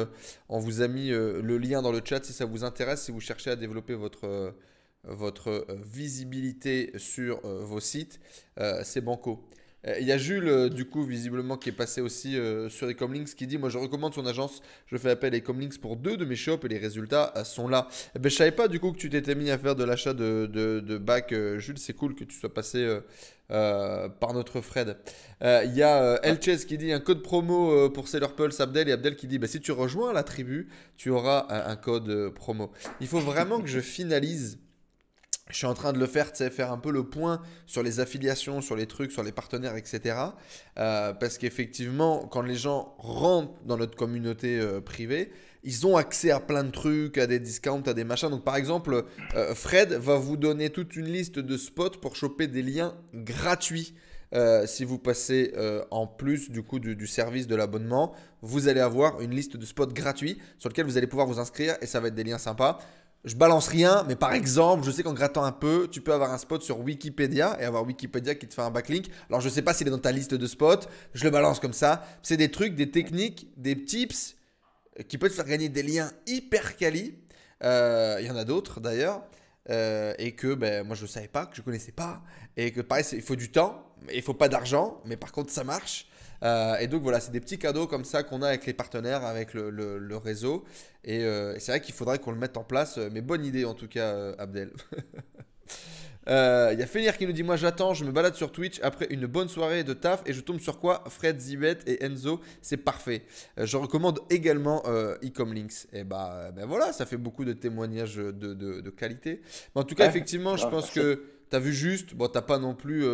le lien dans le chat si ça vous intéresse, si vous cherchez à développer votre visibilité sur vos sites, c'est Banco. Il y a Jules, du coup, visiblement, qui est passé aussi sur Ecomlinks, qui dit moi, je recommande son agence, je fais appel à Ecomlinks pour 2 de mes shops et les résultats sont là. Eh ben, je savais pas, du coup, que tu t'étais mis à faire de l'achat de bac. Jules, c'est cool que tu sois passé par notre Fred. Il y a Elches qui dit un code promo pour Seller Pulse, Abdel, et Abdel qui dit bah, si tu rejoins la tribu, tu auras un code promo. Il faut vraiment que je finalise Je suis en train de le faire, tu sais, faire un peu le point sur les affiliations, sur les trucs, sur les partenaires, etc. Parce qu'effectivement, quand les gens rentrent dans notre communauté privée, ils ont accès à plein de trucs, à des discounts, à des machins. Donc par exemple, Fred va vous donner toute une liste de spots pour choper des liens gratuits. Si vous passez en plus du coup du service de l'abonnement, vous allez avoir une liste de spots gratuits sur lesquels vous allez pouvoir vous inscrire et ça va être des liens sympas. Je balance rien, mais par exemple, je sais qu'en grattant un peu, tu peux avoir un spot sur Wikipédia et avoir Wikipédia qui te fait un backlink. Alors, je ne sais pas s'il est dans ta liste de spots, je le balance comme ça. C'est des trucs, des techniques, des tips qui peuvent te faire gagner des liens hyper quali. Il y en a d'autres d'ailleurs. Et que moi, je ne savais pas, que je ne connaissais pas. Et que pareil, il faut du temps, mais il ne faut pas d'argent. Mais par contre, ça marche. Et donc voilà, c'est des petits cadeaux comme ça qu'on a avec les partenaires, avec le réseau. Et c'est vrai qu'il faudrait qu'on le mette en place. Mais bonne idée en tout cas, Abdel. Il y a Fenir qui nous dit: moi j'attends, je me balade sur Twitch après une bonne soirée de taf et je tombe sur quoi? Fred, Zibet et Enzo, c'est parfait. Je recommande également Ecomlinks. Et ben voilà, ça fait beaucoup de témoignages de qualité. Mais en tout cas, effectivement, je pense que tu as vu juste. Bon, t'as pas non plus.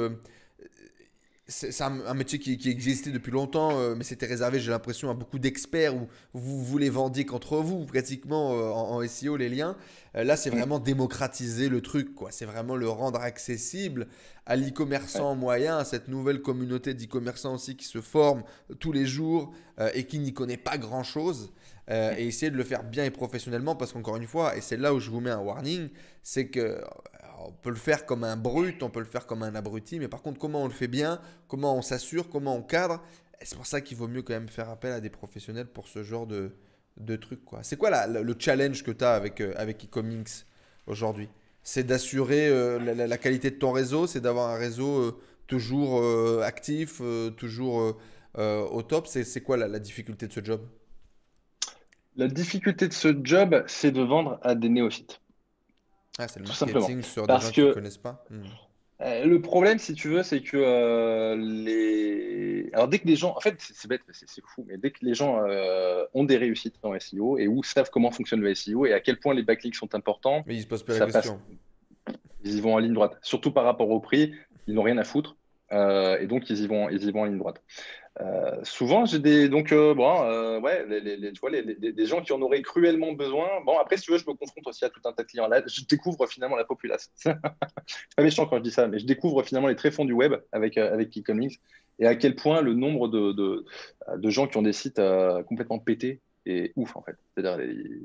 C'est un métier qui existait depuis longtemps, mais c'était réservé, j'ai l'impression, à beaucoup d'experts où vous les vendiez qu'entre vous, pratiquement en SEO, les liens. Là, c'est vraiment démocratiser le truc, quoi. C'est vraiment le rendre accessible à l'e-commerçant moyen, à cette nouvelle communauté d'e-commerçants aussi qui se forme tous les jours et qui n'y connaît pas grand-chose. Et essayer de le faire bien et professionnellement, parce qu'encore une fois, et c'est là où je vous mets un warning, c'est que on peut le faire comme un brut, on peut le faire comme un abruti, mais par contre, comment on le fait bien, comment on s'assure, comment on cadre, c'est pour ça qu'il vaut mieux quand même faire appel à des professionnels pour ce genre de trucs, quoi. C'est quoi le challenge que tu as avec Ecomlinks aujourd'hui? C'est d'assurer la qualité de ton réseau, c'est d'avoir un réseau toujours actif, toujours au top. C'est quoi la difficulté de ce job? La difficulté de ce job, c'est de vendre à des néophytes. Ah, c'est le Tout simplement. marketing sur des gens Parce qui ne que connaissent pas. le problème, si tu veux, c'est que Alors, dès que les gens. En fait, c'est bête, c'est fou, mais dès que les gens ont des réussites en SEO et ou savent comment fonctionne le SEO et à quel point les backlinks sont importants, Mais ils se posent pas la ça passe. question. Ils y vont en ligne droite. Surtout par rapport au prix, ils n'ont rien à foutre. Et donc, ils y vont en ligne droite. Souvent, j'ai des. Donc, ouais, tu vois, des gens qui en auraient cruellement besoin. Bon, après, si tu veux, je me confronte aussi à tout un tas de clients. Là, je découvre finalement la populace. C'est pas méchant quand je dis ça, mais je découvre finalement les tréfonds du web avec Ecomlinks et à quel point le nombre de gens qui ont des sites complètement pétés est ouf, en fait. C'est-à-dire,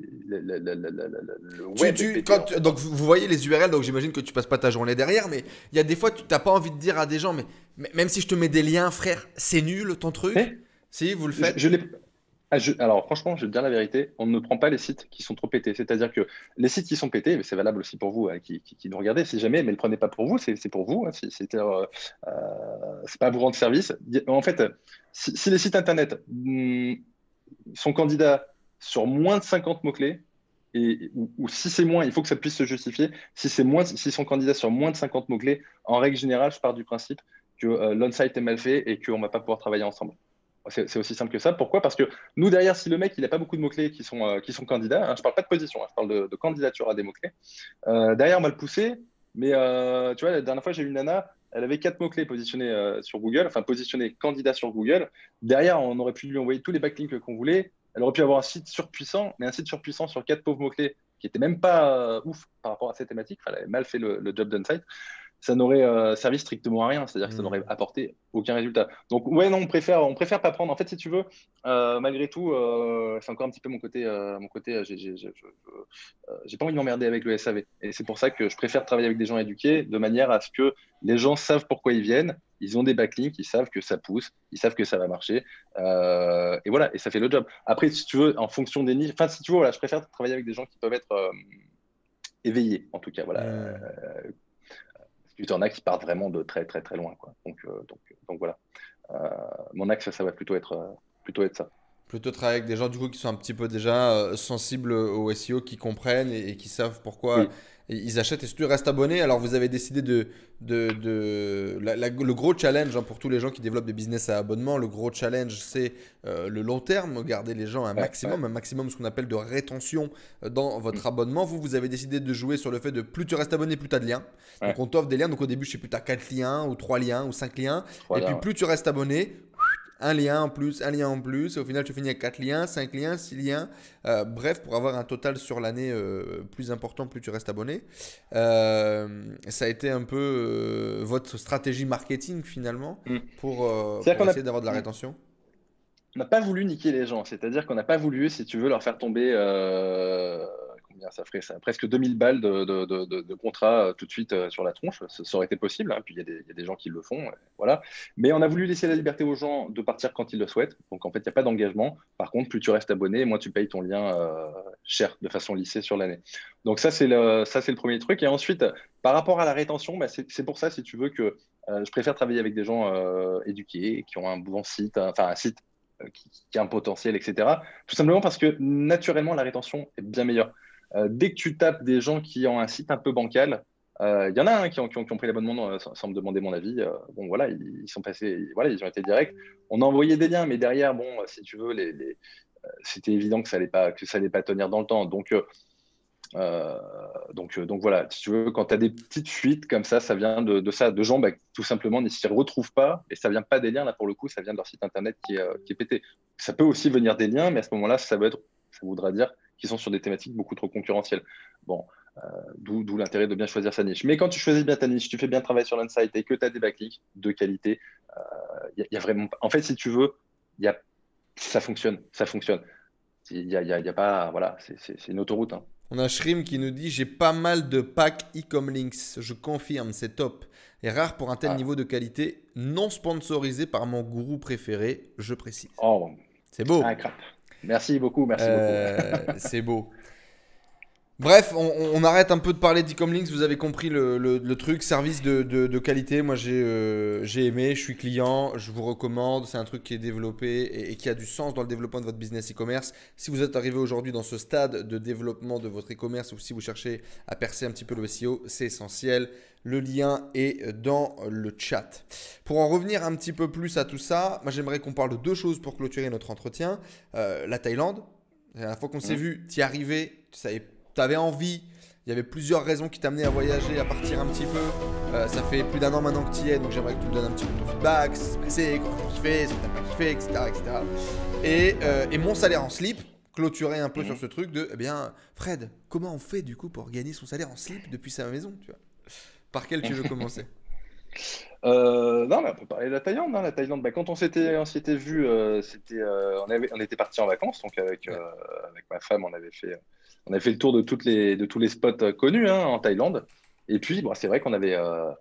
le web est pété, en fait. Donc vous voyez les URL, donc j'imagine que tu passes pas ta journée derrière, mais il y a des fois tu n'as pas envie de dire à des gens, mais même si je te mets des liens, frère, c'est nul ton truc. Mais Si vous le je, faites. je l'ai. Alors, franchement, je vais te dire la vérité, on ne prend pas les sites qui sont trop pétés. C'est-à-dire que les sites qui sont pétés, mais c'est valable aussi pour vous qui nous regardez, si jamais, mais ne le prenez pas pour vous, c'est pour vous. Hein, c'est pas à vous rendre service. En fait, si les sites internet sont candidats sur moins de 50 mots-clés, ou si c'est moins, il faut que ça puisse se justifier. S'ils sont candidats sur moins de 50 mots-clés, en règle générale, je pars du principe que l'on-site est mal fait et qu'on ne va pas pouvoir travailler ensemble. C'est aussi simple que ça. Pourquoi? Parce que nous, derrière, si le mec, il n'a pas beaucoup de mots-clés qui sont candidats, hein, je ne parle pas de position, hein, je parle de candidature à des mots-clés, derrière, on va le pousser. Mais tu vois, la dernière fois, j'ai eu une nana, elle avait 4 mots-clés positionnés sur Google, enfin positionnés candidat sur Google. Derrière, on aurait pu lui envoyer tous les backlinks qu'on voulait. Elle aurait pu avoir un site surpuissant, mais un site surpuissant sur 4 pauvres mots-clés qui n'était même pas ouf par rapport à cette thématique. Enfin, elle avait mal fait le job d'on-site. Ça n'aurait servi strictement à rien, c'est-à-dire que ça n'aurait apporté aucun résultat. Donc ouais, non, on préfère pas prendre. En fait, si tu veux, malgré tout, c'est encore un petit peu mon côté, j'ai pas envie de m'emmerder avec le SAV. Et c'est pour ça que je préfère travailler avec des gens éduqués, de manière à ce que les gens savent pourquoi ils viennent, ils ont des backlinks, ils savent que ça pousse, ils savent que ça va marcher, et voilà, et ça fait le job. Après, si tu veux, en fonction des niches, enfin, si tu veux, voilà, je préfère travailler avec des gens qui peuvent être éveillés, en tout cas, voilà. Il y en a qui partent vraiment de très très très loin, quoi. Donc voilà. Mon axe, ça va plutôt être ça. Plutôt travailler avec des gens du coup qui sont un petit peu déjà sensibles au SEO, qui comprennent et qui savent pourquoi Oui. ils achètent et si tu restes abonné, alors vous avez décidé le gros challenge pour tous les gens qui développent des business à abonnement, le gros challenge c'est le long terme, garder les gens un maximum ce qu'on appelle de rétention dans votre abonnement. Vous avez décidé de jouer sur le fait de plus tu restes abonné, plus tu as de liens. Donc on t'offre des liens, donc au début je sais plus, tu as 4 liens ou 3 liens ou 5 liens. Et puis plus tu restes abonné, un lien en plus, et au final tu finis avec 4 liens, 5 liens, 6 liens, bref, pour avoir un total sur l'année plus important, plus tu restes abonné. Ça a été un peu votre stratégie marketing finalement pour essayer d'avoir de la rétention. On n'a pas voulu niquer les gens, c'est-à-dire qu'on n'a pas voulu, si tu veux, leur faire tomber, combien ça ferait ça, presque 2000 balles de contrat tout de suite sur la tronche, ça aurait été possible, hein. Puis il y a des gens qui le font, voilà. Mais on a voulu laisser la liberté aux gens de partir quand ils le souhaitent, donc en fait il n'y a pas d'engagement. Par contre, plus tu restes abonné, moins tu payes ton lien cher, de façon lissée sur l'année. Donc ça c'est le premier truc. Et ensuite, par rapport à la rétention, c'est pour ça, si tu veux, que je préfère travailler avec des gens éduqués, qui ont un bon site, enfin un site qui a un potentiel, etc. Tout simplement parce que naturellement, la rétention est bien meilleure. Dès que tu tapes des gens qui ont un site un peu bancal, il y en a qui ont pris l'abonnement sans me demander mon avis. Bon, voilà, ils sont passés, voilà, ils ont été directs. On a envoyé des liens, mais derrière, bon, si tu veux, c'était évident que ça allait pas tenir dans le temps. Donc voilà, si tu veux, quand tu as des petites fuites comme ça vient de ça, de gens tout simplement ne s'y retrouvent pas, et ça vient pas des liens, là pour le coup, ça vient de leur site internet qui est pété. Ça peut aussi venir des liens, mais à ce moment-là, ça voudra dire qu'ils sont sur des thématiques beaucoup trop concurrentielles. Bon, d'où l'intérêt de bien choisir sa niche. Mais quand tu choisis bien ta niche, tu fais bien travailler sur l'insight et que tu as des backlinks de qualité, y a vraiment, en fait, si tu veux, ça fonctionne. Il y a pas, voilà, c'est une autoroute, hein. On a Shrim qui nous dit: j'ai pas mal de packs e-com links. Je confirme, c'est top. Et rare pour un tel niveau de qualité, non sponsorisé par mon gourou préféré, je précise. Oh, c'est beau. Ah, crap. Merci beaucoup. C'est beau. Bref, on arrête un peu de parler d'e-com links. Vous avez compris le truc, service de qualité. Moi, j'ai aimé, je suis client, je vous recommande. C'est un truc qui est développé et qui a du sens dans le développement de votre business e-commerce. Si vous êtes arrivé aujourd'hui dans ce stade de développement de votre e-commerce ou si vous cherchez à percer un petit peu le SEO, c'est essentiel. Le lien est dans le chat. Pour en revenir un petit peu plus à tout ça, moi, j'aimerais qu'on parle de 2 choses pour clôturer notre entretien. La Thaïlande. La dernière fois qu'on s'est vu, tu y arrivais, tu avais envie, il y avait plusieurs raisons qui t'amenaient à voyager, à partir un petit peu. Ça fait plus d'1 an maintenant que tu y es, donc j'aimerais que tu me donnes un petit peu ton feedback, ce qui s'est passé, comment tu as kiffé, ce que tu n'as pas kiffé, etc. Et mon salaire en slip, clôturer un peu sur ce truc de, eh bien, Fred, comment on fait du coup pour gagner son salaire en slip depuis sa maison, tu vois? Par quel tu veux commencer? Non, mais on peut parler de la Thaïlande. La Thaïlande, quand on s'était vu, on était partis en vacances, donc avec ma femme, on avait fait le tour de tous les spots connus, hein, en Thaïlande. Et puis, bon, c'est vrai qu'on avait,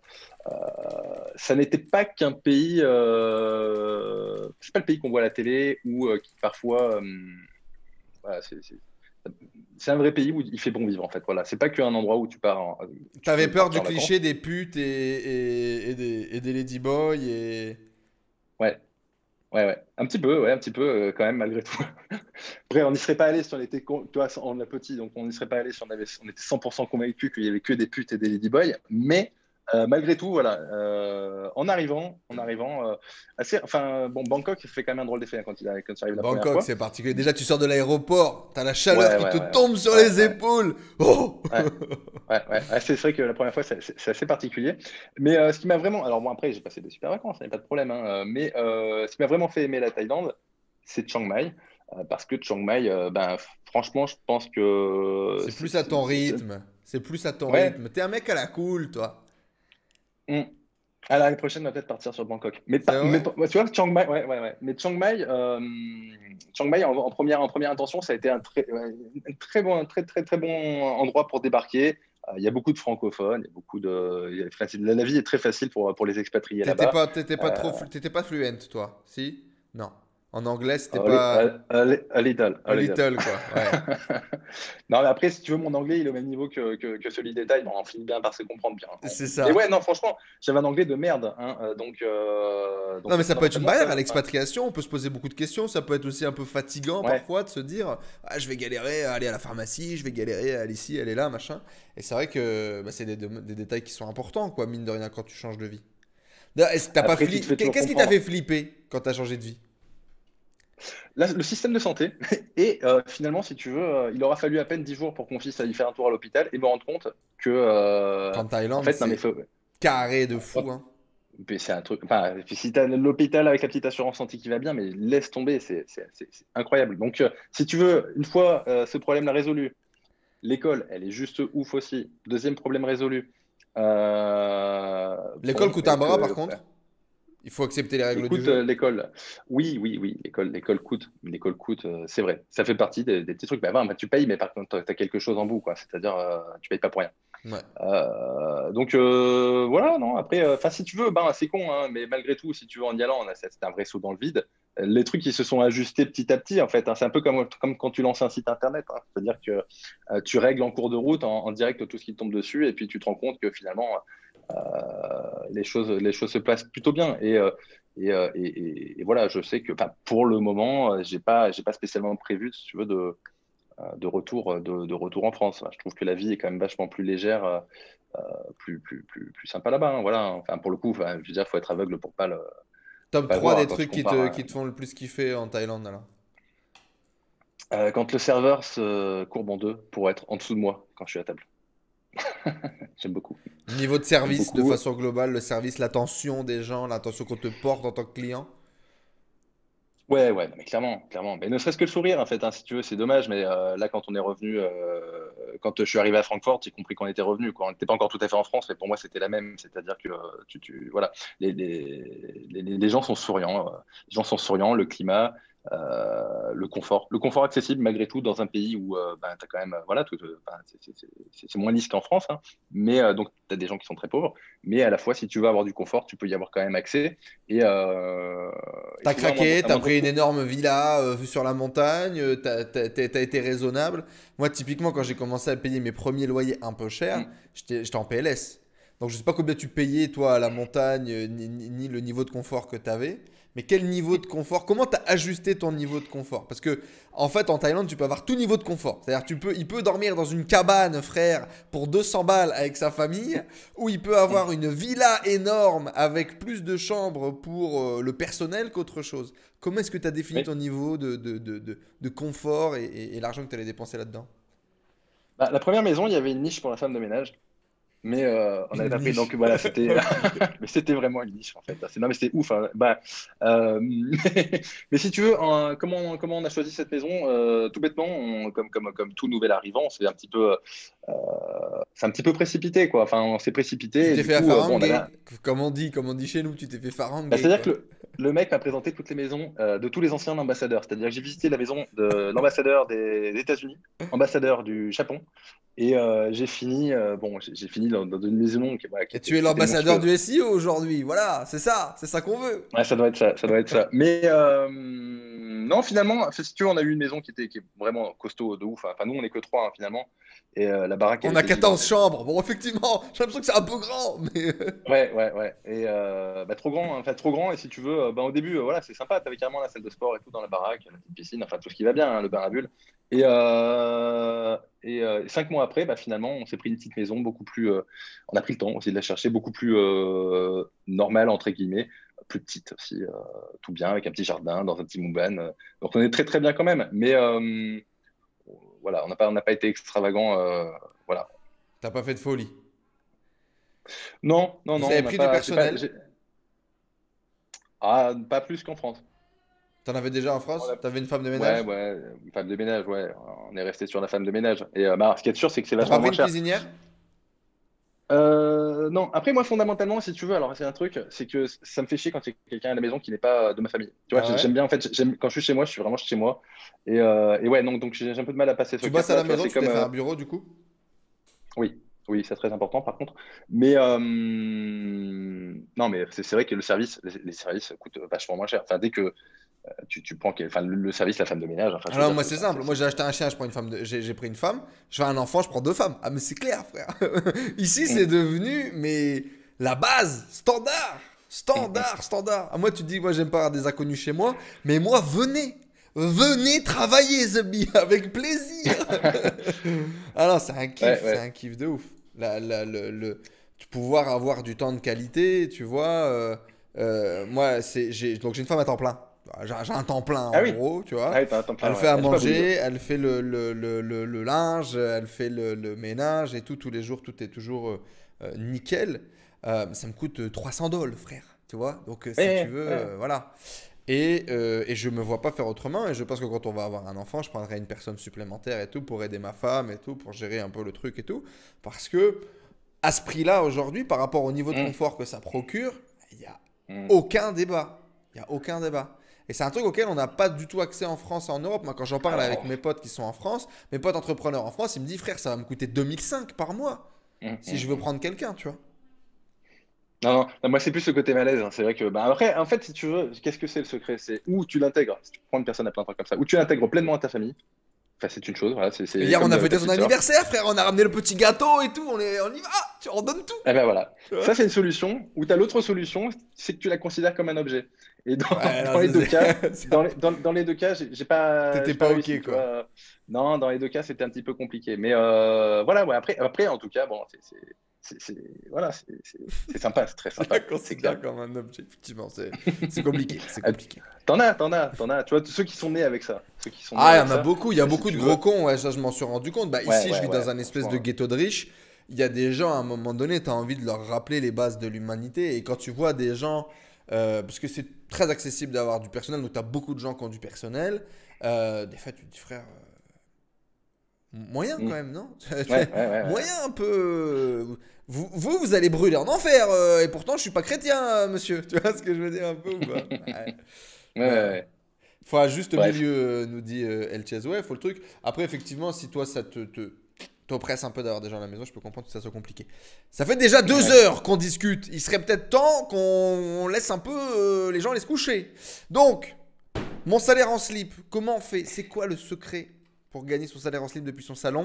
ça n'était pas qu'un pays, c'est pas le pays qu'on voit à la télé ou qui parfois, voilà, c'est un vrai pays où il fait bon vivre, en fait. Voilà, c'est pas qu'un endroit où tu pars. T'avais peur du cliché des putes et des ladyboys et... Ouais. Un petit peu, quand même, malgré tout. Après, on n'y serait pas allé si on était, toi, on est petit, donc on n'y serait pas allé si on était 100% convaincu qu'il y avait que des putes et des ladyboys. Mais malgré tout, voilà, en arrivant, Bangkok, ça fait quand même un drôle d'effet quand tu arrives la première fois. Bangkok, c'est particulier. Déjà, tu sors de l'aéroport, t'as la chaleur qui te tombe sur les épaules. Oh c'est vrai que la première fois, c'est assez particulier. Mais ce qui m'a vraiment, alors bon, après, j'ai passé des super vacances, il n'y a pas de problème, hein, mais ce qui m'a vraiment fait aimer la Thaïlande, c'est Chiang Mai. Parce que Chiang Mai, franchement, je pense que c'est plus à ton rythme. C'est plus à ton rythme. T'es un mec à la cool, toi. À l'année prochaine, on va peut-être partir sur Bangkok. Mais tu vois, Chiang Mai, ouais. Mais Chiang Mai, en première intention, ça a été un très bon endroit pour débarquer. Il y a beaucoup de francophones, la vie est très facile pour les expatriés là-bas. T'étais pas fluent, toi? Si? Non. En anglais, c'était pas A little, a a little. little, quoi. Ouais. Non, mais après, si tu veux, mon anglais, il est au même niveau que celui des Thaïs. Bon, on finit bien par se comprendre bien. C'est Mais ça. ouais, non, franchement, j'avais un anglais de merde, hein, Non, donc mais ça peut être une fondamentalement, barrière à ça. l'expatriation. On peut se poser beaucoup de questions. Ça peut être aussi un peu fatigant Ouais. parfois de se dire ah, je vais galérer à aller à la pharmacie, je vais galérer à aller ici, aller là, machin. Et c'est vrai que bah, c'est des détails qui sont importants, quoi, mine de rien, quand tu changes de vie. D'ailleurs, est-ce que t'as pas Après, tu te fais toujours Qu'est-ce qui t'a comprendre. fait flipper quand t'as changé de vie? Là, le système de santé, et finalement, si tu veux, il aura fallu à peine 10 jours pour que mon fils aille faire un tour à l'hôpital et me rendre compte que, Qu'en en Thaïlande, fait, non, mais c'est carré de fou, hein. c'est un truc. Enfin, si tu as l'hôpital avec la petite assurance santé qui va bien, mais laisse tomber, c'est incroyable. Donc, si tu veux, une fois ce problème-là résolu, l'école, elle est juste ouf aussi. Deuxième problème résolu. L'école Bon, coûte un et bras, par que, contre. Il faut accepter les règles du écoute, jeu. l'école, oui, oui, oui, l'école coûte, c'est vrai. Ça fait partie des petits trucs. Bah, voilà, bah, tu payes, mais par contre, tu as quelque chose en bout, quoi. C'est-à-dire, tu payes pas pour rien. Ouais. Donc voilà, non. Après, enfin, si tu veux, ben, c'est con, hein, mais malgré tout, si tu veux, en y allant, c'était un vrai saut dans le vide. Les trucs qui se sont ajustés petit à petit, en fait, hein. C'est un peu comme quand tu lances un site internet, hein. C'est-à-dire que tu règles en cours de route, en direct, tout ce qui te tombe dessus, et puis tu te rends compte que finalement, les choses se passent plutôt bien. Et voilà, je sais que, enfin, pour le moment, j'ai pas spécialement prévu, si tu veux, de retour en France. Je trouve que la vie est quand même vachement plus légère, plus sympa là-bas, hein, voilà. Enfin, pour le coup, enfin, je veux dire, faut être aveugle pour Top pas le 3 voir, hein, des quand tu trucs compares. qui te font le plus kiffer en Thaïlande, alors. Quand le serveur se courbe en deux pour être en dessous de moi quand je suis à table. J'aime beaucoup. Niveau de J'aime service, de beaucoup. façon globale, le service, l'attention des gens, l'attention qu'on te porte en tant que client. Ouais, ouais, non, mais clairement, clairement. Mais ne serait-ce que le sourire, en fait, hein, si tu veux, c'est dommage. Mais là, quand on est revenu, quand je suis arrivé à Francfort, j'ai compris qu'on était revenu, quoi. On n'était pas encore tout à fait en France, mais pour moi, c'était la même. C'est-à-dire que voilà, les gens sont souriants. Les gens sont souriants, le climat, le confort accessible malgré tout dans un pays où ben, tu as quand même, voilà, enfin, c'est moins lisse qu'en France, hein. Mais donc, tu as des gens qui sont très pauvres. Mais à la fois, si tu veux avoir du confort, tu peux y avoir quand même accès. Et T'as souvent, craqué, un t'as moindre pris une coût. énorme vue vue sur la montagne, t'as été raisonnable. Moi, typiquement, quand j'ai commencé à payer mes premiers loyers un peu cher, Mm. j'étais en PLS. Donc, je sais pas combien tu payais, toi, à la montagne, ni le niveau de confort que t'avais. Mais quel niveau de confort? Comment t'as ajusté ton niveau de confort? Parce que, en fait, en Thaïlande, tu peux avoir tout niveau de confort. C'est-à-dire, il peut dormir dans une cabane, frère, pour 200 balles avec sa famille, ou il peut avoir une villa énorme avec plus de chambres pour le personnel qu'autre chose. Comment est-ce que tu as défini Oui. ton niveau de confort et l'argent que tu allais dépenser là-dedans? Bah, la première maison, il y avait une niche pour la femme de ménage, mais on n'avait Une pas pris. niche. Donc voilà, c'était, mais c'était vraiment une niche en fait. Non, mais c'était ouf, hein. Bah, mais si tu veux, comment on a choisi cette maison? Tout bêtement, comme tout nouvel arrivant, euh, c'est un petit peu précipité, quoi. Enfin, on s'est Tu précipité et t'es du fait coup, bon, on avait. haranguer. Comme on dit chez nous, tu t'es fait Bah, faranguer, c'est-à-dire quoi. que le mec m'a présenté toutes les maisons de tous les anciens ambassadeurs. C'est-à-dire que j'ai visité la maison de l'ambassadeur des États-Unis, ambassadeur du Japon, et j'ai fini dans une maison voilà, Et tu es qui était l'ambassadeur monstrueuse. du SEO aujourd'hui. Voilà, c'est ça qu'on veut. Ouais, ça doit être ça, ça doit être ça. Mais non, finalement, si tu veux, on a eu une maison qui est vraiment costaud de ouf. Enfin, nous, on est que trois, hein, finalement, et la baraque, elle On a était 14 gigantesque. chambres. Bon, effectivement, j'ai l'impression que c'est un peu grand, mais. Ouais, ouais, ouais. Et bah, trop grand, hein. Enfin trop grand. Et si tu veux, bah, au début, voilà, c'est sympa. T'avais carrément la salle de sport et tout dans la baraque, la petite piscine, enfin tout ce qui va bien, hein, le bain à bulles. Et 5 mois après, bah, finalement, on s'est pris une petite maison beaucoup plus. On a pris le temps aussi de la chercher, beaucoup plus normale entre guillemets, plus petite aussi, tout bien avec un petit jardin dans un petit mouban. Donc on est très très bien quand même. Mais voilà, on n'a pas été extravagant. Voilà. T'as pas fait de folie. Non, non, Vous non, avez on n'a pris du pas. personnel. Pas plus qu'en France. T'en avais déjà en On France? a- T'avais une femme de Ouais, ménage? ouais, une femme de ménage, ouais. On est resté sur la femme de ménage. Et bah, ce qui est sûr, c'est que c'est T'as pas vachement pris moins une cher. cuisinière? Non, après, moi, fondamentalement, si tu veux, alors c'est un truc, c'est que ça me fait chier quand il y a quelqu'un à la maison qui n'est pas de ma famille. Tu vois, Ah ouais? j'aime bien, en fait, quand je suis chez moi, je suis vraiment chez moi. Et ouais, non, donc j'ai un peu de mal à passer ce Tu bosses à cap-là. la Tu vois, maison, c'est tu t'es comme. fait un bureau du coup? Oui, oui, c'est très important, par contre. Mais non, mais c'est vrai que le service, les services coûtent vachement moins cher. Enfin, tu prends le service, la femme de ménage. Enfin, je veux Alors dire, moi c'est simple, moi j'ai acheté un chien, je prends une femme, j'ai pris une femme, je fais un enfant, je prends 2 femmes. Ah mais c'est clair frère. Ici c'est devenu mais la base, standard. Ah, moi tu te dis moi j'aime pas avoir des inconnus chez moi, mais moi venez travailler Zebby avec plaisir. Alors c'est un kiff, c'est un kiff de ouf. Pouvoir avoir du temps de qualité, tu vois. Moi donc j'ai une femme à temps plein. J'ai un temps plein en gros, tu vois. Ah oui, t'as un temps plein, Elle fait à Elle est pas manger, bouge. elle fait le linge, elle fait le ménage et tout, tous les jours, tout est toujours nickel. Ça me coûte 300 dollars, frère, tu vois. Donc si tu veux, voilà. Et je me vois pas faire autrement. Et je pense que quand on va avoir un enfant, je prendrai une personne supplémentaire et tout pour aider ma femme et tout, pour gérer un peu le truc et tout. Parce que à ce prix-là, aujourd'hui, par rapport au niveau de confort que ça procure, il n'y a aucun débat. Il n'y a aucun débat. Et c'est un truc auquel on n'a pas du tout accès en France et en Europe. Moi, quand j'en parle avec mes potes qui sont en France, mes potes entrepreneurs en France, ils me disent, frère, ça va me coûter 2005 par mois si je veux prendre quelqu'un, tu vois. Non, moi c'est plus le côté malaise. Hein. C'est vrai que, après, en fait, si tu veux, qu'est-ce que c'est le secret? C'est où tu l'intègres. Si tu prends une personne à plein temps comme ça, où tu l'intègres pleinement à ta famille. Enfin, c'est une chose. Voilà, Hier, on comme a ta fêté son petite sœur. anniversaire, frère. On a ramené le petit gâteau et tout. On y va. Tu en donnes tout. Eh ben voilà. Ça, c'est une solution. Ou tu as l'autre solution, c'est que tu la considères comme un objet. Et Ouais, dans non, les deux cas, ça- dans les deux cas, j'ai pas, T'étais j'ai pas pas réussi, ok, tu quoi. vois. Non, dans les deux cas, c'était un petit peu compliqué. Mais voilà, ouais, après, en tout cas, bon, voilà, c'est sympa, c'est très Je sympa, la c'est clair. considère comme un objet, effectivement. C'est compliqué. C'est Ah, compliqué. T'en as. Tu vois, ceux qui sont nés avec ça. Ceux qui sont nés Ah, il y avec en a ça. beaucoup. Il y a Si beaucoup de tu gros veux. cons. Ouais, ça, je m'en suis rendu compte. Bah, Ouais, ici, je vis dans un espèce de franchement. ghetto de riches. Il y a des gens, à un moment donné, tu as envie de leur rappeler les bases de l'humanité. Et quand tu vois des gens, parce que c'est très accessible d'avoir du personnel, donc tu as beaucoup de gens qui ont du personnel. Des fois, tu te dis, frère, moyen quand même, non? Ouais. Moyen un peu. Vous allez brûler en enfer. Et pourtant, je suis pas chrétien, monsieur. Tu vois ce que je veux dire un peu ou pas? Ouais. Ouais. Ouais. Faut un juste Bref. milieu, nous dit El Chaz. Ouais, faut le truc. Après, effectivement, si toi, ça t'oppresse un peu d'avoir des gens à la maison, je peux comprendre que ça soit compliqué. Ça fait déjà 2 heures qu'on discute. Il serait peut-être temps qu'on laisse un peu les gens aller se coucher. Donc, mon salaire en slip, comment on fait? C'est quoi le secret pour gagner son salaire en slip depuis son salon?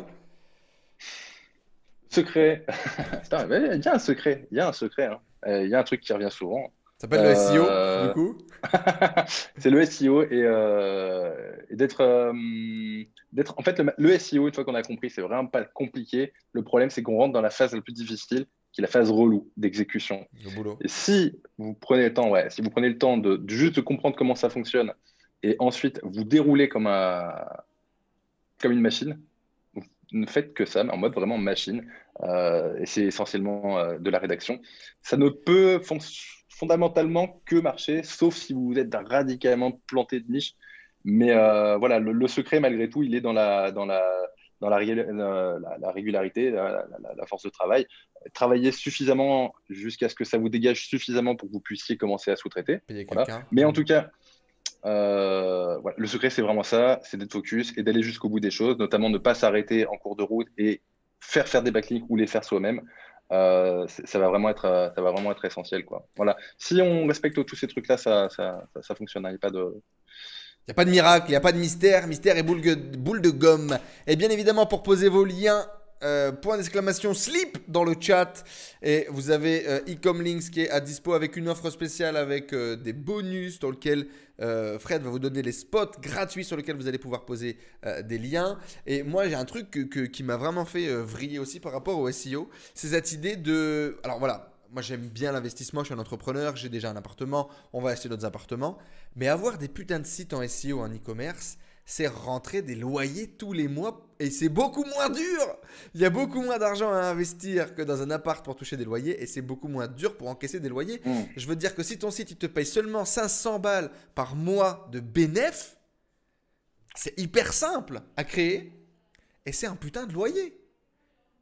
Secret. Putain, mais il y a un secret. Il y a un secret. Hein. Il y a un truc qui revient souvent. Ça s'appelle le SEO, du Euh, coup. c'est le SEO et d'être. En fait, le SEO, une fois qu'on a compris, c'est vraiment pas compliqué. Le problème, c'est qu'on rentre dans la phase la plus difficile, qui est la phase relou d'exécution. Le boulot. Et si vous prenez le temps, si vous prenez le temps de juste comprendre comment ça fonctionne et ensuite vous déroulez comme une machine, vous ne faites que ça, mais en mode vraiment machine. Et c'est essentiellement de la rédaction. Ça ne peut fondamentalement que marcher, sauf si vous êtes radicalement planté de niche. Mais voilà, le secret, malgré tout, il est dans la régularité, la force de travail. Travailler suffisamment jusqu'à ce que ça vous dégage suffisamment pour que vous puissiez commencer à sous-traiter. Payer Voilà. quelqu'un. Mais en tout cas, voilà, le secret, c'est vraiment ça, c'est d'être focus et d'aller jusqu'au bout des choses, notamment ne pas s'arrêter en cours de route et faire des backlinks ou les faire soi-même. Ça va vraiment être essentiel, quoi. Voilà. Si on respecte tous ces trucs-là, ça fonctionne. Il n'y a pas de. Il n'y a pas de miracle, il n'y a pas de mystère. Mystère et boule de gomme. Et bien évidemment, pour poser vos liens, point d'exclamation slip dans le chat. Et vous avez Ecomlinks qui est à dispo avec une offre spéciale avec des bonus dans lequel Fred va vous donner les spots gratuits sur lesquels vous allez pouvoir poser des liens. Et moi, j'ai un truc qui m'a vraiment fait vriller aussi par rapport au SEO. C'est cette idée de. Alors voilà. Moi, j'aime bien l'investissement. Je suis un entrepreneur. J'ai déjà un appartement. On va acheter d'autres appartements. Mais avoir des putains de sites en SEO, en e-commerce, c'est rentrer des loyers tous les mois. Et c'est beaucoup moins dur. Il y a beaucoup moins d'argent à investir que dans un appart pour toucher des loyers. Et c'est beaucoup moins dur pour encaisser des loyers. Je veux dire que si ton site, il te paye seulement 500 balles par mois de bénéf, c'est hyper simple à créer. Et c'est un putain de loyer.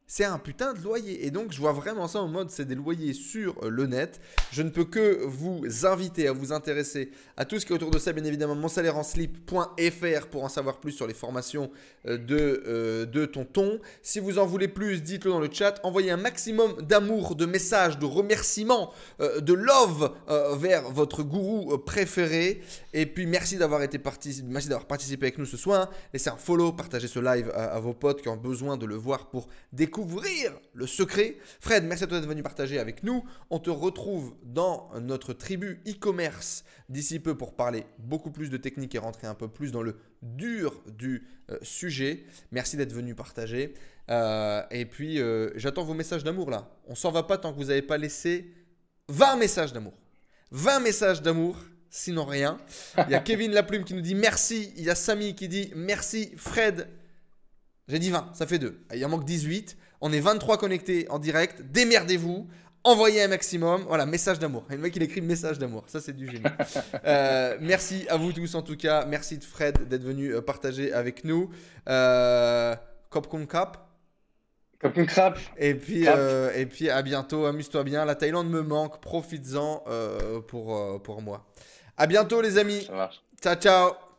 c'est un putain de loyer. Et donc, je vois vraiment ça en mode, c'est des loyers sur le net. Je ne peux que vous inviter à vous intéresser à tout ce qui est autour de ça. Bien évidemment, monsalaireenslip.fr pour en savoir plus sur les formations de Tonton. Si vous en voulez plus, dites-le dans le chat. Envoyez un maximum d'amour, de messages, de remerciements, de love vers votre gourou préféré. Et puis, merci d'avoir participé avec nous ce soir. Laissez un follow, partagez ce live à vos potes qui ont besoin de le voir pour découvrir le secret. Fred, merci à toi d'être venu partager avec nous. On te retrouve dans notre tribu e-commerce d'ici peu pour parler beaucoup plus de techniques et rentrer un peu plus dans le dur du sujet. Merci d'être venu partager. Et puis, j'attends vos messages d'amour là. On s'en va pas tant que vous n'avez pas laissé 20 messages d'amour. 20 messages d'amour. Sinon rien. Il y a Kevin Laplume qui nous dit merci. Il y a Samy qui dit merci. Fred, j'ai dit 20, ça fait 2. Il en manque 18. On est 23 connectés en direct. Démerdez-vous. Envoyez un maximum. Voilà, message d'amour. Et le mec, il écrit message d'amour. Ça, c'est du génie. Merci à vous tous en tout cas. Merci de Fred d'être venu partager avec nous. Kopkun Kap. Kopkun Krap. Et puis à bientôt. Amuse-toi bien. La Thaïlande me manque. Profites-en pour moi. À bientôt les amis. Ça marche. Ciao, ciao.